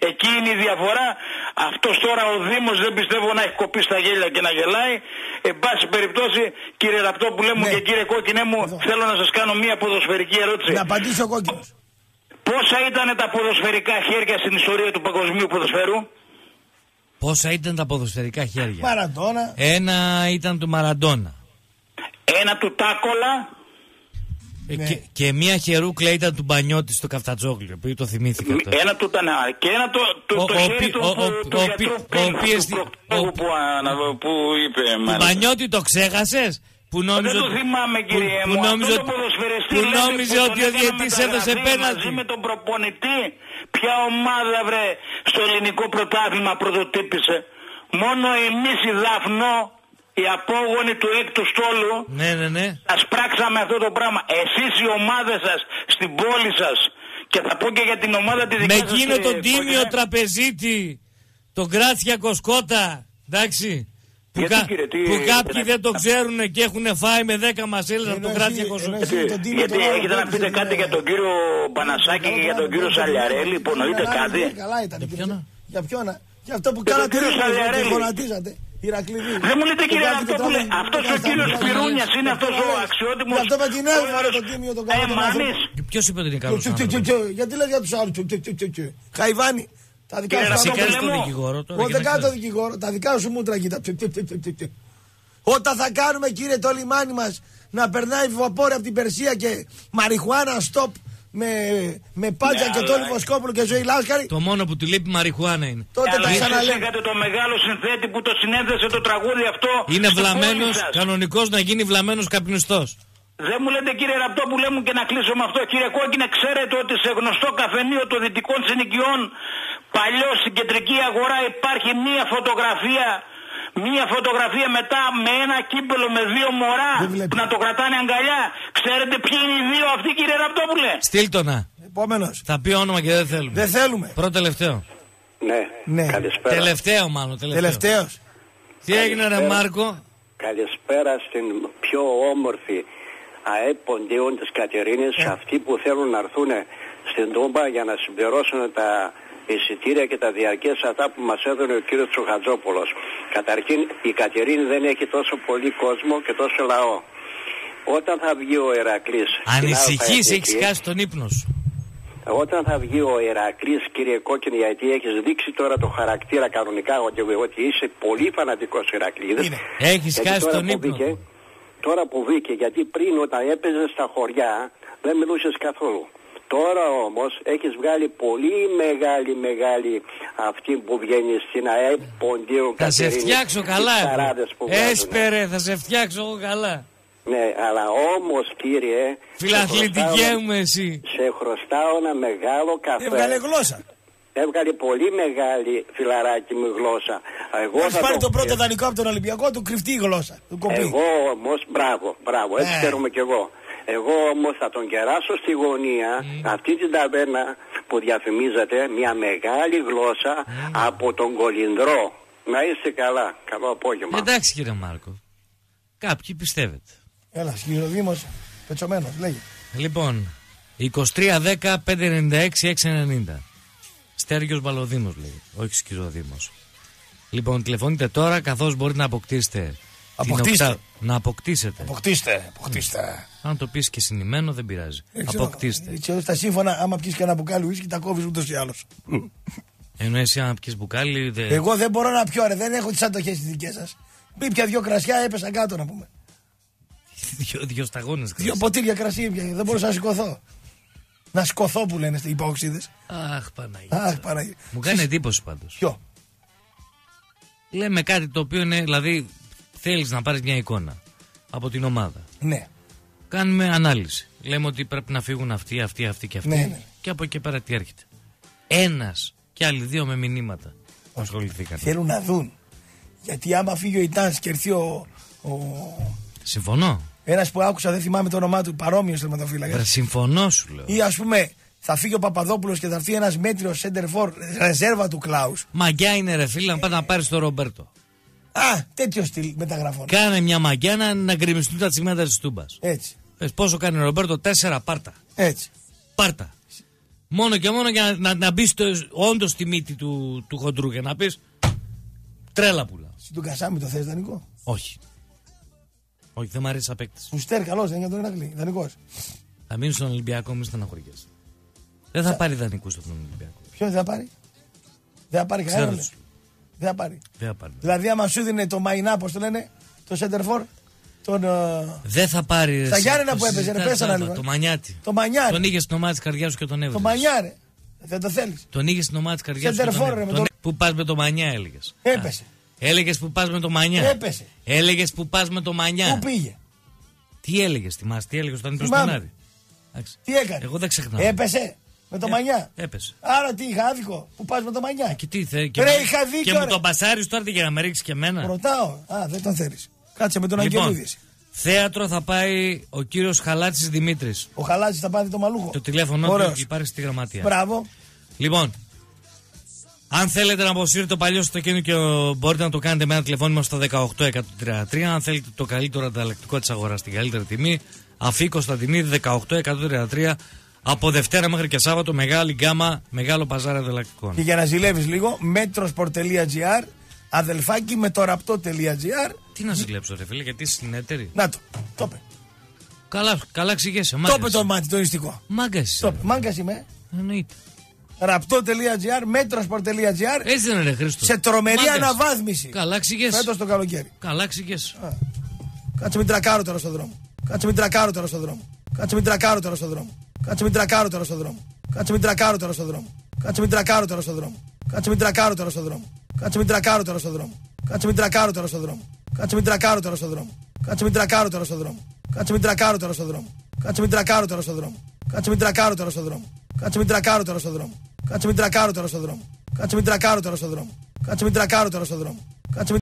Εκεί είναι η διαφορά. Αυτός τώρα ο Δήμος δεν πιστεύω να έχει κοπεί στα γέλια και να γελάει. Εν πάση περιπτώσει, κύριε Ραπτόπουλέ μου, ναι, και κύριε Κόκκινε μου, εδώ θέλω να σας κάνω μία ποδοσφαιρική ερώτηση. Να απαντήσει ο Κόκκινος. Πόσα ήταν τα ποδοσφαιρικά χέρια στην ιστορία του παγκοσμίου ποδοσφαίρου? Πόσα ήταν τα ποδοσφαιρικά χέρια? Μαραντόνα. Ένα ήταν του Μαραντόνα. Ένα του Τάκολα. Ε, ναι. και, και μία χερούκλα ήταν του Μπανιώτη στο Καφτατζόγλιο, που το θυμήθηκα. Το. Ένα του ήταν. Και ένα το, το, ο, το ο, χέρι ο, του, ο, του, του ο, γιατρού ο, Πίνου, του που, που είπε. Του Μπανιώτη το ξέχασες? Που νόμιζε, δεν το θυμάμαι, κύριε που, μου. Που νόμιζε, αυτό το ποδοσφαιριστή που νόμιζε ότι ο διαιτητής έδωσε πέναλτι. Μαζί με τον προπονητή, ποια ομάδα, βρε, στο ελληνικό πρωτάθλημα πρωτοτύπησε? Μόνο εμείς οι Δαφνό, οι απόγονοι του έκτου στόλου, ναι, ναι, ναι, σας πράξαμε αυτό το πράγμα. Εσείς οι ομάδες σας στην πόλη σας, και θα πω και για την ομάδα τη δική με σας. Με εκείνο τον τίμιο τραπεζίτη, τον Γκράτσια Κοσκότα, εντάξει. Που, γιατί, κα... κύριε, τι... που κάποιοι δεν το ξέρουν και έχουν φάει με δέκα μασέλες από τον Γκράτσια Κοσκότα. Γιατί έχετε να πείτε κάτι για τον κύριο Πανασάκη και για τον κύριο Σαλιαρέλη, υπονοείτε κάτι? Καλά ήταν. Για ποιον? Για αυτό που κάνατε και γονατίζατε. Ηρακλήδη. Δεν μου λέτε, κύριε Ραπτόπουλε, αυτός ο κύριος Πυρούνιας είναι αυτός ο αξιότιμος. Γι' αυτό με την έλφα το τίμιο τον καλό τον άνθρωπο. Ποιος είπε ότι είναι καλός άνθρωπος? Γιατί λες για τους άλλους? Χαϊβάνι. Τα δικά σου δικηγόρο. Εγώ δεν κάνω το δικηγόρο. Τα δικά σου μούτρα κοίτα. Όταν θα κάνουμε, κύριε, το λιμάνι μας να περνάει βαπόρι από την Περσία και μαριχουάνα στοπ με, με Πάντζα ναι, και Τόλι Βοσκόπουλο και Ζωή Λάσκαρη. Το μόνο που του λείπει μαριχουάνα είναι. Τότε τα ξαναλέω. Είχατε το μεγάλο συνθέτη που το συνέδεσε το τραγούδι αυτό. Είναι βλαμμένος, κανονικός να γίνει βλαμμένος καπνιστός. Δεν μου λέτε, κύριε Ραπτόπουλέ μου, και να κλείσω με αυτό, κύριε Κόκκινε, ξέρετε ότι σε γνωστό καφενείο των δυτικών συνοικιών, παλιό στην κεντρική αγορά, υπάρχει μία φωτογραφία, μία φωτογραφία μετά με ένα κύπελο με δύο μωρά που να το κρατάνε αγκαλιά. Ξέρετε ποιοι είναι οι δύο αυτοί, κύριε Ραπτόπουλε? Στείλτονα. Επόμενος. Θα πει όνομα και δεν θέλουμε. Δεν θέλουμε. Πρώτο τελευταίο. Ναι, ναι. Καλησπέρα. Τελευταίο μάλλον. Τελευταίο. Τελευταίος. Τι έγινε, ρε Μάρκο? Καλησπέρα στην πιο όμορφη ΑΕΠ Ποντίων της Κατερίνης, ε. αυτοί που θέλουν να έρθουν στην Τούμπα για να συμπληρώσουν τα εισιτήρια και τα διαρκές αυτά που μας έδωνε ο κύριος Τσοχατζόπουλος. Καταρχήν η Κατερίνη δεν έχει τόσο πολύ κόσμο και τόσο λαό. Όταν θα βγει ο Ηρακλής... Ανησυχείς, έχεις χάσει τον ύπνο σου. Όταν θα βγει ο Ηρακλής, κύριε Κόκκινη, γιατί έχεις δείξει τώρα το χαρακτήρα κανονικά ότι, ότι είσαι πολύ φανατικός Ηρακλήδης. Έχεις χάσει τον ύπνο. Βγήκε, τώρα που βγήκε, γιατί πριν όταν έπαιζε στα χωριά δεν μιλούσες καθόλου. Τώρα όμως έχεις βγάλει πολύ μεγάλη μεγάλη αυτή που βγαίνει στην ΑΕΠ Ποντίων Θα Κατερίνης. Σε φτιάξω καλά. Έσπερε, θα σε φτιάξω εγώ καλά. Ναι, αλλά όμως, κύριε, φιλαθλητικέ μου εσύ, σε χρωστάω ένα μεγάλο καφέ. Έβγαλε γλώσσα. Έβγαλε πολύ μεγάλη, φιλαράκι μου, γλώσσα. Εγώ θα πάρει το, το πρώτο δανεικό από τον Ολυμπιακό, του κρυφτεί η γλώσσα. Του εγώ όμως, μπράβο, μπράβο, έτσι ξέρουμε κι εγώ. Εγώ όμως θα τον κεράσω στη γωνία, mm. αυτή την ταβέρνα που διαφημίζεται, μια μεγάλη γλώσσα mm. από τον Κολυνδρό. Να είστε καλά. Καλό απόγευμα. Εντάξει, κύριε Μάρκο. Κάποιοι πιστεύετε. Έλα, Σκυροδήμος, πετσωμένος, λέγε. Λοιπόν, είκοσι τρία δέκα πεντακόσια ενενήντα έξι εξακόσια ενενήντα. Στέργιος Βαλοδήμος λέει, όχι Σκυροδήμος. Λοιπόν, τηλεφωνείτε τώρα καθώς μπορείτε να αποκτήσετε. Αποκτήστε. Οκτα... Να αποκτήσετε. Αποκτήστε, αποκτήστε. Αν το πεις και συνημμένο δεν πειράζει. Ξέρω, αποκτήστε. Ξέρω, στα σύμφωνα, άμα πιεις και ένα μπουκάλι ουίσκι, τα κόβεις ούτως ή άλλως. Ενώ εσύ αν πιεις μπουκάλι... Δε... Εγώ δεν μπορώ να πιω, ρε, δεν έχω τις αντοχές τις δικές σας. Πήπια δυο κρασιά, έπεσα κάτω να πούμε. Δυο, δυο σταγόνες κρασί. Δυο ποτήρια κρασί έπια, δεν μπορούσα να σηκωθώ. Να σκοθώ που λένε οι υπόξιδες. Αχ, Παναγία. Αχ, Παναγία. Μου κάνει εντύπωση πάντως. Ποιο? Λέμε κάτι το οποίο είναι, δηλαδή, θέλεις να πάρεις μια εικόνα από την ομάδα. Ναι. Κάνουμε ανάλυση. Λέμε ότι πρέπει να φύγουν αυτοί, αυτοί, αυτοί και αυτοί. Ναι, ναι. Και από εκεί πέρα τι έρχεται. Ένας και άλλοι δύο με μηνύματα ασχοληθήκαν. Θέλουν να δουν. Γιατί άμα φύγει ο Ιτάνς και έρθει ο, ο... Συμφωνώ. Ένας που άκουσα, δεν θυμάμαι το όνομά του, παρόμοιος τερματοφύλακας. Συμφωνώ, σου λέω. Ή ας πούμε, θα φύγει ο Παπαδόπουλος και θα έρθει ένας μέτριος σέντερφορ, ρεζέρβα του Κλάους. Μαγκιά είναι, ρε φίλε, να πάει να πάρει τον Ρομπέρτο. Α, τέτοιο στυλ μεταγραφών. Κάνε μια μαγκιά να, να γκρεμιστούν τα τσιγμάτα της Τούμπας. Έτσι. Πες πόσο κάνει ο Ρομπέρτο, τέσσερα, πάρτα. Έτσι. Πάρτα. Μόνο και μόνο για να, να, να μπει όντω στη μύτη του, του χοντρού και να πει τρέλα πουλά. Στον Κασάμι το θες δανεικό? Όχι. Όχι, δεν μ' αρέσει σαν παίκτης. Φουστέρ, καλός, δεν είναι για τον Ηρακλή. Δανεικός. Θα μείνει στον Ολυμπιακό, μη στεναχωριέσαι. Δεν θα Σα... πάρει δανεικού στον Ολυμπιακό. Ποιο δεν θα πάρει? Δεν θα πάρει κανένα. Δεν θα πάρει. Δεν θα πάρει. Δηλαδή, άμα σου δίνει το Μαϊνά, πώς το λένε, το Σέντερφορ. Τον, uh... Δεν θα πάρει. Στα Γιάννενα που έπαιζε, ρε, πέσανα λίγο. Το Μανιάτι. Το Μανιάτι. Τον είχε στην ομάδα τη καρδιά σου και τον έβγαλε. Το Μανιάρε. Δεν το θέλει. Τον είχε στην ομάδα τη καρδιά σου. Τον... τον... Που πα με το Μανιά, έλεγε. Έπεσε. Έλεγε που πα με το Μανιά. Έπεσε. Έλεγε που πα με το Μανιά. Πού πήγε? Τι έλεγε, θυμάσαι, τι έλεγε όταν ήρθε στον Άρη. Τι έκανε? Εγώ δεν ξεχνάω. Έπεσε. Με το ε, Μανιά. Έπεσε. Άρα τι είχα άδικο που πα με το Μανιά. Και τι θε. Και, ρε, είχα δίκιο, και μου τον πασάρει τώρα για να με ρίξει και εμένα. Ρωτάω. Α, δεν τον θέλει. Κάτσε με τον λοιπόν, Αγγελούδη. Θέατρο θα πάει ο κύριος Χαλάτσης Δημήτρης. Ο Χαλάτσης θα πάρει το μαλούχο. Το τηλέφωνο του υπάρχει στη γραμματεία. Μπράβο. Λοιπόν, αν θέλετε να αποσύρετε το παλιό αυτοκίνητο και μπορείτε να το κάνετε με ένα τηλεφώνημα στο δεκαοκτώ εκατόν τριάντα τρία. Αν θέλετε το καλύτερο ανταλλακτικό της αγοράς στην καλύτερη τιμή, Αφή Κωνσταντινίδη δεκαοκτώ εκατόν τριάντα τρία. Από Δευτέρα μέχρι και Σάββατο, μεγάλη γκάμα, μεγάλο παζάρι ανταλλακτικών. Και για να ζηλεύεις λίγο, metrosport.gr, αδελφάκι με το ραπτό.gr. Τι να ζηλέψω, ρε φίλε, γιατί είσαι στην έτερη. Να το, το είπε. Καλά, καλά ξηγέσαι. Το είπε το μάτι, το ιστικό. Μάγκας. Μάγκας είμαι. Εννοείται. Ραπτό.gr, metrosport.gr. Έτσι δεν είναι, ρε Χρήστο. Σε τρομερή Μάγκας. Αναβάθμιση. Καλά ξηγέσαι. Φέτος το καλοκαίρι. Καλά ξηγέσαι. Κάτσε μην τρακάρω τώρα στον δρόμο. Κάτσε μην τρακάρω τώρα στον δρόμο. Κάτσε μην τρακάρω τώρα στον δρόμο. Κάτσε μην τρακάρω τώρα στον δρόμο. Κάτσε μην τρακάρω τώρα στον δρόμο. Κάτσε μην τρακάρω τώρα στον δρόμο. Κάτσε μην τρακάρω τώρα στον δρόμο. Κάτσε μην τρακάρω τώρα στον δρόμο. Κάτσε μην τρακάρω τώρα στον δρόμο. Κάτσε μην τρακάρω τώρα στον δρόμο. Κάτσε μην τρακάρω τώρα στον δρόμο. Κάτσε μην τρακάρω τώρα στον δρόμο. Κάτσε μην τρακάρω τώρα στον δρόμο. Κάτσε μην τρακάρω τώρα στον δρόμο. Κάτσε μην τρακάρω τώρα στον δρόμο. Κάτσε μην τρακάρω τώρα στον δρόμο. Κάτσε μην τρακάρω τώρα στον δρόμο. Κάτσε μην τρακάρω τώρα στον δρόμο. Κάτσε